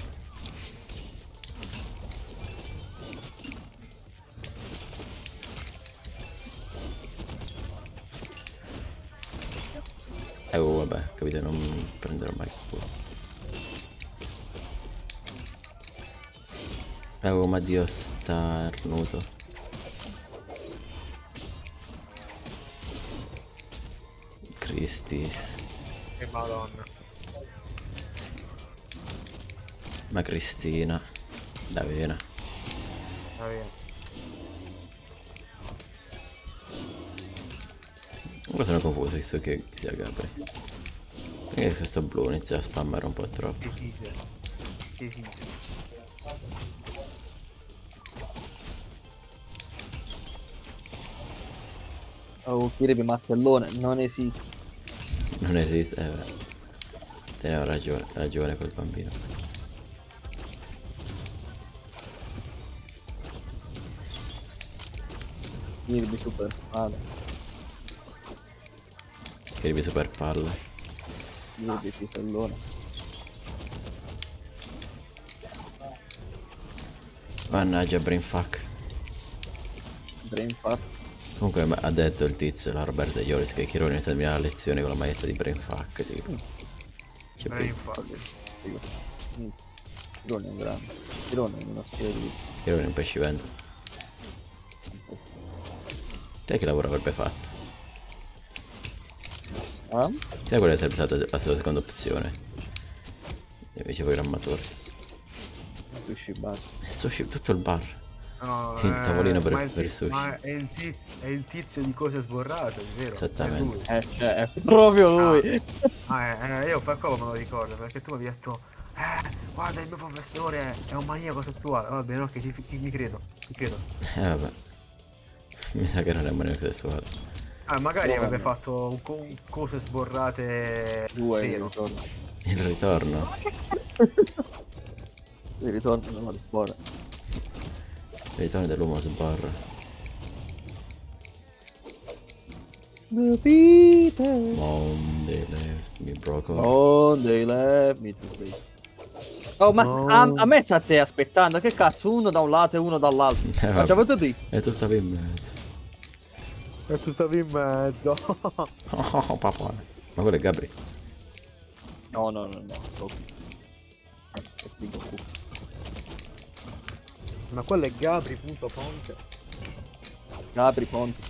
Eh, oh, vabbè, capito, non prenderò mai il culo. Eh, oh, ma Dio, starnuto. Cristis. Che madonna. Ma Cristina. Davvero. Va bene. Ora sono confuso, visto che sia Gabri. Perché questo blu inizia a spammare un po' troppo. Che figlia. Che figlia. Oh, Kirby martellone, non esiste. Non esiste, eh beh. Teneva ragione, ragione quel bambino. Kirby super spada. Kirby super palle. Kirby pistellone. Mannaggia brainfuck. Brainfuck. Comunque ma- ha detto il tizio, la Roberta Ioris, che Chironi termina la lezione con la maglietta di brainfuck, tipo. C'è Eh, più. infatti. Kirone è un grande. Kirone è uno stile di vita. Chironi è un pescivento. Te che lavoro avrebbe fatto? Ah? Te quella sarebbe stata la sua seconda opzione. Invece programmatore. Sushi bar. E sushi tutto il bar. No, Sì, il tavolino per- ma il per il tiz- sushi. Ma è il, tiz- è il tizio di cose sborrate, è vero? Esattamente. È lui. Eh, cioè, è proprio lui. Ah, eh, eh, io per quello me lo ricordo, perché tu mi hai detto, eh, guarda il mio professore è un maniaco sessuale. Va bene, ok, ti, ti, mi credo, ti credo. Eh vabbè. Mi sa che non è maniaco sessuale. Ah, magari Buono. avrebbe fatto un co- cose sborrate Due il vero. ritorno. Il ritorno. Il ritorno della scuola. Il ritorno dell'uomo sbarra. The Peter. Monday left me broke off. Oh, they left me to play. Oh, ma No. a, a me state aspettando. Che cazzo? Uno da un lato e uno dall'altro. Eh, Ma vabbè. ci avete detto? E tu stavi in mezzo. E tu stavi in mezzo. Oh, oh, papà. Ma quello è Gabri. No, no, no, no. Troppo. Che figo qui. Ma quello è Gabri, punto Ponte. Apri ponti.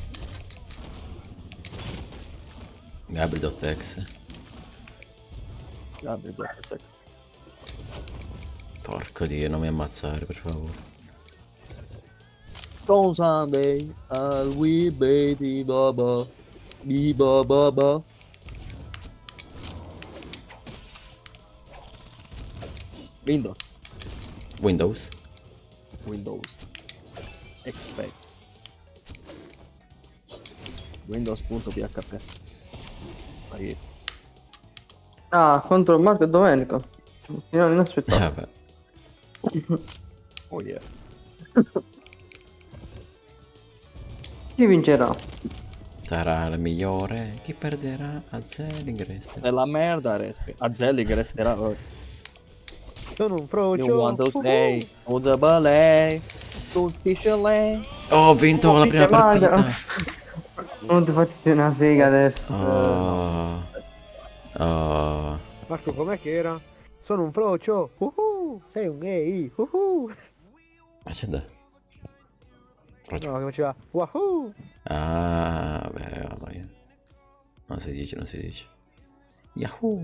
Gabri.exe. Apri dopo sex. Porco dio, non mi ammazzare, per favore. On Sunday, I'll we baby baba. Bi baba baba. Windows. Windows. Windows. Expect. Windows.php. Vai. Ah, contro Marco e Domenico. No, non Eh, aspettavo. vabbè. Oh yeah. Chi vincerà? Sarà il migliore. Chi perderà? Azelling resta. Nella merda respi. Azelli che resterà. Sono un You frocio. want to play on the ballet. To fish a lane. Oh, ho vinto la prima Mangia. partita. Non ti fatti una sega adesso. Oh. Oh. Marco, com'è che era? Sono un frocio. Uhu. Sei un gay. Uhu. Ma c'è da. No, che faceva wahoo. Ah, beh, mamma mia. Non si dice, non si dice. Yahoo!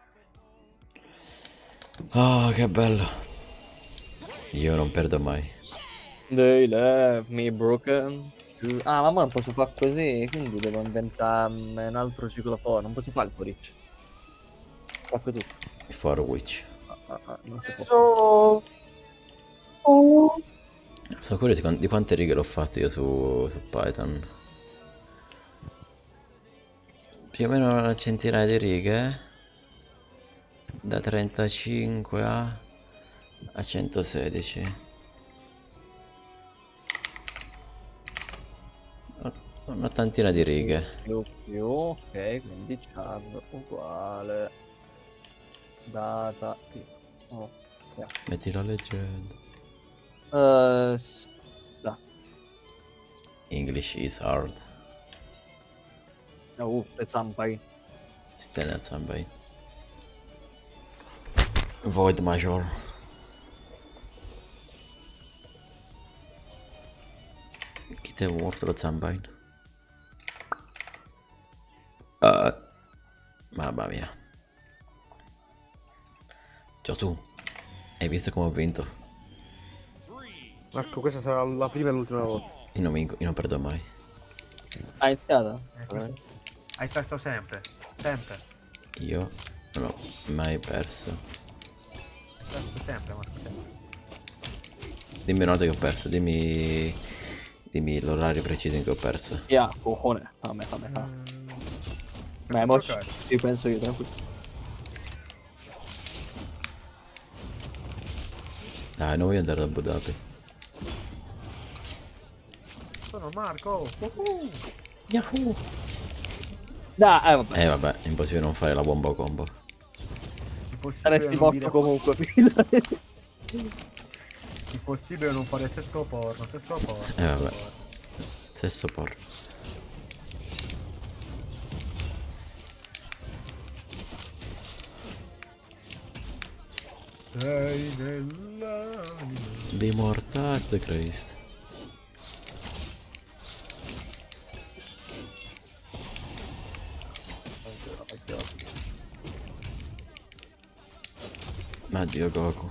Oh, che bello. Io non perdo mai. They left me broken. Ah, ma non posso fare così, quindi devo inventarmi un altro ciclofono. Non posso fare il poriccio. Faccio tutto. For which? Ah, ah, ah, non si può. Oh. Oh. Sono curioso di quan- di quante righe l'ho fatto io su, su Python. Più o meno una centinaia di righe. Da trentacinque a, a centosedici. Una tantina di righe. Più, più, ok, quindi char uguale data più. Ok. Metti la leggenda. Eh, s- da. English is hard. Uh, le zampai. Si tende a Zambai. Void Major. Chi ti è morto lo Zambai? Uh, mamma mia. Ciao tu. Hai visto come ho vinto? Marco, questa sarà la prima e l'ultima volta. Io non vinco, io non perdo mai. Ha iniziato? Eh, Hai perso sempre, sempre. Io non ho mai perso. Hai perso sempre, Marco, sempre. Dimmi una volta che ho perso, dimmi. Dimmi l'orario preciso in cui ho perso. Yeah, coglione. Fammi, fammi, fammi. Mm, Ma mo ci giocare. ci penso io, tranquillo. Dai, non voglio andare da Abu Dhabi. Sono Marco. Uhuh. Yahoo! Dai, eh, vabbè. Eh vabbè, è impossibile non fare la bomba combo. Impossibile Saresti non morto dire- comunque. Impossibile non fare sesso porno, sesso porno. Eh, vabbè. Sesso porno. Sei nell'anima. Be mortal the Christ. Addio Goku.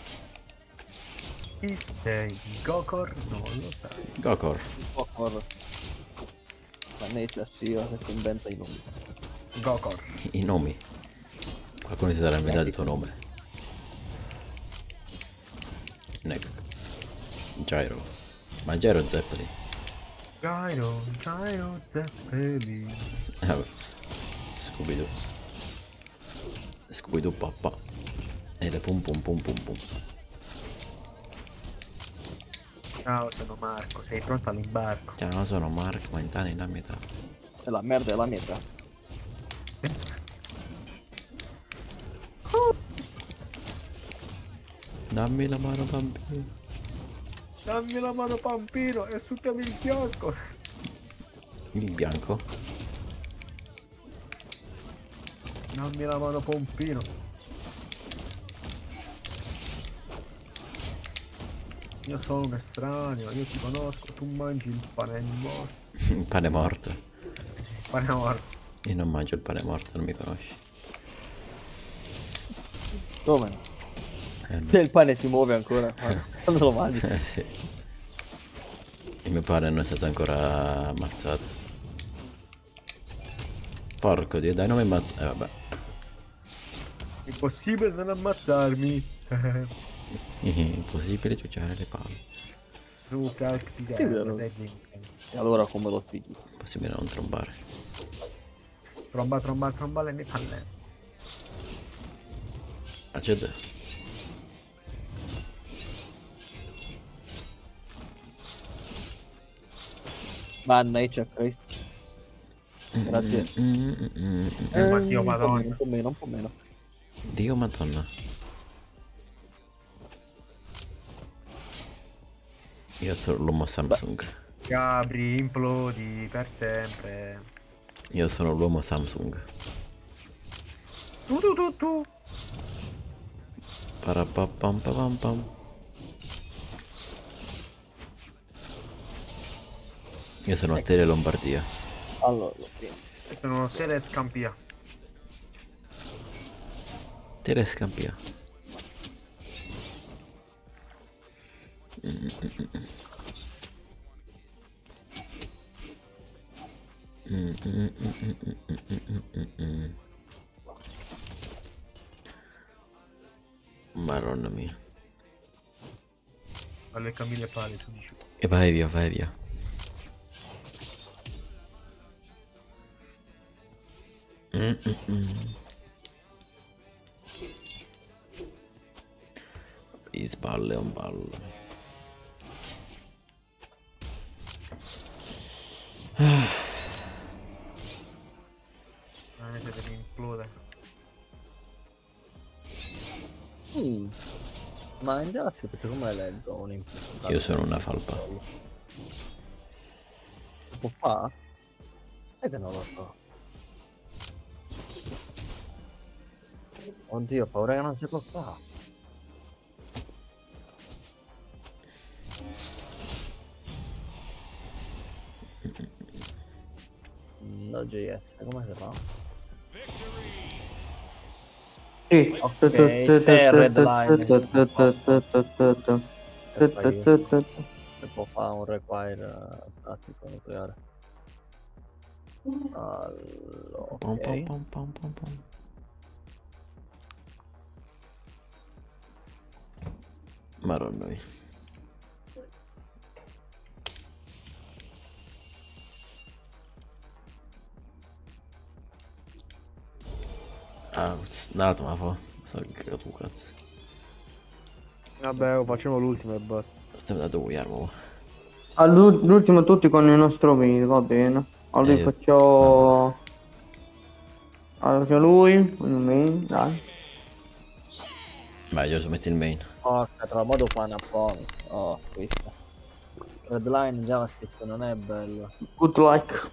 Chi sei? Gokor? Non lo sai. Gokor. Horror. La nature sia che si inventa i nomi. Gokor. I nomi. Qualcuno si sarà inventato il tuo nome. Nek. Gyro. Ma Gyro Zeppelin. Gyro, Gyro, Zeppelin. Eh, vabbè. Scooby-Doo. Scooby-Doo papà. E le pum pum pum pum pum. Ciao, sono Marco, sei pronto all'imbarco? Ciao, sono Mark, vent'anni la mia età. E la merda è la mia età. Dammi la mano bambino. Dammi la mano Pampino e succhiami il chiosco. Il bianco. Dammi la mano Pompino. Io sono un estraneo, io ti conosco, tu mangi il pane morto. Il pane morto. Pane morto. Io non mangio il pane morto, non mi conosci. Come? Eh, no. Che il pane si muove ancora quando quando lo mangi. Eh sì. E mio padre non è stato ancora ammazzato. Porco dio, dai, non mi ammazza. Eh vabbè. Impossibile non ammazzarmi. Impossibile ciucciare le palle. Su calc Sì, vero. pisello. E allora come lo pigli? Impossibile non trombare. Tromba, tromba, tromba le mie palle. Accede. Mannaggia Cristo. Grazie. Mm, mm, mm, mm, mm. Eh, ma un Dio, po' Madonna. meno, un po' meno, un po' meno. Dio madonna. Io sono l'uomo Samsung. Gabri, implodi per sempre. Io sono l'uomo Samsung. Tu tu tu tu. Parapapam pam pam. Io sono a Tele Lombardia. Allora, sì. Sono Tele Scampia. Tele Scampia. Madonna mia. Alle Camille pari, tu dici. E vai via, vai via. Mm -mm -mm. Gli spalle è un ballo. Veramente devi implodere. Mm. Ma in JavaScript come le leggo un input? Io sono una falpa. Si può fare? È che non lo so. Oddio, ho paura che non si può fare. Node.js, come si fa? Sì. Ok, c'è Redline. Si può fare un require pratico nucleare. Allora, Pom, pom, ok. pom, pom, pom, pom. Maronna mia. Ah, dato ma fa. Sta che tu cazzo. Vabbè, facciamo l'ultimo e basta. Stiamo da dove, Armo? All'ultimo tutti con il nostro mini, va bene. Allora Eh, faccio... Allora c'è lui, il main, dai. Meglio se metti il main. Oh, tra modo fa una bonus. Oh, questa. Redline in JavaScript non è bello. Good luck.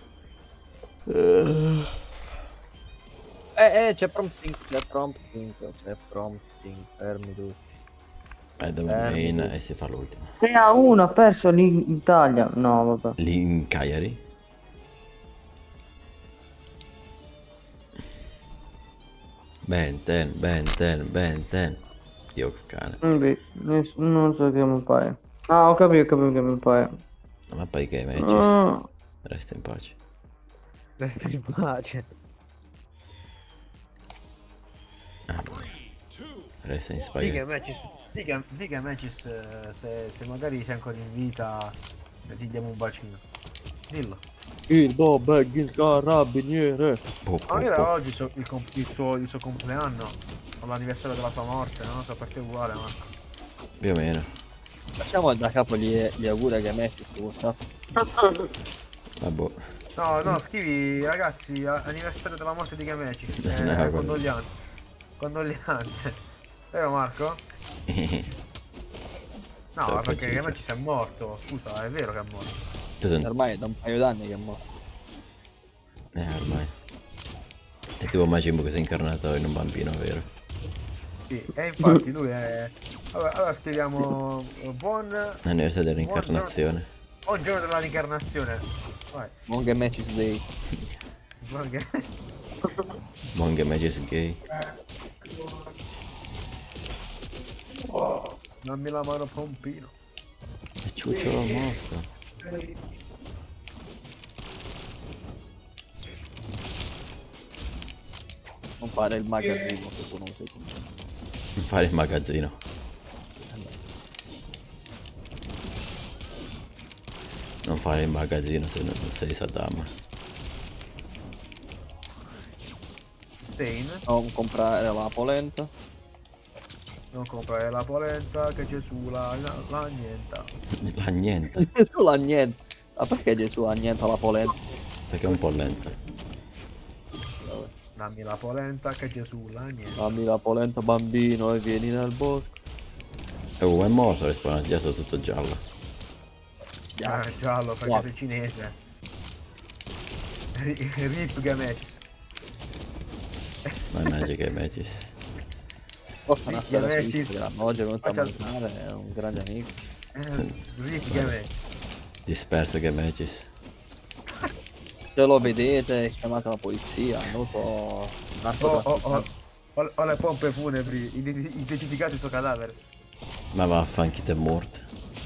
Eh, eh, c'è prompt sync, c'è prompt sync, c'è prompt sync, fermi tutti. Eh, da un Fermi main tutti. e si fa l'ultimo. tre a uno ha perso lì in Italia. No, vabbè. Lì in Cagliari? Ben ten, ben ten, ben ten. Dio che cane. Invece, ness- non so che mi pare. Ah, ho capito, ho capito che mi pare. Ma poi che matches? Ah, Resta in pace. Resta in pace. Ah, poi. Resta in Dica spaghetti. matches, dica, dica matches eh, se, se magari sei ancora in vita e ti diamo un bacino. Dillo. Il Bob Baggins carabiniere. Po, po, Ma era po. oggi so- il, comp- il suo, il suo compleanno, all'anniversario della sua morte, non lo so perché è uguale, Marco. Più o meno. Facciamo da capo gli, gli auguri a Gametti su WhatsApp. Vabbè. No, no, scrivi ragazzi, a- anniversario della morte di Gameci. Eh, No, quello- condoglianze. Condoglianze. Vero Marco? No, Sì, perché faccio Gameci è morto, scusa, è vero che è morto. Tu sei... Ormai è da un paio d'anni che è morto. Eh, ormai. È tipo Majimbo che si è incarnato in un bambino, vero? Sì, e infatti lui è... Allora, allora scriviamo eh, buon... Anniversario dell'incarnazione. Buon giorno della rincarnazione. Vai, Buon Gametti Day. buon che... Monga Magis gay. Dammi la mano pompino. E ciucciolo mostro. Non fare il magazzino se tu non sei contento. Fare il magazzino. Non fare il magazzino se non sei Saddam. Stain, Non comprare la polenta. non comprare la polenta che Gesù la, la, la nienta. La niente. Gesù l'ha niente. Ma perché Gesù ha niente la polenta? Perché è un po' lenta. Dammi la polenta che Gesù la nienta. Dammi la polenta bambino e vieni nel bosco. Oh, è morto, risponde già sto tutto giallo. Ah, è giallo perché Wow. sei cinese. Ri- Rip Gametti. Mannaggia che Magis. Posso una storia su Gametti. Instagram. Oggi è venuto a Faccia- mancare, è un grande amico. Eh, Rip Gametti. Disperso che Magis. Se lo vedete, chiamate la polizia. Non so. Oh, Narco oh, oh. trafficante. Ho, ho le pompe funebri, identi- identificate il suo cadavere. Ma vaffanchi te morto.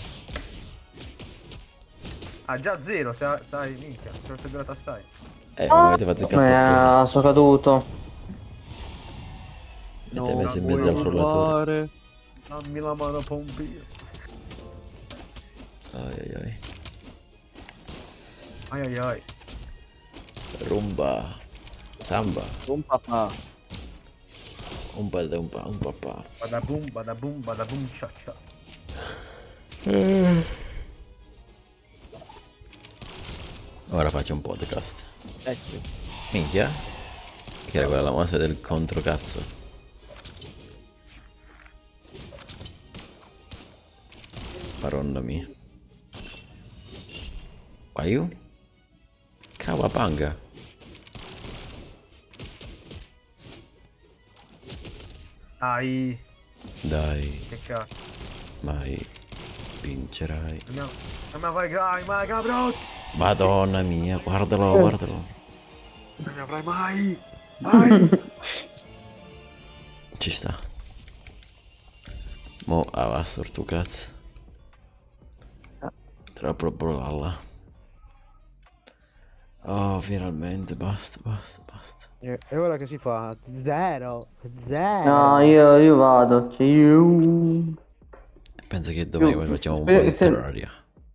Ah, già zero, stai, stai minchia, sono segnato assai. Eh, ma avete fatto il cappotto. Eh, sono caduto. E te messo in mezzo al frullatore. fare. Dammi la mano pompino. Ai ai ai. Ai ai ai. Rumba. Samba. Un papà. Un pa' un pa' un papà. Bada boom, bada boom, bada boom, cia cia. Ora faccio un podcast. Eh sì. Minchia. Che era quella la mossa del controcazzo. Maronna mia. Waiu? Kawabanga. Dai, Dai, che cazzo. mai vincerai. Andiamo, andiamo a fare mai, mai, cabrón. Madonna mia, guardalo, guardalo. Non ne avrai mai. Mai. Ci sta. Mo avassa tu cazzo. Troppo bralla. Oh, finalmente, basta, basta, basta. E e ora che si fa? Zero. Zero. No, io, io vado. Cioè, io... Penso che domani Io- facciamo un eh, po' di se- terraria.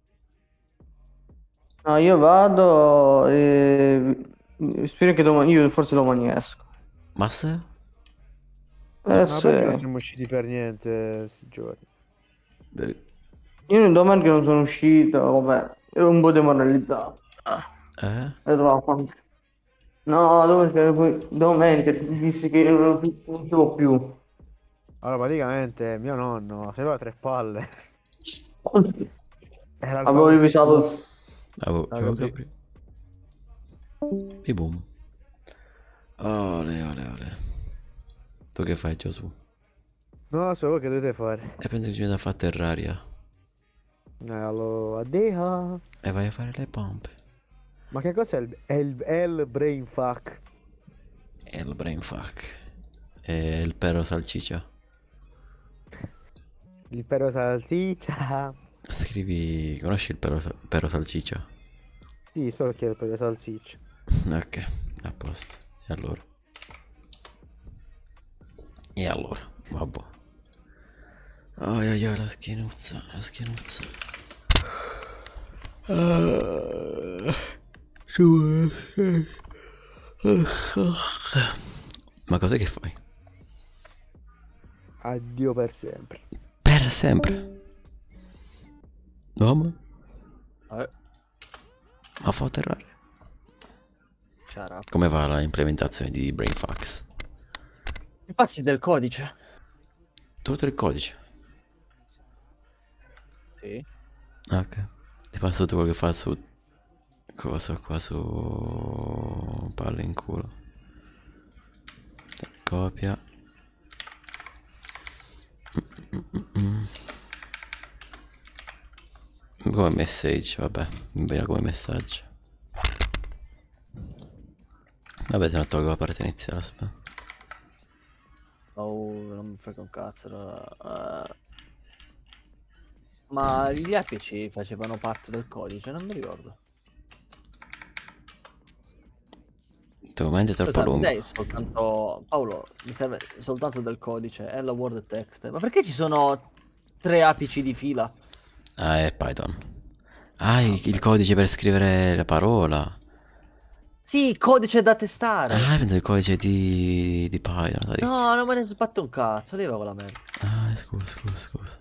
No, io vado e... Spero che domani... Io forse domani esco. Ma se? Eh Ma perché non sì. siamo usciti per niente sti giorni? Beh, Io domani che non sono uscito, vabbè, ero un po' demoralizzato. eh? E dovevo fare- No, domenica, poi- domenica ti dissi che non non devo più. Allora, praticamente mio nonno aveva tre palle. Era il Avevo rivisato. Avevo, Ah, avevo capì. capito. E boom. Ole, ole, ole. Tu che fai, Gesù? Non lo so, voi che dovete fare. E penso che ci vada a fare terraria. Eh, allora, addio. E vai a fare le pompe. Ma che cos'è il, è il, è il brain fuck? E il brain fuck. E il perro salsiccia. Il perro salsiccia. Scrivi. Conosci il perro, sal- perro salsiccia? Sì, so che è il perro salsiccia. Ok, a posto. E allora? E allora? Vabbè. Ai ai ai, la schienuzza, la schienuzza. Ah, su, eh. Ma cos'è che fai? Addio per sempre. Per sempre. No, Eh, ma fa terrare. c'era. Come va la implementazione di Brainfax? I passi del codice. Tutto il codice. Sì. Ok. Ti passo tutto quello che fa su. Cosa qua su. Palle in culo. Copia. Mm-mm-mm. Come message, vabbè, mi viene come messaggio. Vabbè, se no tolgo la parte iniziale, aspetta. Oh, non mi frega un cazzo. eh. Ma gli apici facevano parte del codice, non mi ricordo. Il documento è troppo Scusa, mi lungo. dai soltanto... Paolo, mi serve soltanto del codice, hello world text. Ma perché ci sono tre apici di fila? Ah, è Python. Ah, il, il codice per scrivere la parola. Sì, codice da testare. Ah, penso il codice di, di Python. Sai? No, non me ne sbatto un cazzo, leva quella merda. Ah, scusa, scusa, scusa.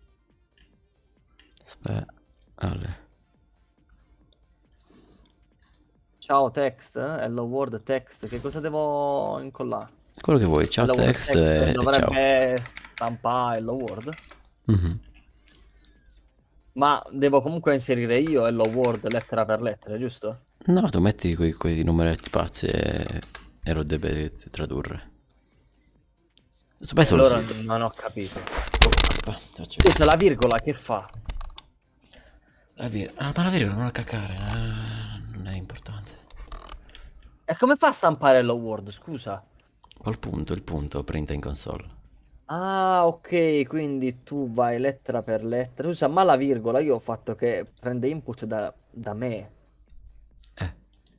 Aspetta. Allora. Ciao text, eh? hello world text, che cosa devo incollare? Quello che vuoi, ciao Hello world text e, e ciao. dovrebbe stampare hello world. Mhm. Ma devo comunque inserire io hello world lettera per lettera, giusto? No, tu metti quei, quei numeretti pazzi e, e lo deve tradurre. Beh, solo Allora sì. non ho capito. Aspetta, ti faccio vedere. Scusa, la virgola che fa? La virgola, ah, ma la virgola non la caccare, eh, non è importante. E come fa a stampare hello world, scusa? Col punto, il punto, printa in console. Ah, ok, quindi tu vai lettera per lettera. Scusa, ma la virgola io ho fatto che prende input da, da me. Eh,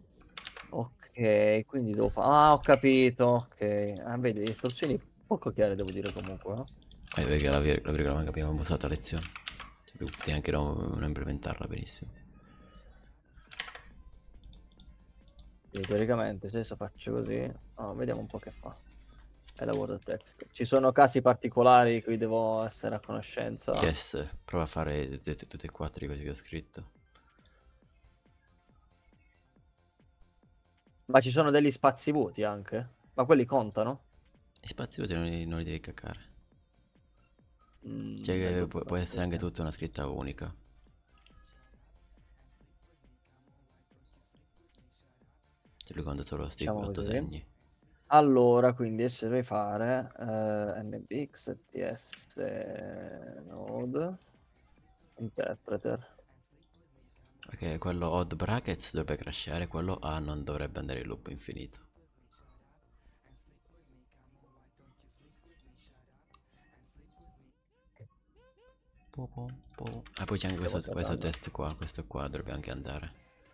Ok, quindi devo fare... Ah, ho capito, ok. Ah, vedi, le istruzioni poco chiare devo dire comunque, no? eh, vedi che la, vir- la virgola manca abbiamo usato a lezione. Potrei anche non, non implementarla benissimo. Sì, teoricamente se adesso faccio così, oh, vediamo un po' che fa. E lavoro text. Ci sono casi particolari cui devo essere a conoscenza. Yes, prova a fare tutte tutte e quattro i cosi che ho scritto. Ma ci sono degli spazi vuoti anche? Ma quelli contano? Gli spazi vuoti non li, non li devi caccare. Mm, Cioè è che doppio, pu- può essere anche ok. tutta una scritta unica. Cioè lui conta solo sti Diciamo otto così. segni. Allora, quindi adesso dovrei fare eh, nbx ts node interpreter. Perché quello odd brackets dovrebbe crashare, quello A non dovrebbe andare in loop infinito. Po, po, po. Ah, poi c'è anche questo, Stiamo questo serrando. test qua, questo qua dovrebbe anche andare.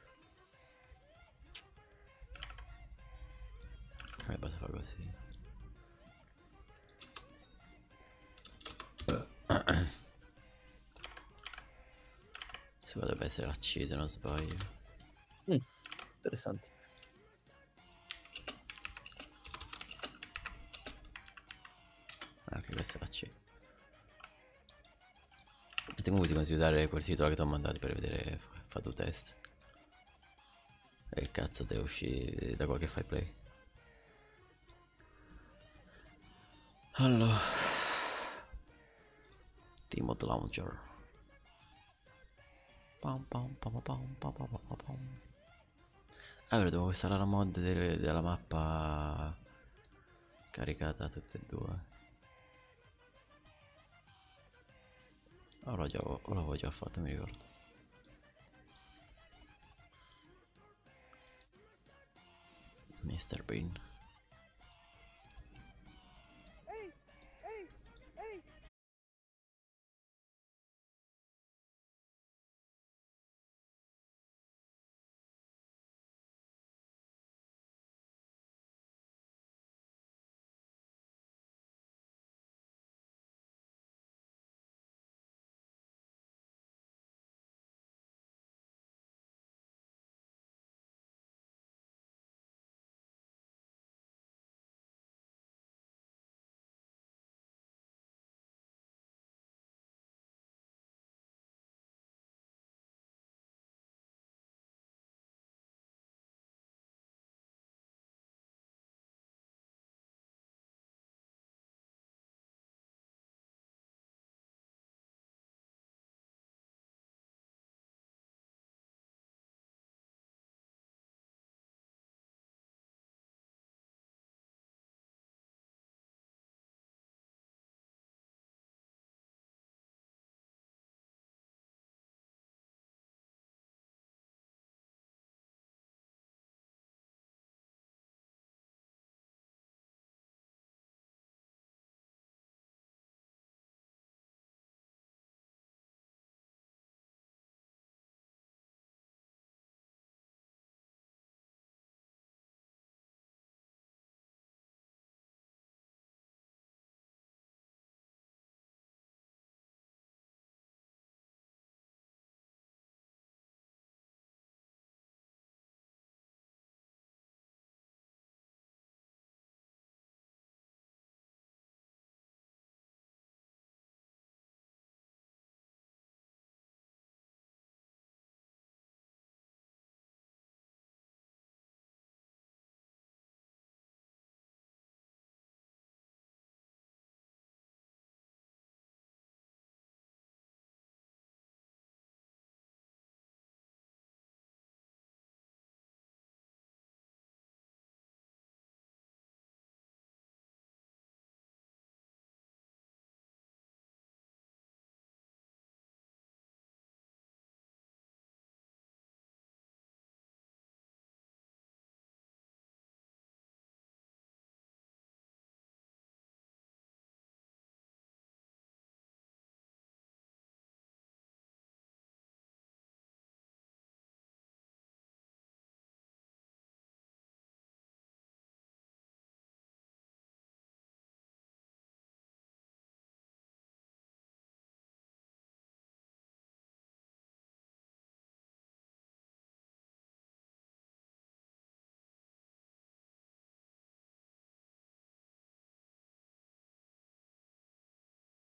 Come basta fare così? Questo qua dovrebbe essere la C se non sbaglio. Mm, interessante. Ah, ok, questa è la C. E comunque ti consiglio di usare quel sito là che ti ho mandato per vedere fatto test. E il cazzo deve uscire da qualche file play. Allora, Tmod Launcher. Pam pam pam pam pam pam pam pam. Allora devo installare la mod delle- della mappa caricata tutte e due. O l'ho già, o l'avevo già fatto, mi ricordo. mister Bean.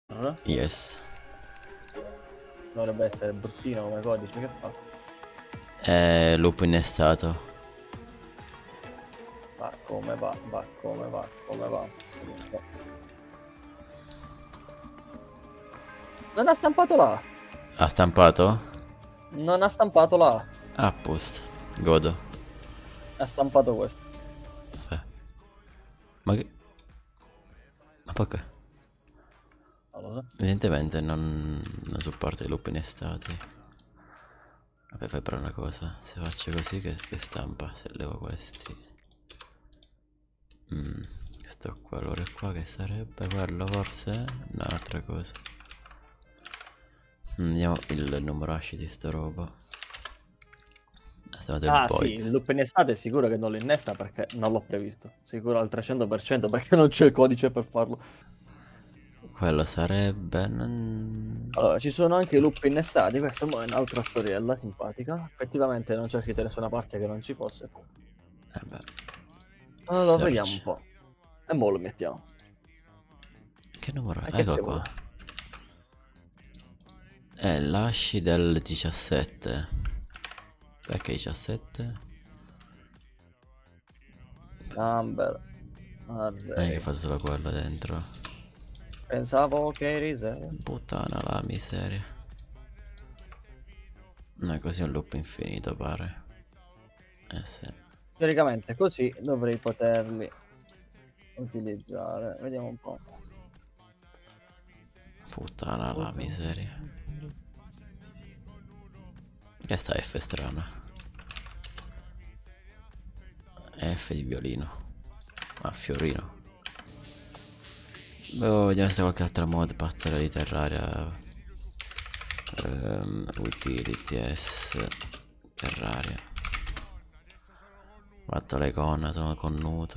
Yes. Dovrebbe essere bruttino come codice, che fa? È loop innestato. Va come va, va come va, come va. Non ha stampato là. Ha stampato? Non ha stampato là. Ah, a posto. Godo. Ha stampato questo. Eh. Ma che... Ma perché? Non lo so. Evidentemente non, non supporta i loop innestati. Vabbè, fai però una cosa. Se faccio così che, che stampa. Se levo questi. Mm, questo qua, allora qua che sarebbe quello forse? No, altra cosa. Andiamo il numero hash di sta roba. Del Ah void. sì, il loop innestato è sicuro che non lo innesta perché non l'ho previsto. Sicuro al trecento per cento perché non c'è il codice per farlo. Quello sarebbe... Non... Allora, ci sono anche i loop innestati, questa è un'altra storiella simpatica. Effettivamente non c'è scritto da nessuna parte che non ci fosse. Eh beh. Allora, Search. vediamo un po'. E mo lo mettiamo. Che numero è? Eh, che Eccolo devo- qua. È l'hash del diciassette. Perché diciassette? Number. Eh, Array. che fa solo quello dentro. Pensavo che rise. Puttana la miseria. No, è così un loop infinito pare. Eh sì. Teoricamente così dovrei poterli utilizzare. Vediamo un po'. Puttana la miseria. Che sta F strana. F di violino. Ah, fiorino. Boh, vediamo se c'è qualche altra mod pazza di Terraria. Um, utilities Terraria. Fatto le icona, sono connuto.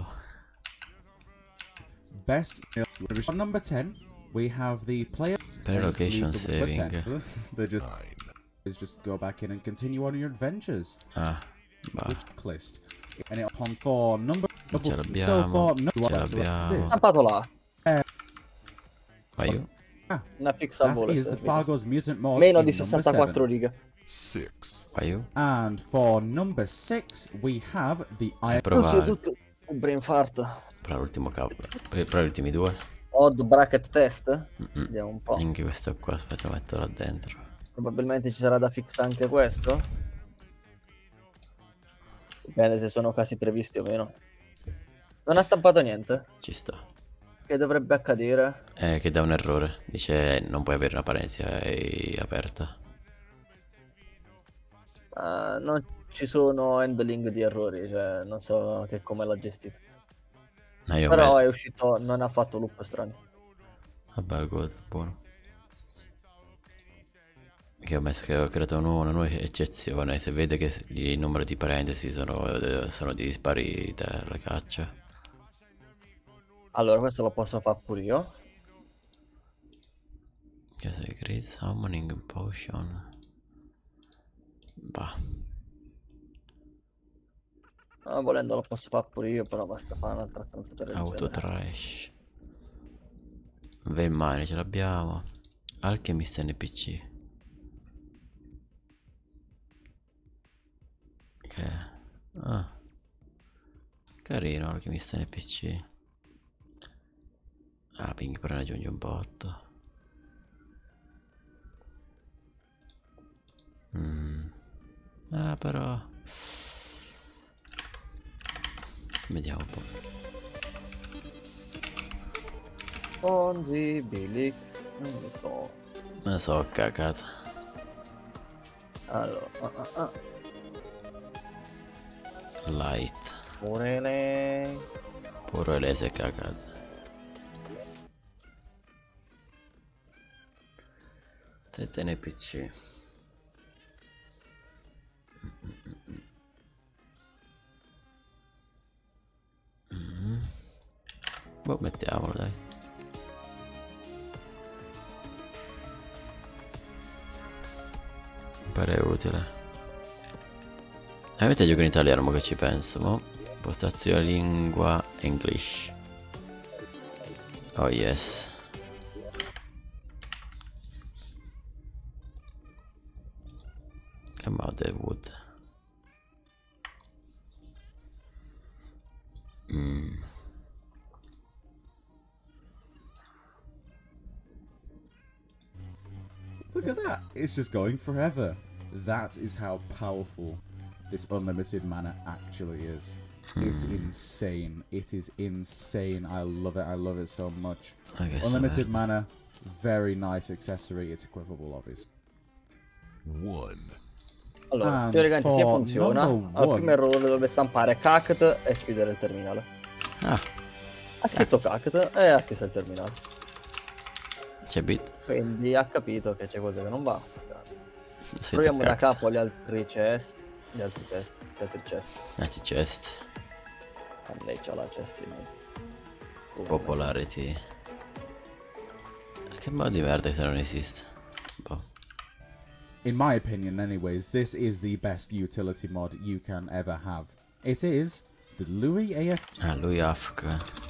Best on number ten, we have the player. Per location Leave the number saving. ten. They just, is just go back in and continue on your adventures. Ah, bah. List. And it on for number. Ce So l'abbiamo. far, no, Ce l'abbiamo. Stampato là. Ma io? Una fixa That volo. is the Fargo's Mutant Mod. Meno in di number sessantaquattro seven. righe. Ma io? And for number six, we have the Eh, Iron. Non sei provare. tutto un brain fart. Però l'ultimo capo. Però gli ultimi due. Odd bracket test. Mm-mm. Vediamo un po'. Anche questo qua, aspetta, metto là dentro. Probabilmente ci sarà da fixare anche questo. Dipende se sono casi previsti o meno. Non ha stampato niente. Ci sta. Che dovrebbe accadere? Eh, che dà un errore. Dice non puoi avere una parentesi eh, aperta. Uh, non ci sono handling di errori, cioè non so che come l'ha gestito. No, io Però me... è uscito, non ha fatto loop strani. Vabbè, good, buono. Che ho messo che ho creato una, una nuova eccezione. Se vede che i numeri di parentesi sono, sono dispari la caccia. Allora, questo lo posso fare pure io. Che sei Great Summoning Potion. Bah. Ah, volendo lo posso fare pure io, però basta fare un'altra stanza per il Auto genere. trash. Veilmine ce l'abbiamo. Alchemist N P C. Che... Ah. Carino Alchemist N P C. Ah, ping però ne aggiungi un botto. Mm. Ah, però... Vediamo un po'. Fonzi, Billy, non lo so. Non lo so, cagato. Allora, ah, ah, ah. Light. Pure lei. Pure lei si è cagato. Sette N P C. Mm. Boh, mettiamolo dai. Pare utile. Eh, avete gioco in italiano, ma che ci penso, mo? Impostazione lingua English. Oh yes. about the wood? Mm. Look at that. It's just going forever. That is how powerful this unlimited mana actually is. It's insane. It is insane. I love it. I love it so much. I guess Unlimited mana, very nice accessory. It's equipable, obviously. One. Allora, And teoricamente se for funziona, number al one- primo errore dove stampare cact e chiudere il terminale. Ah, Ha scritto cact e ha chiuso il terminale. c'è bit. Quindi ha capito che c'è qualcosa che non va. Sì, Proviamo da toccato. capo gli altri chest. Gli altri chest. Gli altri chest. Ah, c'è chest. Ah, lei c'ha la chest in mezzo. Uh, Popularity. Che modo di merda se non esiste? Boh. In my opinion, anyways, this is the best utility mod you can ever have. It is the Louis A F Ah, lui Afk.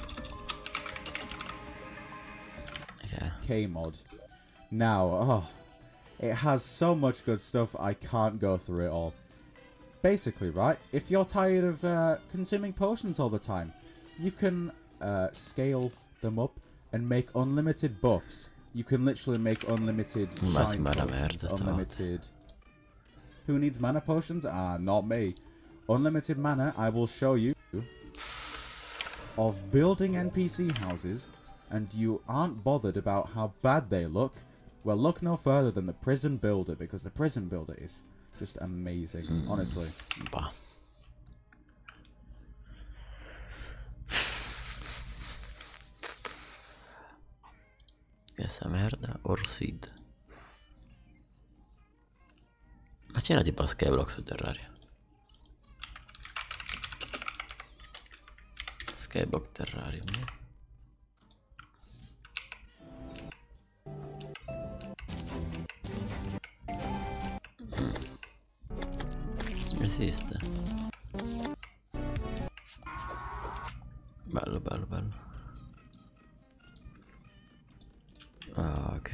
Ok. K mod. Now, oh, it has so much good stuff, I can't go through it all. Basically, right, if you're tired of uh, consuming potions all the time, you can uh, scale them up and make unlimited buffs. You can literally make unlimited Ma shine sembra potions, merda, sta unlimited... Who needs mana potions? Ah, not me. Unlimited mana, I will show you, of building N P C houses, and you aren't bothered about how bad they look. Well, look no further than the Prison Builder, because the Prison Builder is just amazing, honestly. Bah. Questa merda, Orsid. Ma c'era tipo Skyblock su Terraria. Skyblock Terrarium. Mm. Esiste. Bello, bello, bello. Ah, ok.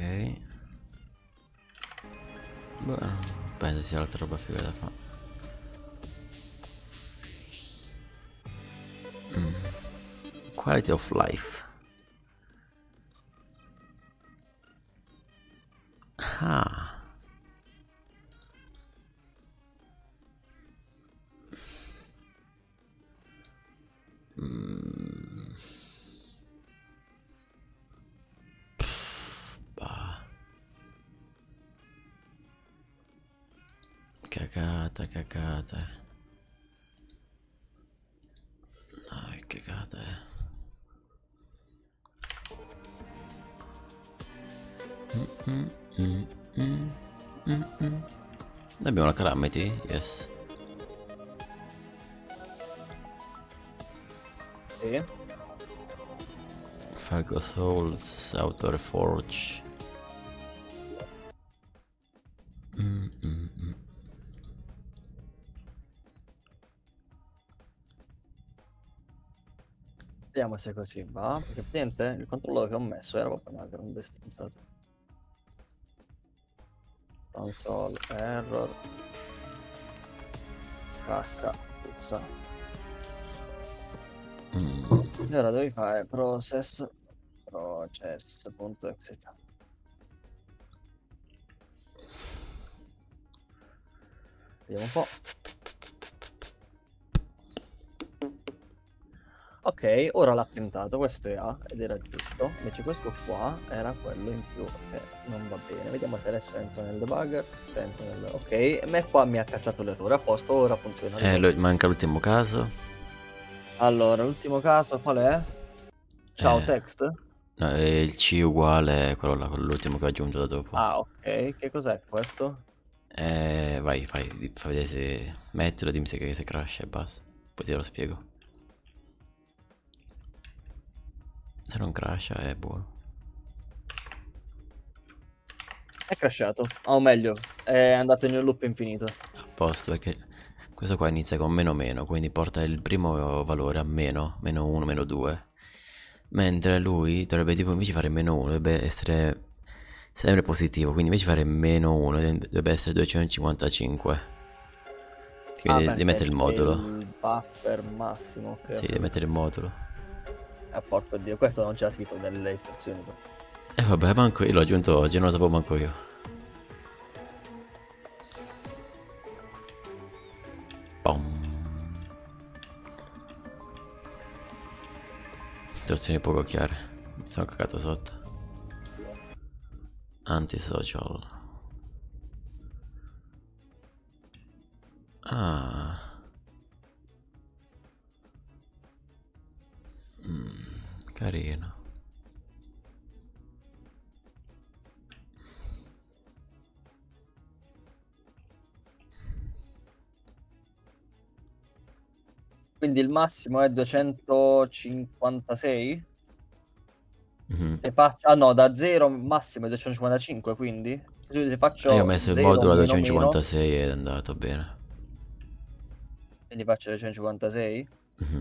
Beh, penso sia l'altra roba figa da fare. Mm. Quality of life. Ah. Mm. Bah. Cagata, cagata. No, che cagata è. Mm, mm, mm, mm, mm. Abbiamo la calamity? Yes. Sì. Fargo Souls, Auto Forge. Mm, mm, mm. Vediamo se così va. Perché niente, il controllo che ho messo era proprio una grande stronzata. Console, error. Cacca, puzza. Mm. E ora devi fare process. Process.exit. Vediamo un po'. Ok, ora l'ha printato, questo è A ed era giusto, invece questo qua era quello in più, che non va bene. Vediamo se adesso entro nel debugger, se entro nel... ok, e me qua mi ha cacciato l'errore, a posto, ora funziona. Eh, lo- manca l'ultimo caso. Allora, l'ultimo caso qual è? Ciao Eh. text? No, è il C uguale a quello là, quello l'ultimo che ho aggiunto da dopo. Ah, ok, che cos'è questo? Eh, vai, vai, di- fa vedere se... Mettilo, dimmi se, se crash e basta. Poi te lo spiego. Se non crasha è buono. È crashato, o meglio, è andato in un loop infinito. A posto, perché questo qua inizia con meno meno, quindi porta il primo valore a meno, meno uno, meno due. Mentre lui dovrebbe tipo invece fare meno uno, dovrebbe essere sempre positivo, quindi invece fare meno uno dovrebbe essere duecentocinquantacinque. Quindi Ah, devi perché mettere il c'è modulo. Il buffer massimo. Ok. Sì, devi mettere il modulo. Eh, porco Dio, questo non c'era scritto nelle istruzioni. E eh, vabbè, manco io l'ho aggiunto oggi, non lo sapevo manco io. Pom. Situazioni poco chiare. Mi sono cagato sotto. Antisocial. Ah. Mm, carino. Quindi il massimo è duecentocinquantasei? Mm-hmm. Se faccio... Ah no, da zero massimo è duecentocinquantacinque, quindi se faccio Io ho messo il zero modulo a meno duecentocinquantasei meno, ed è andato bene. quindi faccio duecentocinquantasei. Mm-hmm.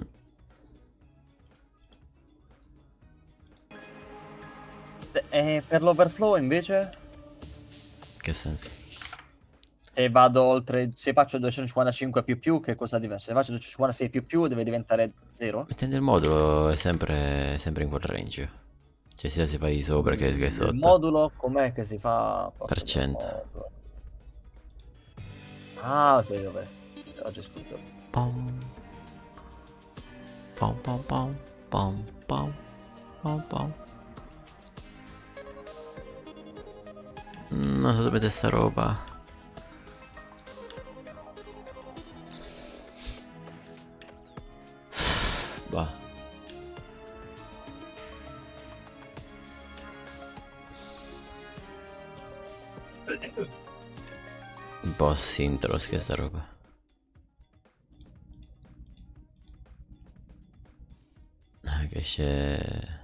E per l'overflow invece? Che senso? Se vado oltre, se faccio duecentocinquantacinque più più, che cosa diverso? Se faccio duecentocinquantasei più più deve diventare zero? Mettendo il modulo è sempre, sempre in quel range. Cioè sia se fai sopra che, che sotto. Il modulo com'è che si fa? Per cento. Ah, sì, vabbè. Oggi scuso. Pom. Pom pom pom. Pom pom. Pom pom. Non so dove mettere sta roba. Bah. Un po' Sintros che sta roba. Ah, che c'è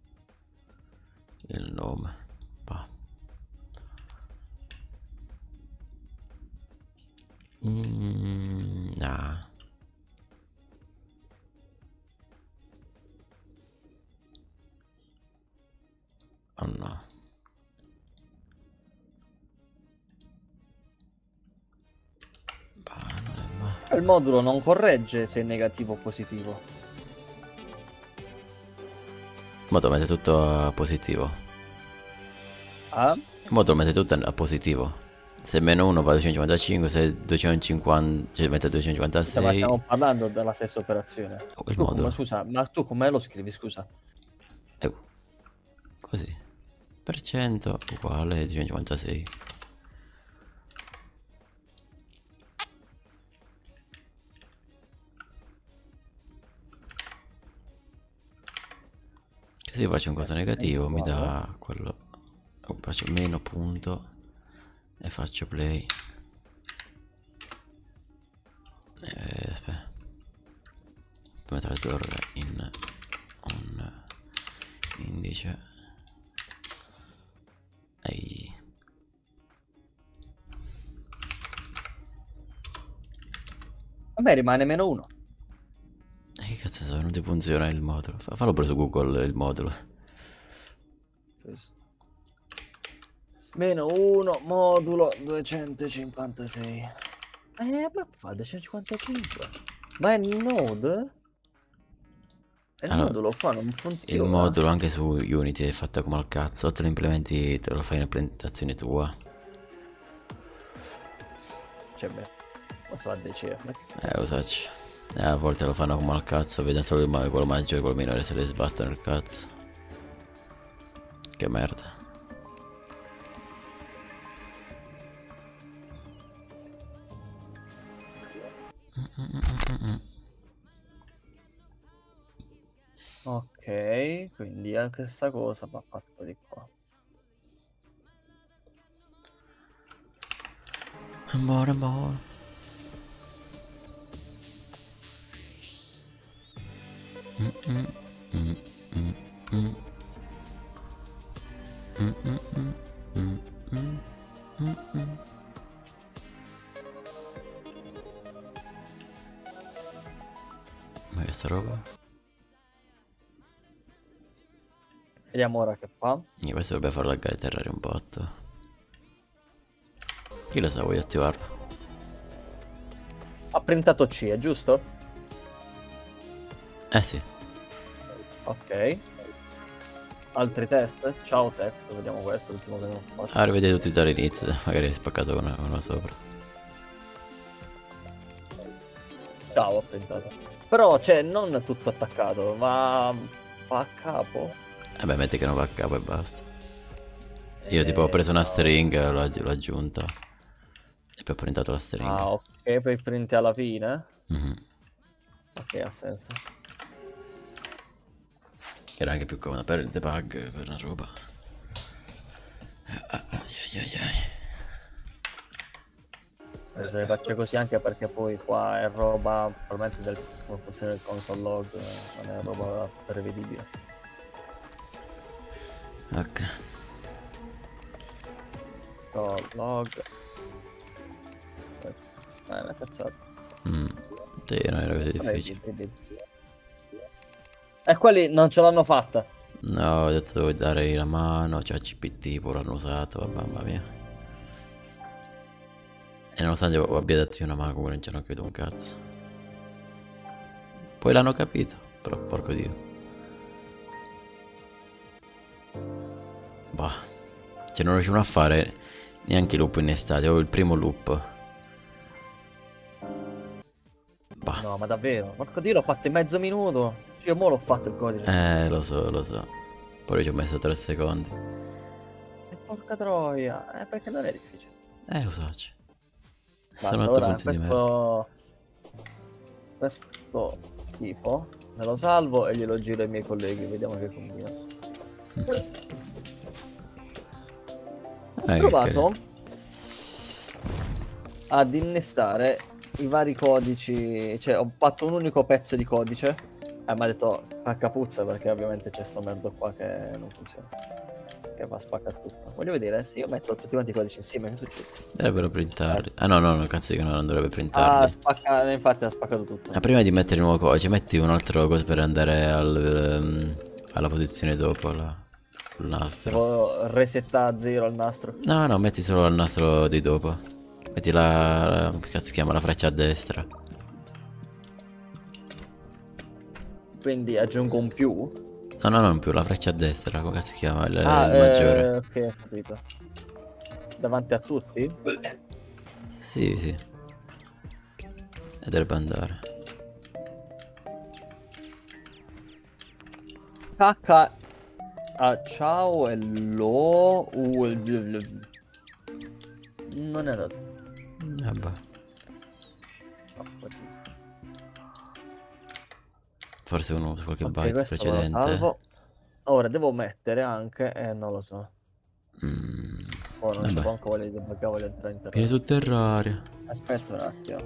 il nome. Bah. Mm, nah. Oh no. Il modulo non corregge se è negativo o positivo. Il modulo mette tutto a positivo. Ah? Il modulo mette tutto a positivo. Se meno uno va a duecentocinquantacinque, se duecentocinquanta, cioè mette duecentocinquantasei. Ma stiamo parlando della stessa operazione. Oh, il Tu modulo. come, scusa, ma tu come lo scrivi, scusa? Eh, così. Per cento uguale duecentocinquantasei. Se io faccio un conto negativo mi dà quello. Oh, faccio meno punto e faccio play. Eh, aspetta. Come tradurre in un indice. Ehi. A me rimane meno uno. E che cazzo so, non ti funziona il modulo. Fallo pure su Google il modulo. Meno uno, modulo duecentocinquantasei. Eh, ma fa duecentocinquantacinque. Ma è node? E il Allora, modulo qua non funziona. il modulo anche su Unity è fatto come al cazzo. O te lo implementi, te lo fai un'implementazione tua. Cioè, beh, cosa la dice? Eh, lo sacci. Eh, a volte lo fanno come al cazzo, vedono solo il ma- quello maggiore e quello minore se le sbattono il cazzo. Che merda. Ok, quindi anche questa cosa va fatta di qua. Amore, amore. Mm, mm, mm, mm, mm. Mm, mm, mm, mm, mm, mm, mm. Ma che sta roba? Vediamo ora che fa. Io questo dovrebbe far laggare Terraria un botto. Chi lo sa, voglio attivarlo. Ha printato C, è giusto? Eh sì. Ok. Altri test? Ciao text, vediamo questo, l'ultimo che non ho fatto. Ah, rivedete tutti dall'inizio, magari hai spaccato uno, uno sopra. Ciao, ho printato. Però, cioè, non tutto attaccato, ma va a capo. Eh beh, metti che non va a capo e basta. Io tipo ho preso una stringa, l'ho aggi- l'ho aggiunta. E poi ho printato la stringa. Ah, ok, poi printi alla fine. Mhm. Ok, ha senso. Era anche più comoda per il debug, per una roba. Ah, ah, ai, ai, ai. Eh, Se le faccio così anche perché poi qua è roba probabilmente del come funziona il console log, eh, non è roba prevedibile. Ok. So, log. Eh, una cazzata. Mm. Sì, non era così Vabbè, difficile. vedi, vedi. E quelli non ce l'hanno fatta. No, ho detto devo dare la mano, cioè C P T pure l'hanno usato, vabbè, mamma mia. E nonostante abbia detto io una mano, comunque non ci hanno capito un cazzo. Poi l'hanno capito, però porco dio. Bah. Cioè non riuscivano a fare neanche i loop in estate, avevo il primo loop. Bah. No, ma davvero? Porco dio, l'ho fatto in mezzo minuto. Io mo l'ho fatto il codice. Eh, lo so, lo so. Poi ci ho messo tre secondi. E porca troia. Eh, perché non è difficile. Eh, usacci. Basta, Sono ora otto funzioni di merda. questo... questo tipo me lo salvo e glielo giro ai miei colleghi, vediamo che combina. Ho Eh, che provato carino. ad innestare i vari codici, cioè ho fatto un unico pezzo di codice e mi ha detto spacca puzza perché ovviamente c'è sto merdo qua che non funziona, che va a spaccare tutto. Voglio vedere se io metto tutti quanti i codici insieme che succede. Dovrebbero printarli. Ah no, no, no, cazzo dico, no, non dovrebbe printarli. Ah, spacca, infatti ha spaccato tutto. Ah, prima di mettere il nuovo codice, metti un altro coso per andare al, ehm, alla posizione dopo, là, sul nastro. Devo resettare a zero al nastro. No, no, metti solo il nastro di dopo. Metti la... che cazzo si chiama? La freccia a destra. Quindi aggiungo un più. No, no, non più, la freccia a destra, come cazzo si chiama? Il, Ah, il maggiore. eh, ok, ho capito. Davanti a tutti? Sì, sì. E dovrebbe andare. H a ciao e lo u non è andato. Vabbè. Forse uno su qualche Ok, byte questo me lo precedente. salvo. Ora devo mettere anche eh, non lo so. Mm, Oh, non c'è vabbè. manco voglia di debuggare, voglio entrare in Vieni terra. su Terraria. Aspetta un attimo.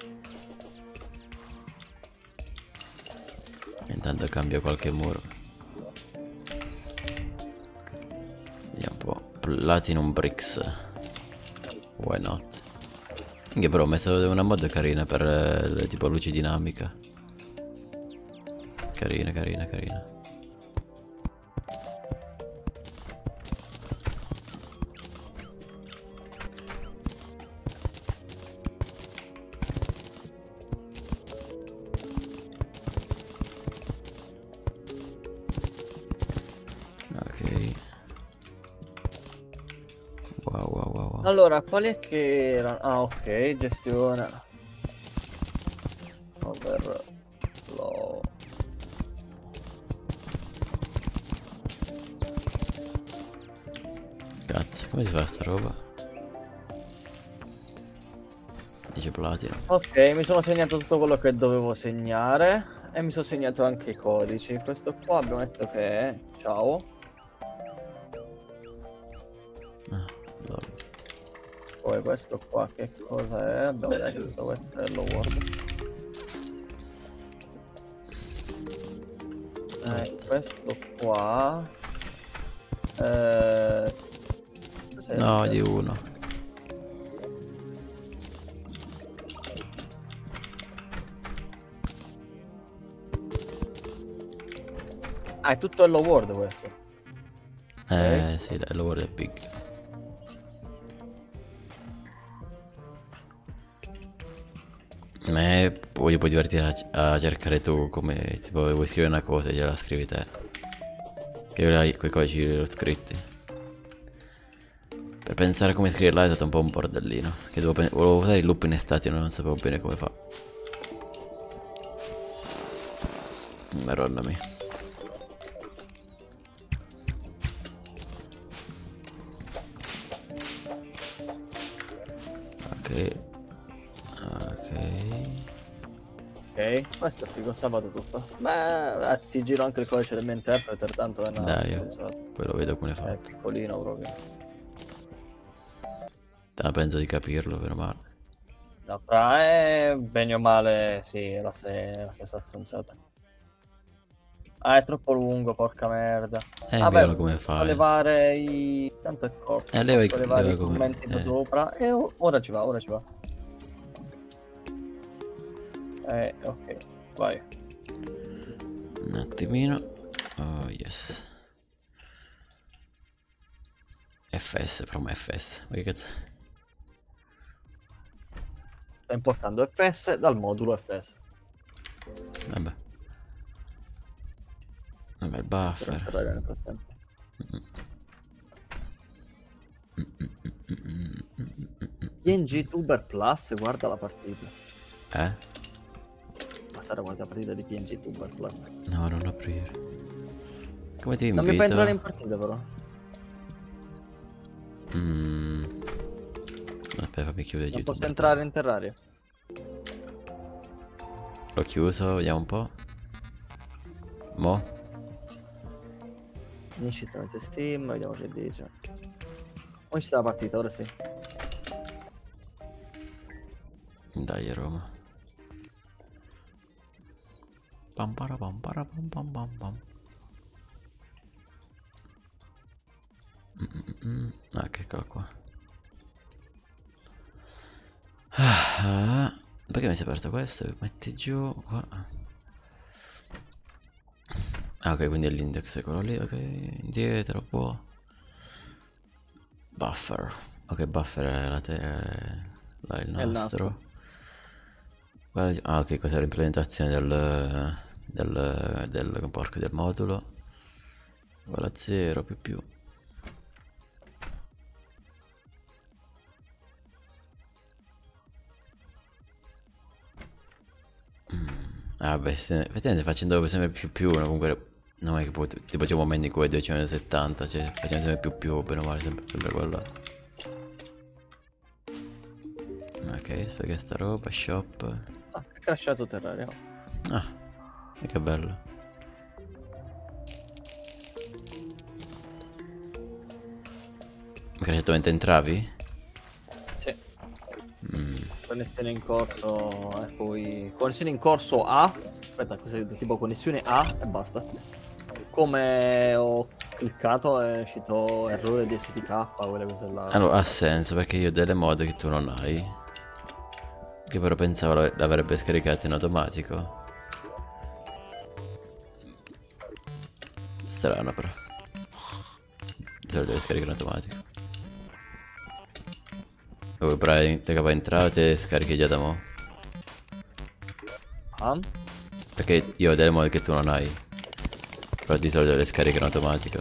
Intanto cambio qualche muro. Vediamo un po'. Platinum Bricks. Why not? Che però ho messo una mod carina per eh, le- tipo luci dinamica. Carina, carina, carina. Ok. Wow, wow, wow, wow. Allora, quali è che erano? Ah, ok, gestione. Overflow. Cazzo, come si fa sta roba? Dice platino. Ok, mi sono segnato tutto quello che dovevo segnare e mi sono segnato anche i codici. Questo qua abbiamo detto che è ciao. Ah, lol. Poi questo qua che cosa è? Abbiamo detto questo è lo word. Eh, questo qua eh... cos'è? No, di uno. Ah, è tutto Hello World questo. Eh, sì, dai, lo vorrei big. Me poi puoi divertire a, a cercare tu come tipo vuoi scrivere una cosa e gliela scrivi te. Che io là quei codici li ho scritti. Per pensare come scriverla è stato un po' un bordellino. Che devo volevo usare il loop in estate e non sapevo bene come fa. Madonna mia. Ok. Ok. Ok, questo è figo, salvato tutto. Beh, eh, ti giro anche il codice del mio interpreter, tanto è una... Dai, poi lo vedo come È fa. piccolino proprio. Ah, penso di capirlo, per male. No, fra è bene o male, sì, è la, se- la stessa stronzata. Ah, è troppo lungo, porca merda. Eh, Vabbè, vediamo come posso fai. levare i... Tanto è corto. Eh, leva i- posso levare leva i come- commenti da eh. sopra. E o- ora ci va, ora ci va. Eh, ok, vai. Un attimino. Oh, yes. F S, from F S. Ma che cazzo? Sto importando F S dal modulo F S. Vabbè. Vabbè, il Per buffer. entrare nel frattempo. P N G Tuber Plus, guarda la partita. Eh? Passare a guardare la partita di P N G Tuber Plus. No, non aprire. Come ti Non mi invito? fai entrare in partita però. Mm. Aspetta, fammi chiudere Non YouTube. posso entrare in Terraria. L'ho chiuso, vediamo un po'. Mo? Finisci tramite Steam, vediamo che dice. Come ci sta la partita? Ora sì. Dai, Roma. Pam para pam para pam pam pam pam. Mm, mm, mm. Ah, che eccola qua. Ah, perché mi si è aperto questo? Metti giù qua. Ah, ok, quindi è l'index quello lì, ok, indietro, boh. Buffer. Ok, buffer è la te... là il È il nastro. Guarda- Ah, ok, questa è l'implementazione del... del... del... porco del modulo. Guarda, zero più più. Mm. Ah, beh, se- effettivamente facendo sempre più più, no, comunque non è che può, tipo c'è un momento in cui è duecentosettanta, cioè facendo sempre più più, bene o male, sempre, sempre quello. Ok, aspetta sta roba, shop. Ah, è crashato Terraria. Ah, e che bello. Ma crashato mentre entravi? Sì. Mm. Connessione in corso e poi... Connessione in corso A. Aspetta, cos'è? Tipo connessione A e basta. Come ho cliccato è uscito errore di S T K, quelle cose là. Allora ha senso perché io ho delle mod che tu non hai. Che però pensavo l'av- l'avrebbe scaricato in automatico. Strano però. Se lo deve scaricare in automatico. Vuoi provare te che entrare o te scarichi già da mo'? Ah? Perché io ho delle mod che tu non hai. Però di solito le scarico in automatico.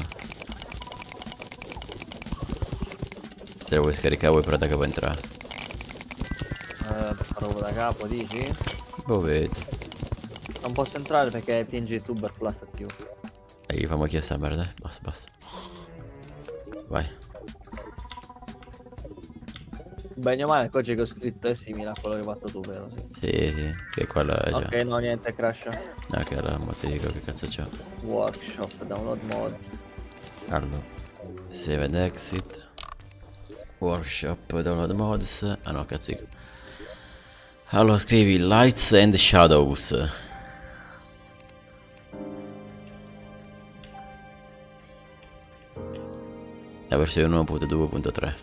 Se le vuoi scaricare vuoi però da capo entrare. Eh, farò da capo, dici? Boh, vedi. Non posso entrare perché è P N G Tuber Plus attivo. E gli famo chiesta merda, eh. Basta, basta. Vai. Bene o male il codice che ho scritto è simile a quello che hai fatto tu, vero? Sì. Sì, sì, che quello è già. Ok, no, niente, crash. Ok, allora mo ti dico che cazzo c'ho. Workshop, download mods. Allora, save and exit. Workshop, download mods. Ah no, cazzo dico. Allora scrivi lights and shadows. La versione uno punto due punto tre.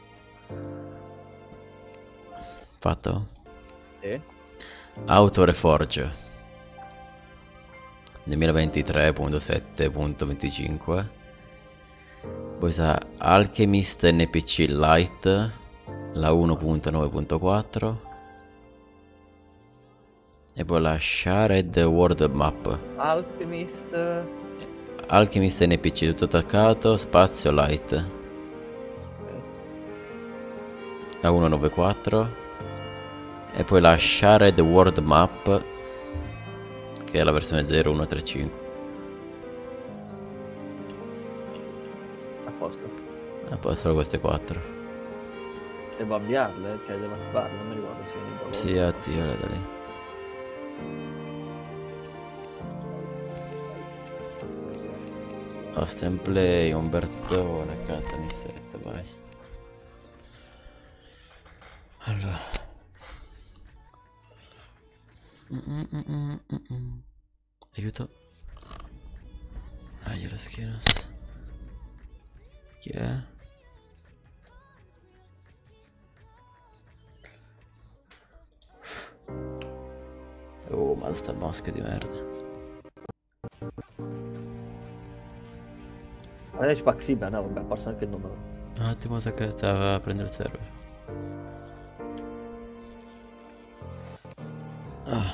Fatto? Sì. Auto Reforge duemilaventitré punto sette punto venticinque. Poi sa Alchemist N P C Lite, la uno punto nove punto quattro. E poi la Shared World Map. Alchemist. Alchemist N P C, tutto attaccato, spazio, light. A centonovantaquattro. E poi la Shared World Map, che è la versione zero uno tre cinque. A posto. A posto solo queste quattro. Devo avviarle? Cioè devo attivarle? Non mi ricordo se mi Si attivale da lì. Host and play, Umbertone, Catanissetta, vai. Allora. Mm -mm -mm -mm -mm. Aiuto. Ah, io la schiena. Chi è? Oh, ma sta mosca di merda. Ma ci Paxiba, no, vabbè, ha perso anche il numero. Un attimo, sa che stava a prendere il server. Ah.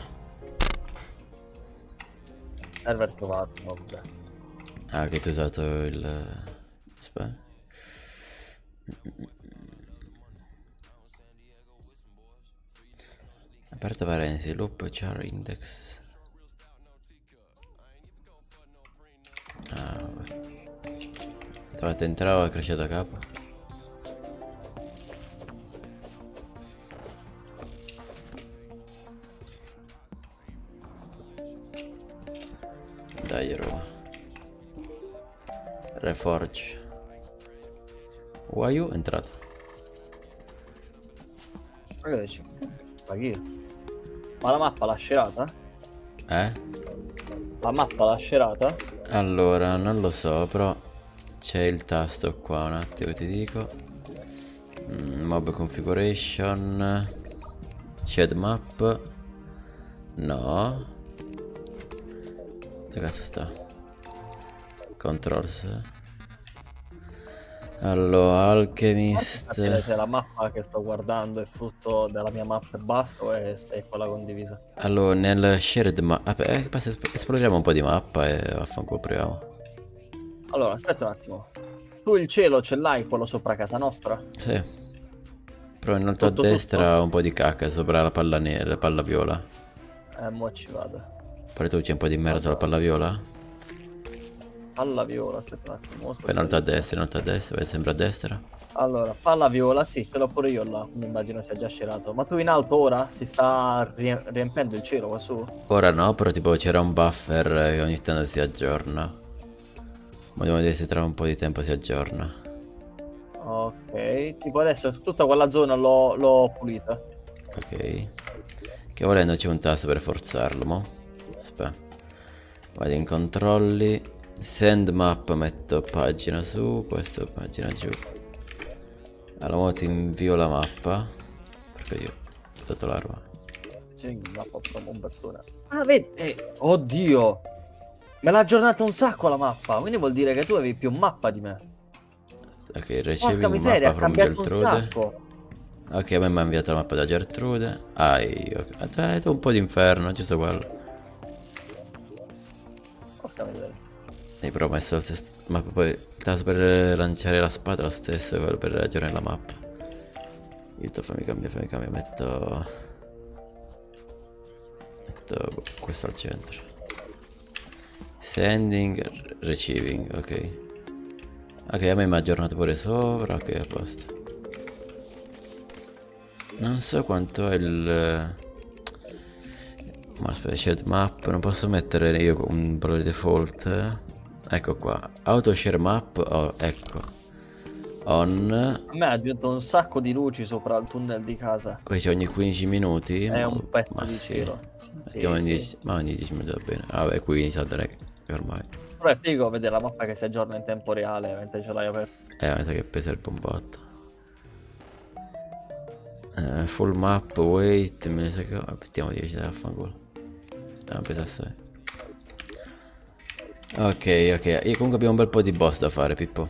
Server trovato, vabbè. Ah, che tu hai usato il... Aspetta. Aperta parentesi, loop char index. Ah, vabbè. Dovete entrare, è cresciuto a capo. Dai, Roma. Reforge. Why you? Entrato. Ma che dici? Ma chi? Ma la mappa l'ha scerata? Eh? La mappa l'ha scerata? Allora, non lo so, però c'è il tasto qua, un attimo ti dico. mm, Mob configuration. Shed map. No. Dove cazzo sta? Controls. Allora, Alchemist. Se la mappa che sto guardando è frutto della mia mappa e basta, o è, se è quella condivisa? Allora, nel shared map, eh, basta esp esploriamo un po' di mappa e vaffanculo proviamo. Allora, aspetta un attimo. Tu il cielo ce l'hai quello sopra casa nostra? Sì. Però in alto a destra tutto? Un po' di cacca sopra la palla nera, la palla viola. Eh, mo ci vado. Poi tu c'è un po' di merda sulla palla viola? Palla viola, aspetta un attimo. Poi in alto a destra, in alto a destra, vedi sempre a destra. Allora, palla viola, sì, ce l'ho pure io là, mi immagino sia già scerato. Ma tu in alto ora? Si sta riempendo il cielo qua su? Ora no, però tipo c'era un buffer che ogni tanto si aggiorna. Ma dobbiamo vedere se tra un po' di tempo si aggiorna. Ok, tipo adesso tutta quella zona l'ho pulita. Ok. Che volendo c'è un tasto per forzarlo, mo. Aspetta. Vado in controlli. Send map, metto pagina su, questo pagina giù. Allora mo ti invio la mappa. Perché io ho dato l'arma. Sì, mappa bombatura. Ah, vedi? Eh, oddio! Me l'ha aggiornata un sacco la mappa, quindi vuol dire che tu avevi più mappa di me. Ok, ricevi Porca miseria, mappa ha from cambiato un Gertrude. sacco. Ok, a me mi ha inviato la mappa da Gertrude. Ah, io. Hai un po' d'inferno, giusto quello. Porca miseria. E però ho messo lo stesso. Ma poi il tasto per lanciare la spada è lo stesso, quello per aggiornare la mappa. Io fammi cambiare, fammi cambiare, metto. Metto questo al centro. Sending, receiving, ok. Ok, a me mi ha aggiornato pure sopra, ok, a posto. Non so quanto è il... Ma aspetta, shared map, non posso mettere io un valore default. Eh? Ecco qua, auto share map, oh, ecco. On. A me ha aggiunto un sacco di luci sopra il tunnel di casa. Poi c'è ogni quindici minuti. È un pezzo ma di sì. cielo. Mettiamo Sì, ogni dieci, sì. ma ogni dieci minuti va bene. Vabbè, qui salterei che ormai. Però è figo vedere la mappa che si aggiorna in tempo reale mentre ce l'hai aperta. Eh, mi sa che pesa il bombotto. Eh, full map, wait, me ne sa che... Mettiamo dieci, dai, affanculo. Non pesa assai. Ok, ok, io comunque abbiamo un bel po' di boss da fare, Pippo.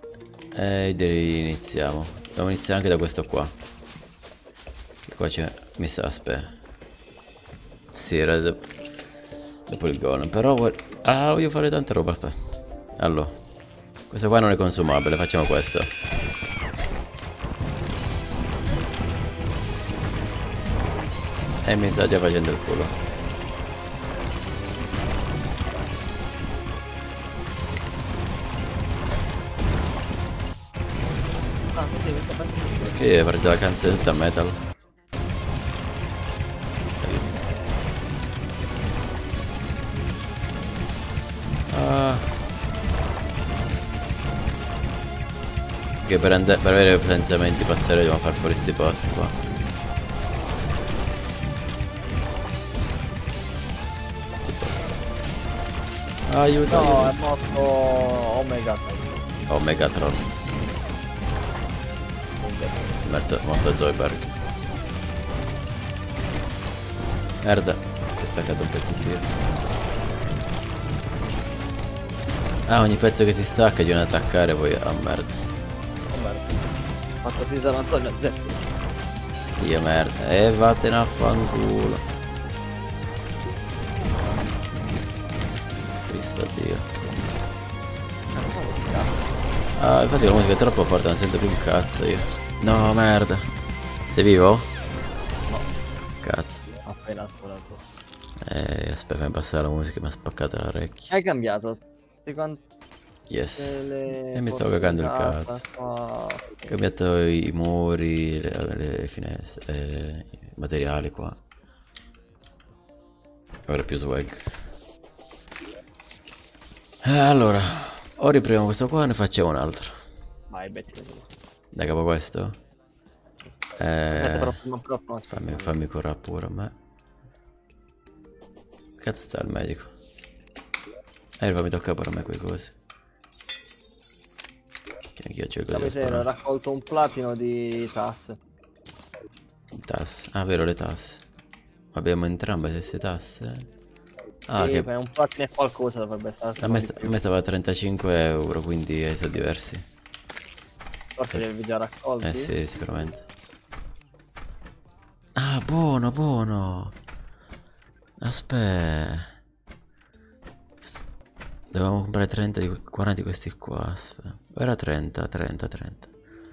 E direi iniziamo. Dobbiamo iniziare anche da questo qua. Che qua c'è Mi sa, aspetta. Sì, era do- dopo il golem. Però voglio... Ah, voglio fare tanta roba. Aspetta. Allora, questo qua non è consumabile, facciamo questo. E mi sta già facendo il culo. Perché prende la canzone tutta metal? Ah. Che per, per avere pensamenti pazzeri dobbiamo far fuori sti posti qua. Sti posti. Aiuto, No, aiuto. è morto Omega. Omegatron. Morto, morto Zoidberg. Merda, si è staccato un pezzettino. Ah, ogni pezzo che si stacca bisogna attaccare poi. Ah, oh, merda. Oh, merda. Ma così San Antonio zeppo. Io merda. E eh, vattene a fanculo. Cristo Dio. Ah, infatti la musica è troppo forte, non sento più un cazzo io. No, merda. Sei vivo? No. Cazzo. Appena sparato. Eh, aspetta, mi passare la musica, mi ha spaccato l'orecchio. Hai cambiato? Di quanto Yes. le E mi stavo cagando il portate cazzo. qua? Ho cambiato i muri, le, le finestre, eh, i materiali qua. Ora più swag. Eh, allora, o riproviamo questo qua e ne facciamo un altro. Vai, Betty. Da capo questo? Aspetta, Eh, però, prima, però, prima, aspetta. fammi, fammi correre pure a me. Cazzo sta il medico? Eh, mi tocca pure a me quei cose. Che anch'io cerco La di miseria, ho sparare. raccolto un platino di tasse. Tasse. Ah, vero, le tasse. Abbiamo entrambe le stesse tasse. Ah, Sì, che... beh, un platino e qualcosa dovrebbe stare. A me, sta- a me stava a trentacinque euro, quindi eh, sono diversi. Forse li avevi già raccolti? Eh sì, sicuramente. Ah, buono, buono. Aspetta. Dovevamo comprare trenta di quaranta di questi qua. Aspetta. Era trenta, trenta, trenta.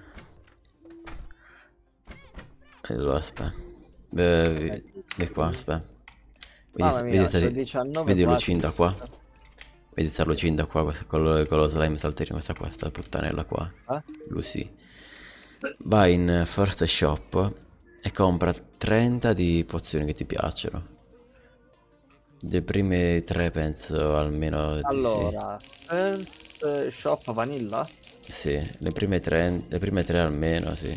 Allora, aspetta. Beh, vi- di qua, aspetta. Vedi, Mamma mia, vedi, c'ho sta- diciannove vedi platini. Lucinda qua. Vedi sta Lucinda qua, questa- con lo, con lo slime salterino, questa qua, sta puttanella qua. Eh? Lucy. Vai in First Shop e compra trenta di pozioni che ti piacciono. Le prime tre penso almeno di Allora, first shop vanilla? sì. Sì, le prime tre, le prime tre almeno, sì.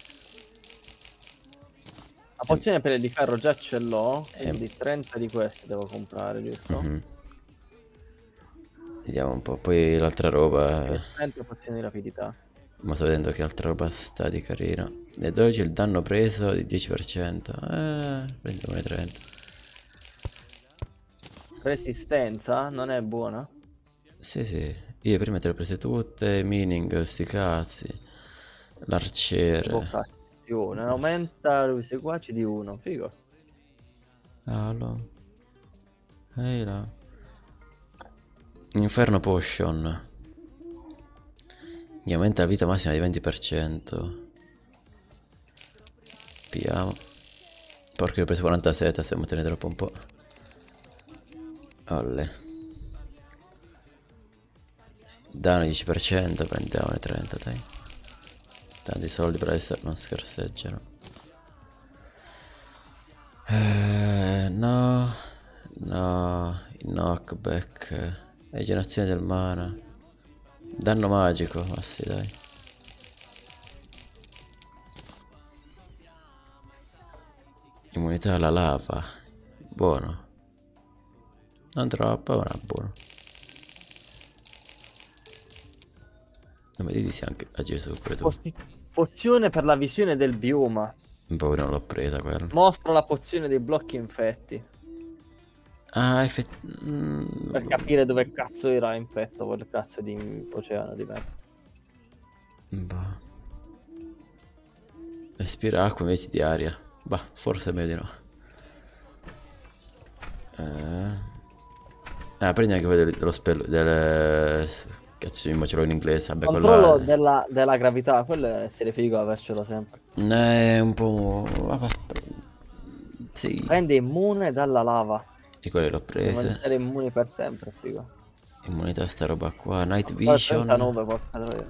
La pozione per il di ferro già ce l'ho, Eh. quindi trenta di queste devo comprare, giusto? Mhm. Vediamo un po', poi l'altra roba. E trenta pozioni di rapidità. Ma sto vedendo che altra roba sta di carina. E dodici il danno preso di dieci per cento. Eh, prendiamone trenta. Resistenza non è buona? Sì, sì. Io prima te le ho prese tutte. Mining, sti cazzi. L'arciere. Vocazione, aumenta i seguaci di uno, figo. Allo. Ehi là. Inferno Potion. Mi aumenta la vita massima di venti per cento. Piamo. Porca, ho preso quarantasette, stiamo tenendo troppo un po'. Olle. Danno dieci per cento, prendiamone trenta, dai. Tanti soldi per essere, non scherzeggiano. Eh, no. No. Il knockback. Rigenerazione del mana. Danno magico, ma sì, dai. Immunità alla lava. Buono. Non troppo, ma buono. Non mi dici se anche a Gesù pure tu. Pozi- pozione per la visione del bioma. Poi non l'ho presa quella. Mostra la pozione dei blocchi infetti. Ah, effettivamente. Mm, Per capire dove cazzo era infetto quel cazzo di oceano di me. boh. Respira acqua invece di aria. Bah, forse meglio di no. Eh... Ah, prendi anche quello dello spello... Del... Cazzo, io ce l'ho in inglese. Vabbè, Controllo quella... della, della gravità, quello è essere figo avercelo sempre. È un po'... Vabbè, sì. Rende immune dalla lava. E quelle l'ho prese. Essere immuni per sempre, figo. Immunità sta roba qua. Night Poi Vision. trentanove, porca troia.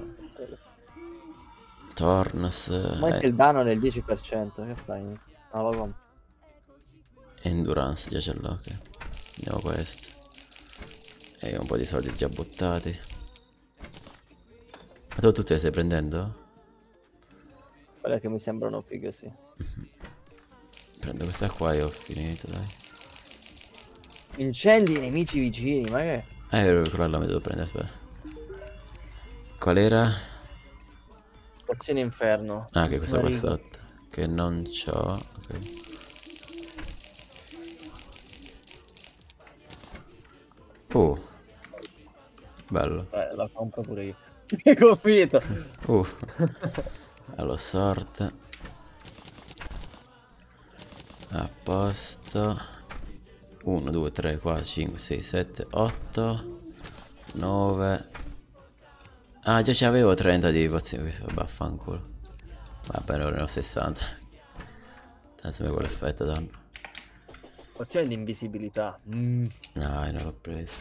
Torns. Aumenta Eh, il danno del dieci per cento, che fai? No, lo compro. Endurance, già ce l'ho, ok. Andiamo questo. E un po' di soldi già buttati. Ma tu tutte le stai prendendo? Quelle che mi sembrano fighe, sì. Prendo questa qua e ho finito, dai. Incendi nemici vicini, ma che? Eh, quella la mi devo prendere, aspetta. Qual era? Pozione inferno. Ah, che questa qua Marico. sotto. Che non c'ho. Ok. Oh. Bello. Eh, la compro pure io. Che confito. Uh. Allora, sorte. A posto. uno, due, tre, quattro, cinque, sei, sette, otto, nove. Ah, già c'avevo trenta di pozioni. Vaffanculo. Vabbè, ora ne ho sessanta. Tanto mi quell'effetto danno. Pozione di invisibilità. Mm. No, non l'ho preso.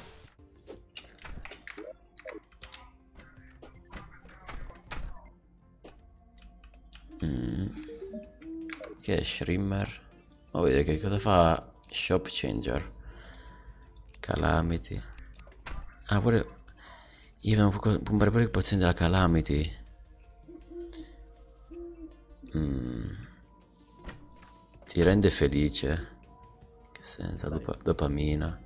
Mm. Che è Shrimmer? Ma vedere che cosa fa Shop Changer. Calamity. Ah, pure io devo comprare pure le pozioni della Calamity. Mm. Ti rende felice. Che senso? Dop dopamina.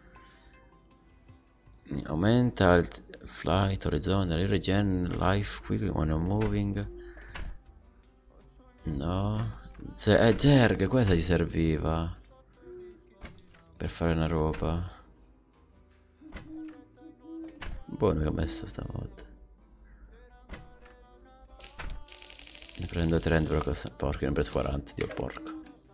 Aumenta il flight, horizontal, regen, life, quickly when you're moving. No. Z eh, Zerg, questa ci serviva. Per fare una roba. Buono che ho messo stavolta. Ne prendo trenta però cosa. Porco, ne ho preso quaranta, Dio porco.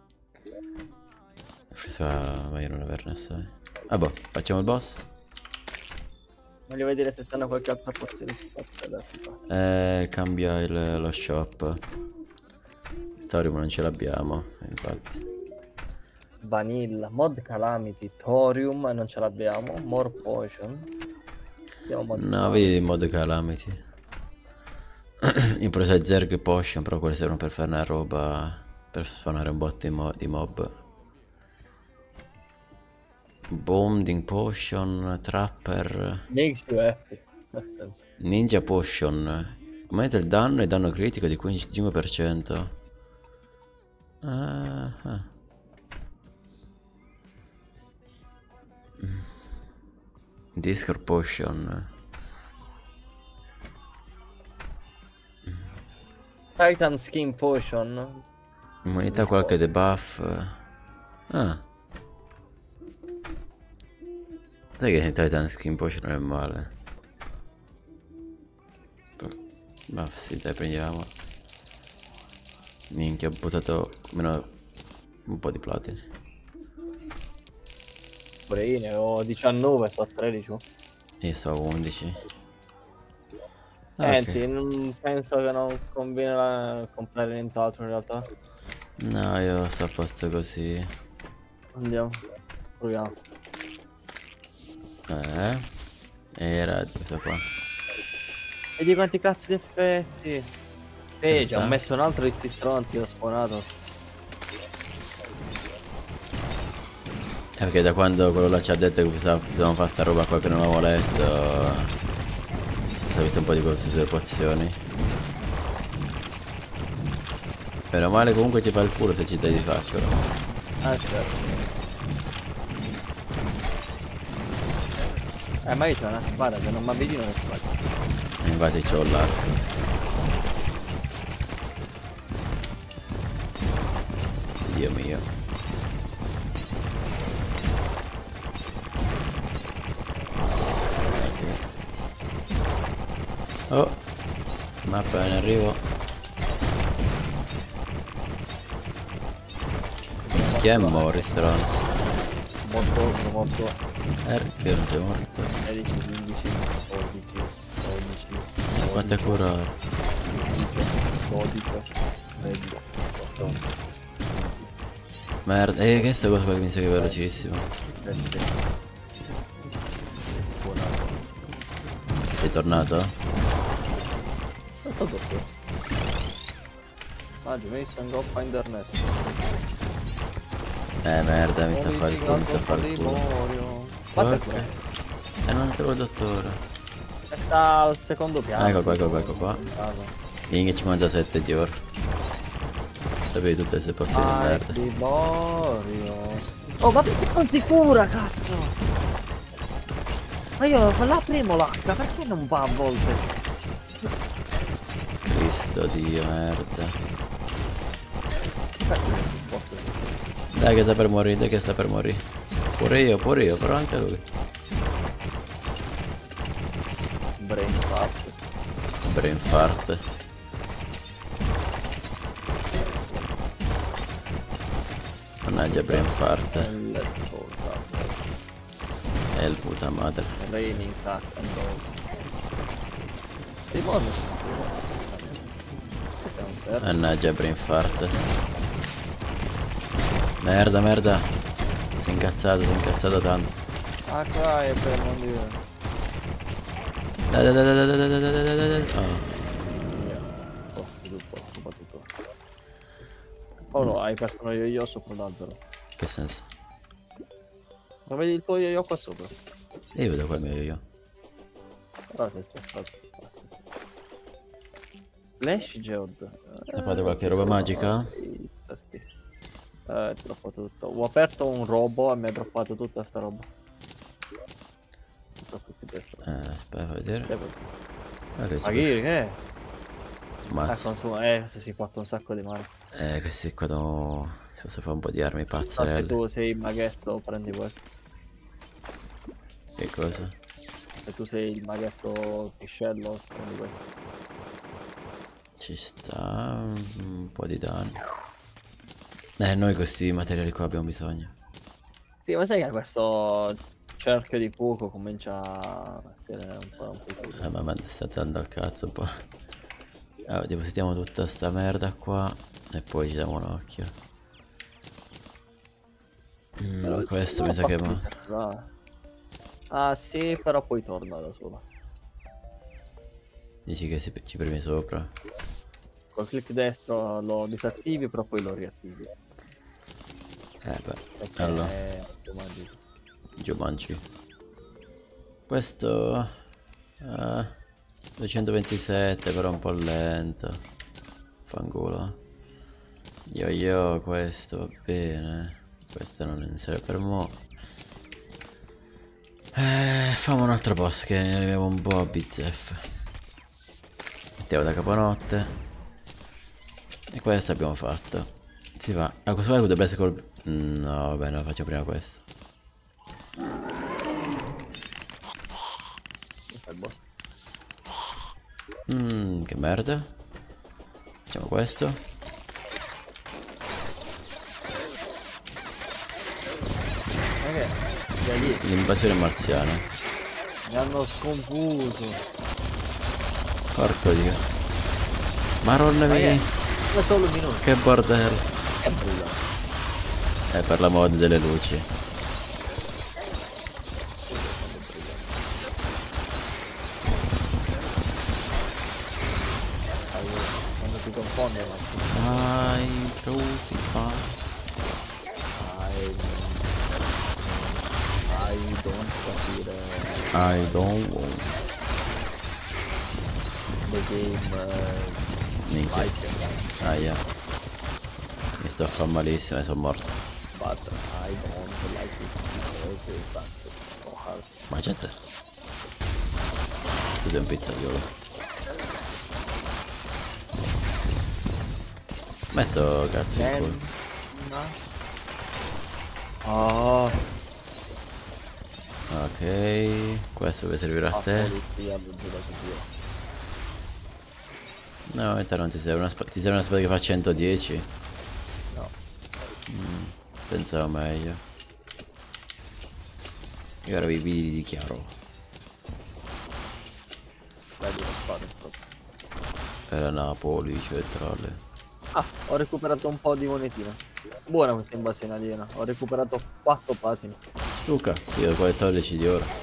Ho preso a meglio non averne assai. Ah boh, facciamo il boss. Voglio vedere se stanno qualche altra pozione spazio. Eh, cambia il, lo shop. Thorium non ce l'abbiamo, infatti. Vanilla, mod calamity, thorium non ce l'abbiamo. More potion. Mod No, vedi in mod calamity. Io ho preso Zerg potion, però quelle servono per fare una roba. Per suonare un botto di, mo di mob. Bonding potion, trapper. Makes you happy. Ninja potion. Aumenta il danno e danno critico di quindici per cento. Ah, ah. Discord potion. Titan skin potion. Immunità qualche debuff. Ah. Sai che Titan skin potion non è male. Ma sì, dai, prendiamo. Minchia, ho buttato meno un po' di platini. Pure io ne avevo diciannove, sto a tredici. Io sto a undici. Senti, Okay. non penso che non conviene la... comprare nient'altro in realtà. No, io sto a posto così. Andiamo, proviamo. Eh. Era questo qua. Vedi quanti cazzo di effetti. Eh, già sta? ho messo un altro di sti stronzi, ho spawnato. Eh, perché da quando quello là ci ha detto che dovevamo fare sta roba qua che non avevo letto, ho visto un po' di cose sulle pozioni. Meno male comunque ci fa il culo se ci dai di farcelo. Ah, certo. Eh, ma io c'ho una spada, se non mi avvicino non spada. E infatti c'ho l'arco. Dio mio. Oh, mappa in arrivo. Chi è Morris Rons? Morto, sono morto. Perché non sei morto? sedici, quindici, dodici, dodici, Quanto è curato? dodici, tredici, quattordici, Merda, eh, che sta cosa qua che mi sa che è velocissimo. venti. Sei tornato? Questo doppio. Oggi Mason go find internet. Eh merda, mi sta a fare il culo, mi sta a fare il culo. Guarda Ok. qua. E non trovo il dottore. Sta al secondo piano. Ecco qua, ecco qua, ecco qua. Bravo. Minchia cinquantasette di oro. Sapevi tutte queste pozioni di merda. Liborio. Oh, ma perché non si cura, cazzo? Ma io con la primo l'H, perché non va a volte? Cristo Dio, merda. Perché non si può questo? Dai che sta per morire, dai che sta per morire. Pure io, pure io, però anche lui. Brain fart. Brain fart. Mannaggia brain fart. È il puta madre. Raining cats and dogs. Dei bonus. Non serve. Mannaggia brain fart. Merda, merda. Si è incazzato, si è incazzato tanto. Ah, qua è per non dire. Dai, dai, dai, dai, dai, dai, dai, dai, dai, dai. Oh. Oh, tutto, soprattutto. Oh no, hai perso uno yo-yo sopra l'albero. Che senso? Ma vedi il tuo yo-yo qua sopra? Io vedo qua il mio io. Però sei spostato. Flash Geod. Sapete qualche roba magica? Tasti. Eh, è troppo tutto. Ho aperto un robo e mi ha droppato tutta sta roba. Troppo più destra. Eh, aspetta, fai vedere. Che è questo? Ah, che Ma c'è chi? Che è? Ah, Mazza. consuma. Eh, se si fatto un sacco di male. Eh, questi qua devono... Si posso fare un po' di armi No, se pazzerelle. tu sei il maghetto, prendi questo. Che cosa? Se tu sei il maghetto piscello, prendi questo. Ci sta un po' di danni. Eh, noi questi materiali qua abbiamo bisogno. Sì, ma sai che questo cerchio di fuoco comincia a essere un po' un po' più. Eh, ma mi sta dando al cazzo un po'. Allora, depositiamo tutta sta merda qua e poi ci diamo un occhio. Mm, questo mi sa che... va. Ah sì, però poi torna da sola. Dici che si, ci premi sopra? Col clic destro lo disattivi, però poi lo riattivi. Eh beh, Perché allora, è magico. Jumanji. Questo... Uh, duecentoventisette, però un po' lento. Fanculo. Yo yo, questo va bene. Questo non mi serve per mo'. Eh, facciamo un altro boss che ne arriviamo un po' a bizzeffe. Mettiamo da caponotte. E questo abbiamo fatto. Si va. Ah, questo qua dovrebbe essere col... No, vabbè, no, facciamo prima questo. Questo è il boss. Mmm, che merda. Facciamo questo. Ma che? Da lì L'invasione marziana. mi hanno sconfuso. Porco dio. Maronna Ma che? mia. Ma solo un minuto. Che bordello. È brilla. È per la mod delle luci. Quando ti confondono. Ai, truci qua. I, I don't capire I don't want. the game uh, Minchia. like it, Ah, yeah. Mi sto a far malissimo e sono morto. but I don't like it because it's so hard. Ma c'è te. Tu sei un pizzaiolo. Ma sto cazzo in culo. Oh, Ok. Questo deve servire a te. polizia, lo giuro così. No, a te non ti serve una spada. Ti serve una spada che fa centodieci. No. Mm. Pensavo meglio. E ora vi, vi dichiaro. Vedi lo spade proprio. Era Napoli, cioè tra le... Ah, ho recuperato un po' di monetine. Buona questa invasione aliena. Ho recuperato quattro platini. Tu cazzo, io quattordici di ora.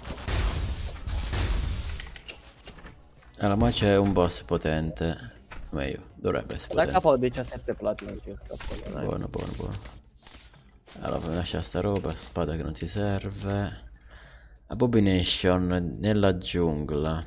Allora, ma c'è un boss potente. Meglio, dovrebbe essere Da potente. capo ho diciassette platini circa. Dai. Buono, buono, buono. Allora, poi lascia sta roba, spada che non si serve. Abomination nella giungla.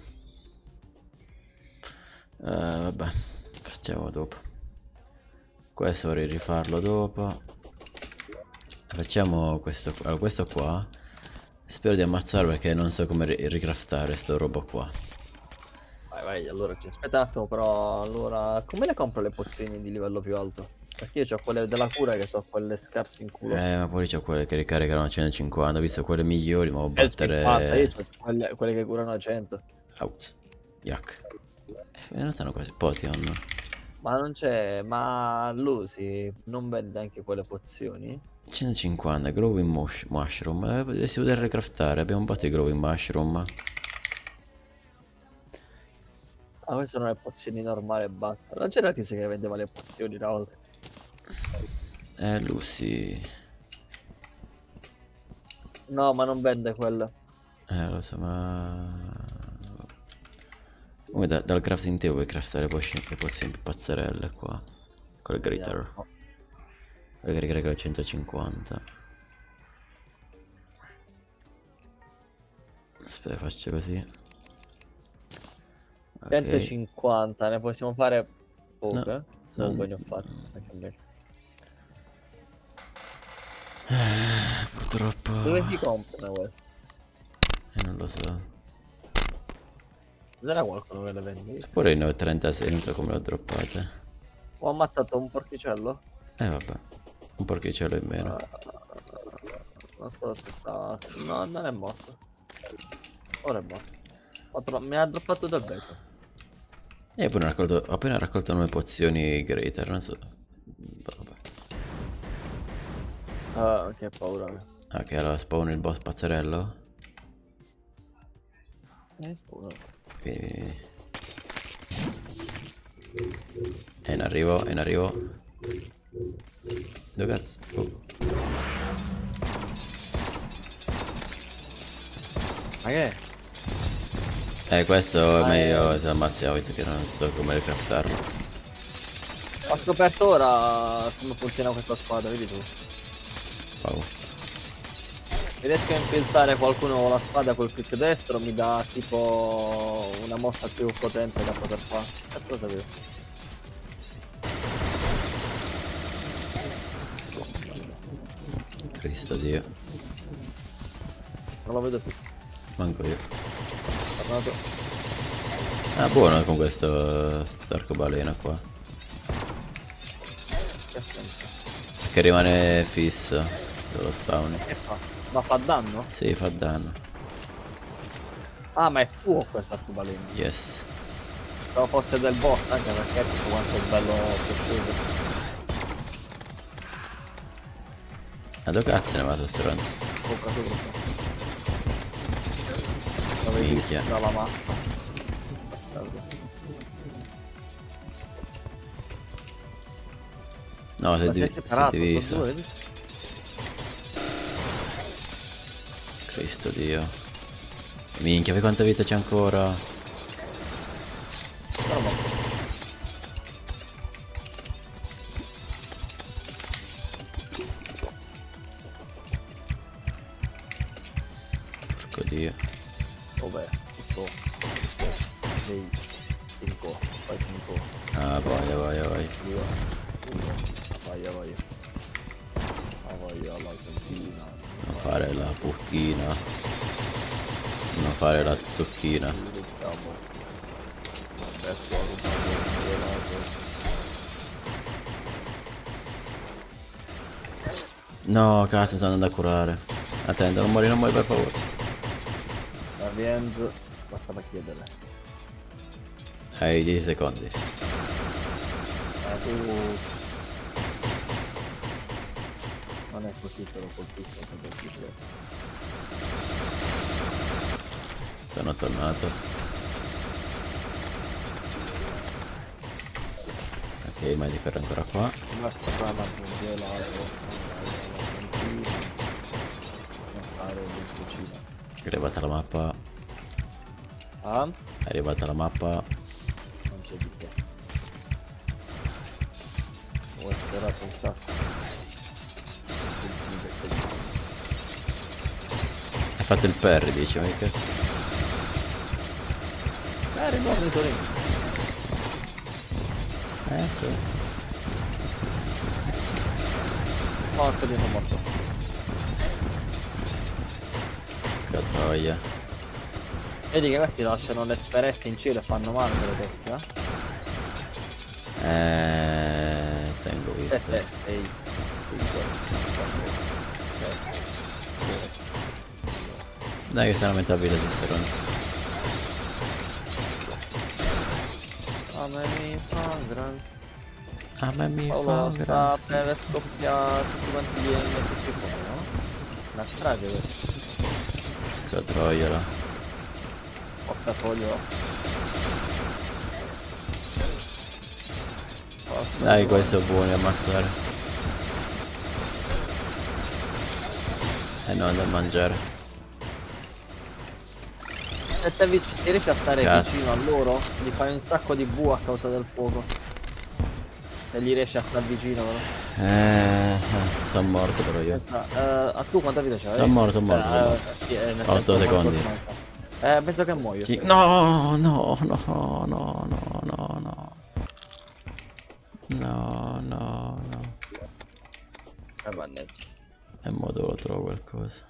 Uh, vabbè, facciamo dopo. Questo vorrei rifarlo dopo. Facciamo questo qua. Allora, questo qua. Spero di ammazzarlo perché non so come ri ricraftare sto robo qua. Vai, vai, allora ci aspetta un attimo, però allora... Come le compro le pozioni di livello più alto? Perché io ho quelle della cura che sono quelle scarse in culo. Eh, ma poi c'ho quelle che ricaricano a centocinquanta, ho visto quelle migliori, ma devo Eh, battere... cinquanta, io c'ho quelle, quelle che curano a cento. Out. Yak. Eh, non stanno quasi potion. Ma non c'è... Ma Lucy non vende anche quelle pozioni? centocinquanta, growing mush mushroom. Eh, dovresti poter ricraftare, abbiamo un botto di growing mushroom. Ah, questo non è pozioni normali e basta. Non c'era tizia che vendeva le pozioni una volta. Eh, Lucy. No, ma non vende quelle. Eh, lo so, ma... Come da, dal crafting table puoi craftare poi le pozioni più pazzerelle qua. Con il greater. Quello che ricarica centocinquanta. Aspetta, faccio così. Okay. centocinquanta, ne possiamo fare poche. No, Comunque no. ne ho fatte. Anche meglio. Eh, purtroppo... Dove si comprano queste? Eh, non lo so. C'era qualcuno che le vende? Pure ne ho trentasei, non so come l'ho droppate. Ho ammazzato un porticello? Eh vabbè, un porchicello in meno. Non sto aspettando. No, non è morto. Ora è morto. Ho tro- mi ha droppato due bacon. E poi ho, raccolto, ho appena raccolto nuove pozioni greater, non so. Vabbè. Ah, che paura. Ok, allora spawn il boss pazzerello. Eh, scusa. Vieni, vieni, vieni. È in arrivo, è in arrivo. Dove cazzo? Oh. Ma che è? Eh, questo è Ah, meglio eh. se ammazziamo, visto che non so come ricraftarlo. Ho scoperto ora come funziona questa spada, vedi tu. Wow. Se riesco a infiltrare qualcuno con la spada col clic destro mi dà tipo una mossa più potente da poter fare. Che cosa vedo? Cristo Dio. Non lo vedo più. Manco io. Tornato. Ah, buono con questo arcobaleno qua. Che senso? Che rimane fisso dello spawn. Che fa? Ma fa danno? Sì, fa danno. Ah, ma è tuo questo arcobaleno. Yes. Pensavo fosse del boss, anche perché tutto quanto è bello piaciuto. Ma dove cazzo ne va sto stronzo? Sopra, sopra, sopra. Dove Minchia. dalla massa. No, si è Ma sei div- si è separato, diviso. sono due, vedi? Cristo Dio. Minchia, per quanta vita c'è ancora? Sono morto. Porco Dio. Dov'è? Tutto. sei, cinque, fai cinque. Ah, vai, vai, vai. Due, uno. Vai, vai. Ah, vai alla sentina. Non fare la pucchina. Non fare la zucchina. Diciamo. Adesso ho un No, cazzo, mi sto andando a curare. Attento, non muori, non muori per favore. La Revenge, basta da chiedere. Hai dieci secondi. Eh, tu... Non è così però colpisco. Sono tornato. Ok, ma di ferro ancora qua. Basta qua ma non l'altro. È arrivata la mappa. Ah? È arrivata la mappa. Non c'è di che. Ho sperato un sacco. Hai fatto il parry, dici, ma che cazzo? Eh, ricordo di Torino. Eh, sì. Morto di non morto. Che troia. Vedi che questi lasciano le sferette in cielo e fanno male le tecche, eh? Eh, tengo visto. Eh, eh, ehi. Dai che sono a metà vita di stronzi. A me mi fa grande. A me mi Paolo fa sta grazie. per scoppiare tutti quanti gli N P C qua, no? Una strage questa. Che troia là. Porca foglio. Dai, questi sono buoni a ammazzare. E non da mangiare. Se te vic- si riesce a stare Cazzo. vicino a loro, gli fai un sacco di bu a causa del fuoco. Se gli riesci a stare vicino, però. Eh, sono morto però io. Eh, a tu quanta vita c'hai? Sono morto, sono morto, sono Eh, morto. sì, eh, nel otto senso, secondi. quanto ti manca? Eh, penso che muoio. Sì. No, no, no, no, no, no, no. No, no, no. Eh, mannaggia. E mo dove lo trovo qualcosa.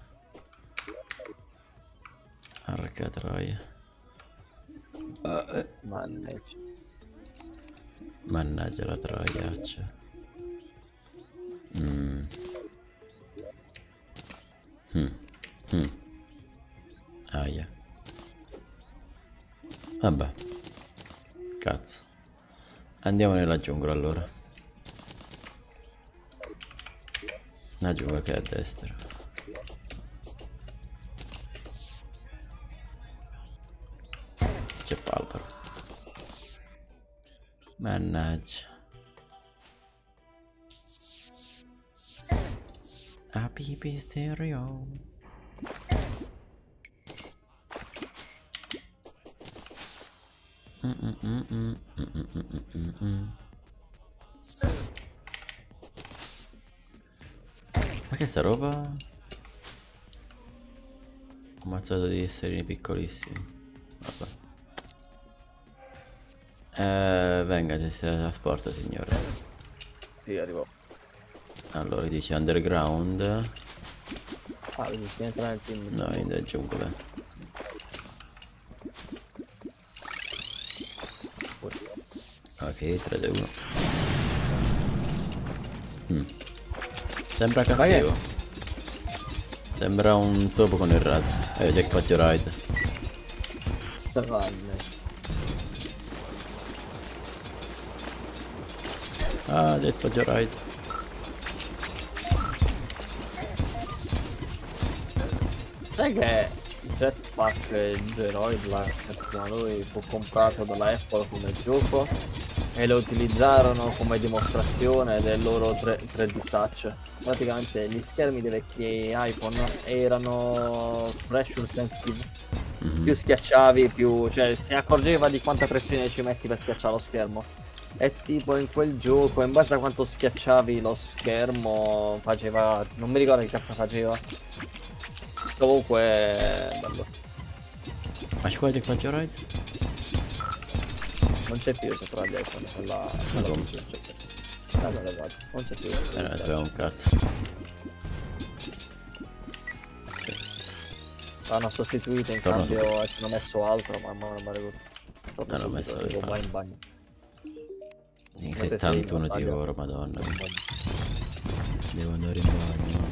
Arca troia. Ah, eh. Mannaggia. Mannaggia la troiaccia. Mm. Mm. Mm. Aia. Vabbè. Cazzo. Andiamo nella giungla allora. La giungla che è a destra. C'è Palparo. Mannaggia. A pipi stereo. Mm -mm -mm -mm -mm -mm -mm -mm -mm. Ma che sta roba? Ho ammazzato degli esserini piccolissimi. Vabbè. Eh, venga se si trasporta signore. Sì, arrivo. Allora dice underground. Ah, vedi, si entra nel team. No, in giungla. Ok, tre due uno. Mm. Sembra cattivo. Sembra un topo con il razzo. Eh, Jackpot Ride. Ah, Jackpot Ride. Sai che il Jetpack il Geroid là, che lui fu comprato dalla Apple come gioco e lo utilizzarono come dimostrazione del loro tre D touch. Praticamente gli schermi dei vecchi iPhone erano pressure sensitive. Mm-hmm. Più schiacciavi, più, cioè si accorgeva di quanta pressione ci metti per schiacciare lo schermo. E tipo in quel gioco, in base a quanto schiacciavi lo schermo, faceva, non mi ricordo che cazzo faceva. Comunque, bello. Ma c'è qua Jackpot Ride? Non c'è più se tra gli iPhone, quella... Ma come? Allora, guarda, non c'è più. Eh, non c'è un cazzo. L'hanno sostituito in Torno cambio, ci hanno messo altro, ma non mi ricordo. Torno Hanno subito, messo devo il vai in bagno. In Come te sei settantuno in di bagno? oro, madonna. Devo andare in bagno.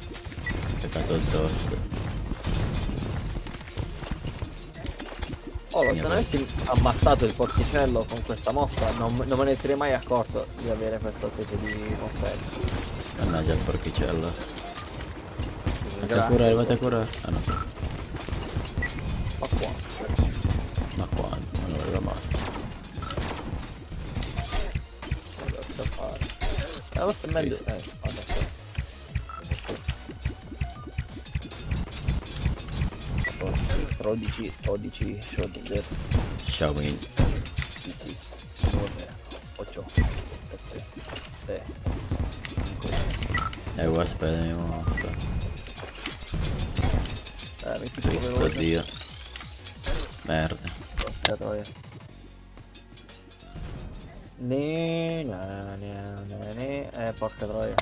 Peccato addosso. Oh, se non avessi ammazzato il porticello con questa mossa, non, non me ne sarei mai accorto di avere questo tipo di mossette. Mannaggia il porticello. Vate a Grazie. curare, vate a curare. Ah no. Ma qua. Ma quando? Non lo vedo mai. Cosa fare? Eh, forse è meglio. Eh, vado. trodici, trodici, Schrödinger, Xiaomi. otto, sette, sei. Eh, oh, aspetta, andiamo. Aspetta. Eh, metti Cristo come Dio. Merda. Porca troia. Ne, ne, ne, ne, ne. Eh, porca troia.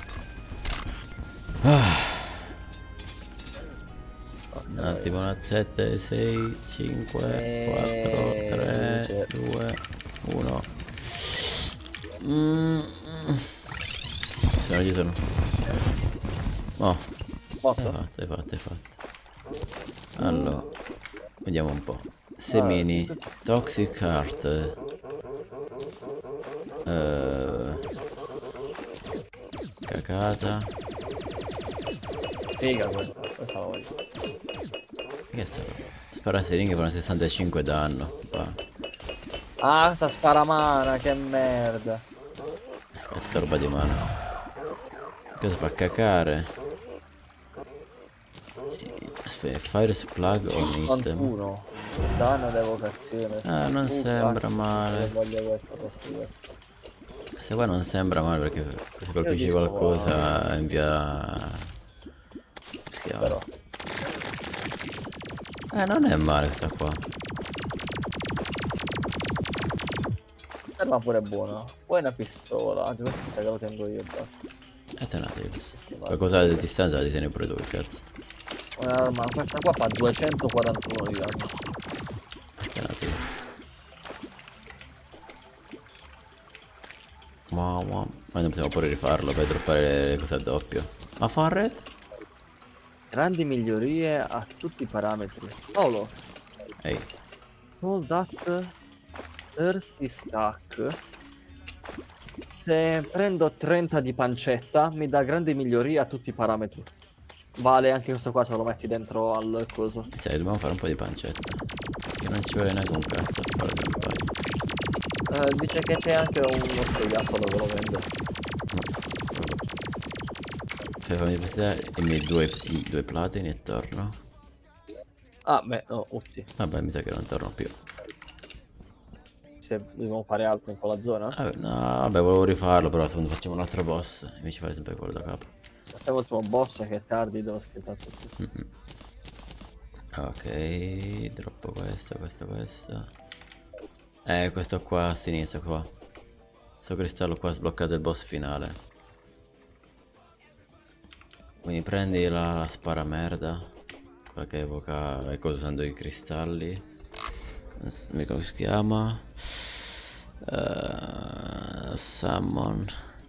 Ah. Un attimo, una sette, sei, cinque, quattro, tre, due, uno. Mm. Se non ci sono. Oh. Otto. Hai fatto, hai fatto, hai fatto. Allora, vediamo un po'. Semini, Toxic Heart. Uh, cacata. Figa questa, questa la voglio. Che sta? Spara siringhe fanno sessantacinque danno. Va. Ah, sta sparamana, che merda. Questa roba di mano. Cosa fa cacare? Aspetta, fire plug on item. ottantuno. Danno d'evocazione. Ah, non sembra male. Voglio questo, questo, questo. Questa qua non sembra male perché se colpisci dico, qualcosa invia. Si chiama? Però. Eh, non è male questa qua. Ma pure è buona. Poi una pistola. Anzi, questa mi sa che lo tengo io e basta. E te una tails. Qualcosa di distanza la tieni pure tu, che cazzo. Un'arma, questa qua fa duecentoquarantuno di danno. E te una tails. Wow, wow. Ma noi possiamo pure rifarlo per droppare le cose a doppio. Ma fa red? Grandi migliorie a tutti i parametri. Paolo. Ehi. Hold up. Thirsty stack. Se prendo trenta di pancetta mi dà grandi migliorie a tutti i parametri. Vale anche questo qua se lo metti dentro al coso. Mi sa che dobbiamo fare un po' di pancetta. Che non ci vuole neanche un cazzo a fare, se non sbaglio. Eh, dice che c'è anche uno scoiattolo che lo vende. Cioè fammi pensare i miei due, i due platini e torno. Ah, beh, no, upsi. Vabbè, mi sa che non torno più. Se dobbiamo fare altro in quella zona. Vabbè, no, vabbè, volevo rifarlo, però secondo facciamo un altro boss. Invece fare sempre quello da capo. Facciamo il primo boss che è tardi, devo aspettare tutti. Mm-mm. Ok, droppo questo, questo, questo. Eh, questo qua a sinistra, qua. Questo cristallo qua ha sbloccato il boss finale. Quindi prendi la, la spara merda. Quella che evoca, ecco, usando i cristalli. Non mi ricordo come si chiama. Uh, summon.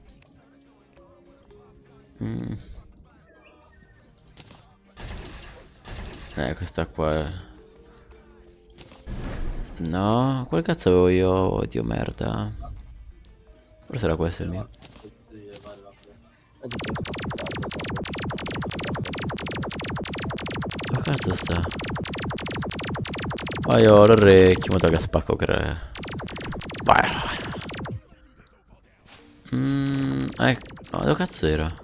Mm. Eh, questa qua. No, quel cazzo avevo io, Dio merda. Forse era questo il mio. Dove cazzo sta? Ma io ho l'orecchio, ma che spacco che era. Vai. Mmm, ecco, no, dove cazzo era?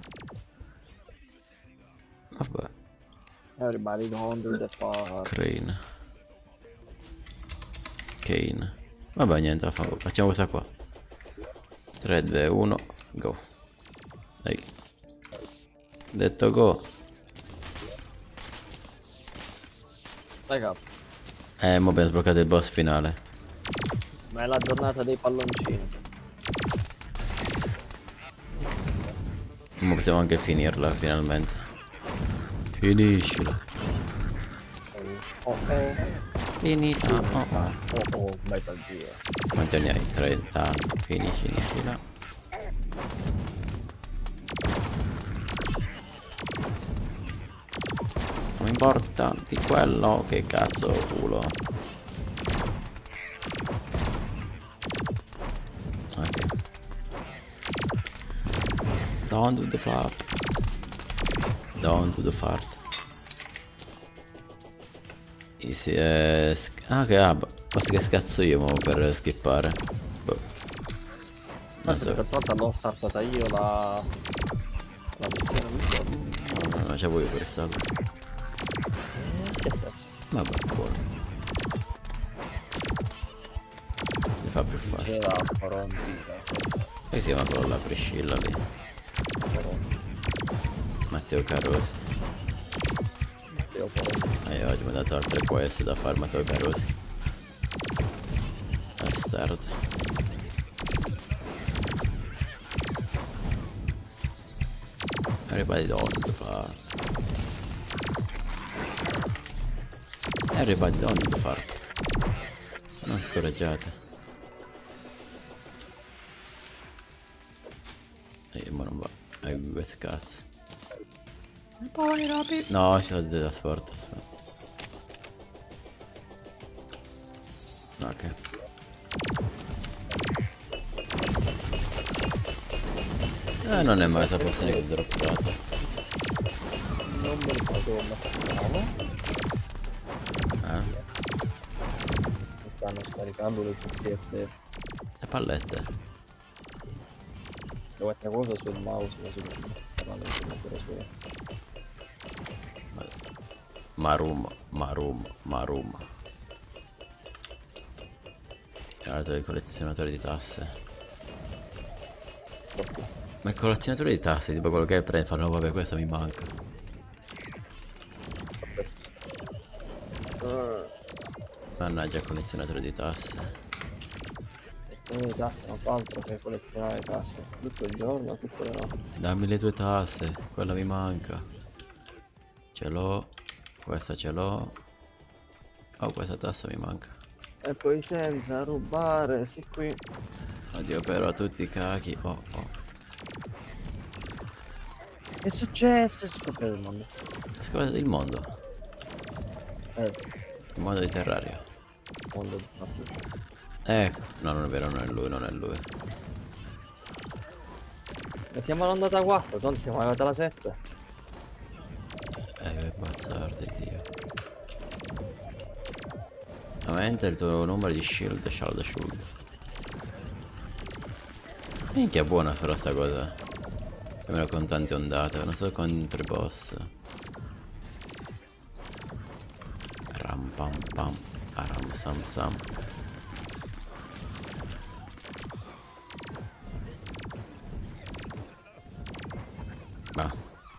Vabbè. Everybody don't do the part. Crane. Kane. Vabbè, niente, facciamo questa qua. tre, due, uno, go. Ehi. Detto go. Raga, Eh, mo abbiamo sbloccato il boss finale. ma è la giornata dei palloncini. Mo possiamo anche finirla, finalmente. Finiscila. Oh oh. Finita. Oh, oh. Oh oh, Metal Gear. Quanti anni hai? trenta anni. Finisci, finiscila. Non importa di quello, che cazzo culo. Don't do the flap. Don't do the fart. Easy, eh, ah, che ah, basta che scazzo io mo per skippare. Boh. Non Forse so. per volta l'ho startata io la... la missione di giorno. No, no, no, c'è voi per starlo. Che senso? Vabbè, buono. Mi fa più facile. C'era Foronzita. Come si chiama quello là, Priscilla lì? Matteo Carosi. Matteo Foronzita. E io oggi mi ha dato altre quest da fare Matteo Carosi. Bastard. Everybody don't fart. Everybody don't fart. Non scoraggiate. E ma non va. E questo cazzo. No, c'ho da sport. Aspetta. Ok. Eh, non è mai questa porzione che ho droppato. Non mi ricordo come si chiama. Eh? Mi stanno scaricando le cuffiette. Le pallette. Devo mettere cosa sul mouse, ma sul sul Marum, Marum, Marum. È un altro collezionatore di tasse. Ma il collezionatore di tasse, tipo quello che prende, fa no vabbè questa mi manca. Mannaggia il collezionatore di tasse. Le tasse non fa altro che collezionare tasse tutto il giorno, tutte le notti. Dammi le tue tasse, quella mi manca. Ce l'ho, questa ce l'ho. Oh, questa tassa mi manca. E poi senza rubare, sì qui. Oddio però tutti i cachi. Oh oh. Che è successo? Scoprire il mondo. Scusa il mondo. Eh, Il mondo di Terraria. mondo di fatto. Eh, no non è vero, non è lui, non è lui. E siamo all'ondata a quattro, non siamo arrivati alla sette. Eh, che bazzardi, Dio. Aumenta il tuo numero di shield, shield, shield. Minchia buona però sta cosa. Almeno con tante ondate, non so contro i boss. Ram pam pam, aram sam sam. Va.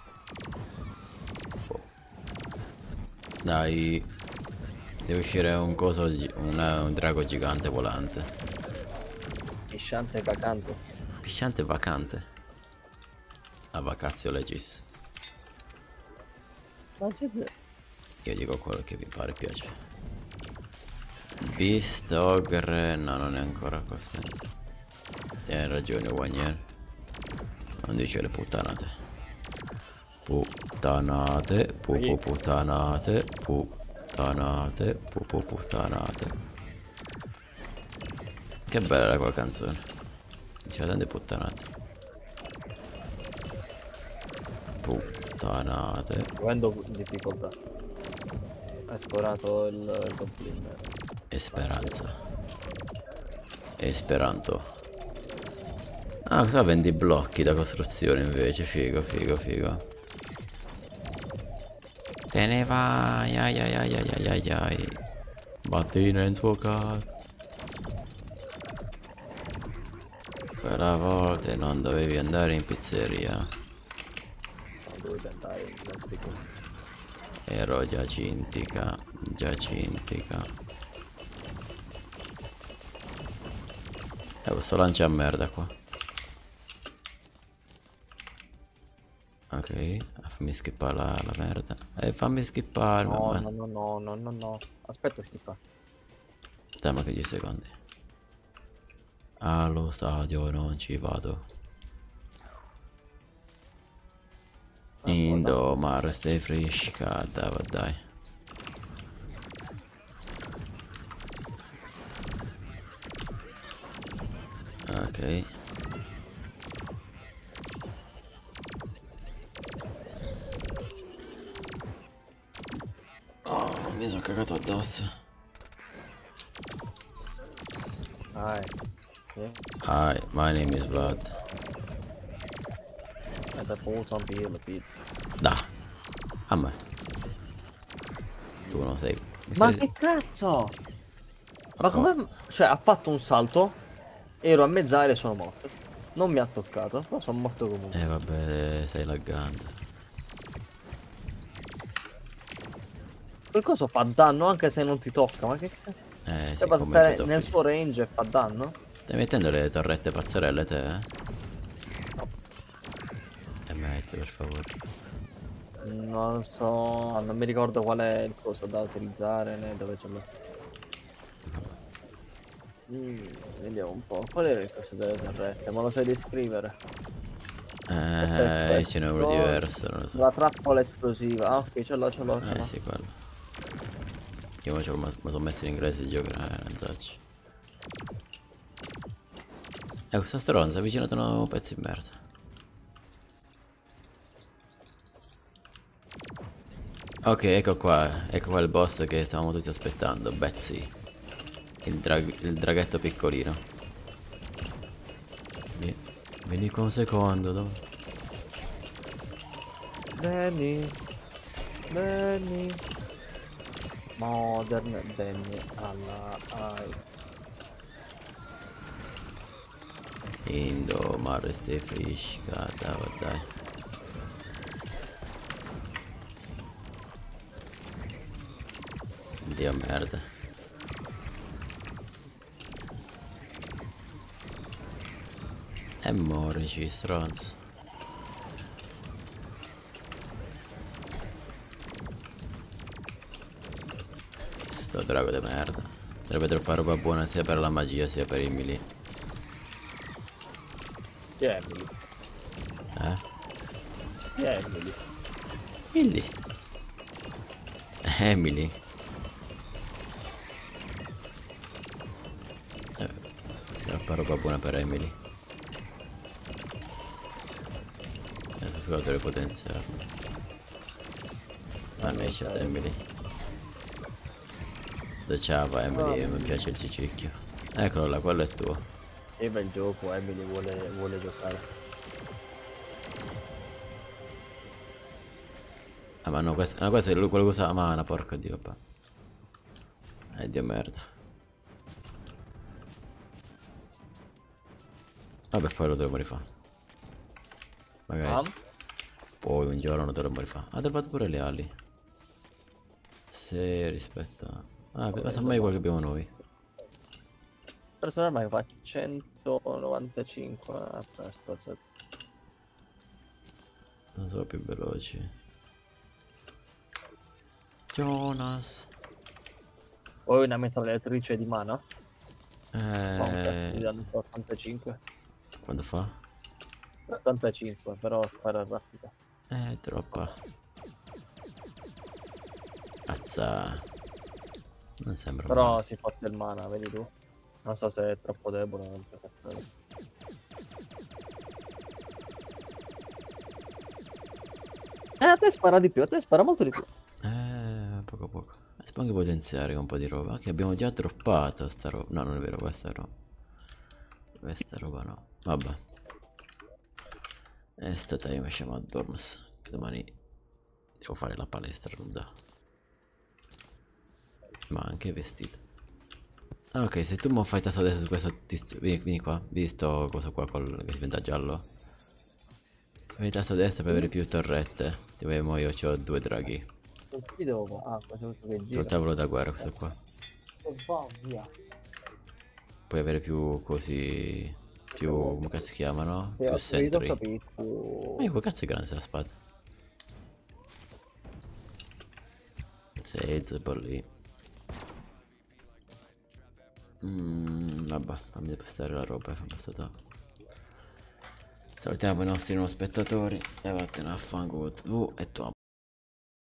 Dai. Deve uscire un coso, una, un drago gigante volante. Pisciante vacante. Pisciante vacante. La vacazio legis. Ma c'è de- Io dico quello che vi pare piace. Beast Ogre. No, non è ancora contento. Tieni ragione, Wagner. Non dice le puttanate. Puttanate. Pupu puttanate. Puttanate. Pupu puttanate. Che bella era quella canzone. Diceva tante puttanate. Puttanate. Avendo difficoltà. Hai scorato il, il compliment. E speranza. Esperanto. Ah, cosa vendi blocchi da costruzione invece? Figo, figo, figo. Te ne vai, ai ai ai ai ai ai ai. Mattina in suo caso. Quella volta non dovevi andare in pizzeria. Non dovevi andare in Messico. Ero giacintica, giacintica. Eh, questo lancia a merda qua. Ok, fammi skippare la, la merda. Eh, fammi skippare, No, ma... no, no, no, no, no, no. Aspetta, schiffa. Dai, ma che dieci secondi. Allo stadio non ci vado. Indomar stai fresca, dai, va, dai. Ok. mi sono cagato addosso. Dai. Sì. Hi, my name is Vlad. E da punto un pilo, pilo. Da. A me. Tu non sei. Ma che cazzo? Ma come... Cioè, ha fatto un salto, ero a mezz'aria e sono morto. Non mi ha toccato, però sono morto comunque. Eh vabbè, stai laggando. Quel coso fa danno anche se non ti tocca, ma che cazzo? Eh sì, Cioè, basta come stare Battlefield. nel suo range e fa danno? Stai mettendo le torrette pazzerelle te, eh? E metti per favore. Non so, non mi ricordo qual è il coso da utilizzare né dove ce l'ho. Mm, vediamo un po'. Qual era il coso delle torrette? Ma lo sai descrivere? Eh, ce n'è uno diverso, non lo so. La trappola esplosiva. Ah, ok, ce l'ho, ce l'ho. ce Eh l'ho. sì, quello. Io mi sono messo in inglese il gioco, eh, non so. Eh, questa stronza ha avvicinato un pezzo di merda. Ok, ecco qua, ecco qua il boss che stavamo tutti aspettando, Betsy. Il, drag il draghetto piccolino. Vieni, vieni qua un secondo, dove? Danny. Danny. Modern Danny alla ai. Indo, mare stai frisca, dai, dai. Dio merda. E morici, stronzo. Sto drago di merda. Sarebbe troppa roba buona sia per la magia sia per i melee. Chi è Emily? Eh? Chi è Emily? Emily. Emily. Eh, troppa roba buona per Emily. Adesso scusa delle potenziali. Mannaggia Emily. Ciao Emily, mi piace il cicicchio. Eccolo là, quello è tuo. E bel gioco, Emily vuole, vuole giocare. Ah ma no, questo, no, questo è lui, quello che usa la mana, porca dio, papà. Eh dio merda. Vabbè, poi lo dovremmo rifare. Magari. Ah? Poi un giorno dovremmo rifare. Ah, te pure le ali. Se rispetto a... Ah, pensa mai quello che abbiamo noi. Personale fa centonovantacinque. Aspetta, Non sono più veloci. Jonas. Poi una mitragliatrice di mana? Eh... Mi danno ottantacinque. Quando fa? ottantacinque, però spara rapida. Eh, troppa. Cazza. Non sembra Però male. si fa del mana, vedi tu? Non so se è troppo debole o non so cazzare. Eh, a te spara di più, a te spara molto di più. Eh, poco poco. Si può anche potenziare con un po' di roba. Che abbiamo già droppato sta roba. No, non è vero, questa roba. Questa roba no. Vabbè. E sta time facciamo a Dorms. Che domani devo fare la palestra ruda. Ma anche vestito. Ah, ok, se tu mi fai tasto adesso su questo tizio. Vieni, vieni qua. Visto cosa qua col che diventa giallo. Se fai tasto destro per avere più torrette. Ti vediamo io ho due draghi. Qui devo... Ah, facevo questo che gira. Sul tavolo da guerra questo qua. E va via. Puoi avere più così. Più. Come cazzo si chiamano? Sì, Più ho sentry. capito. Ma io che cazzo è grande sta spada? Sei lì. Mm, vabbè, fammi depostare la roba e fammi stato. Salutiamo i nostri nuovi spettatori e vattene a fanculo tu e tua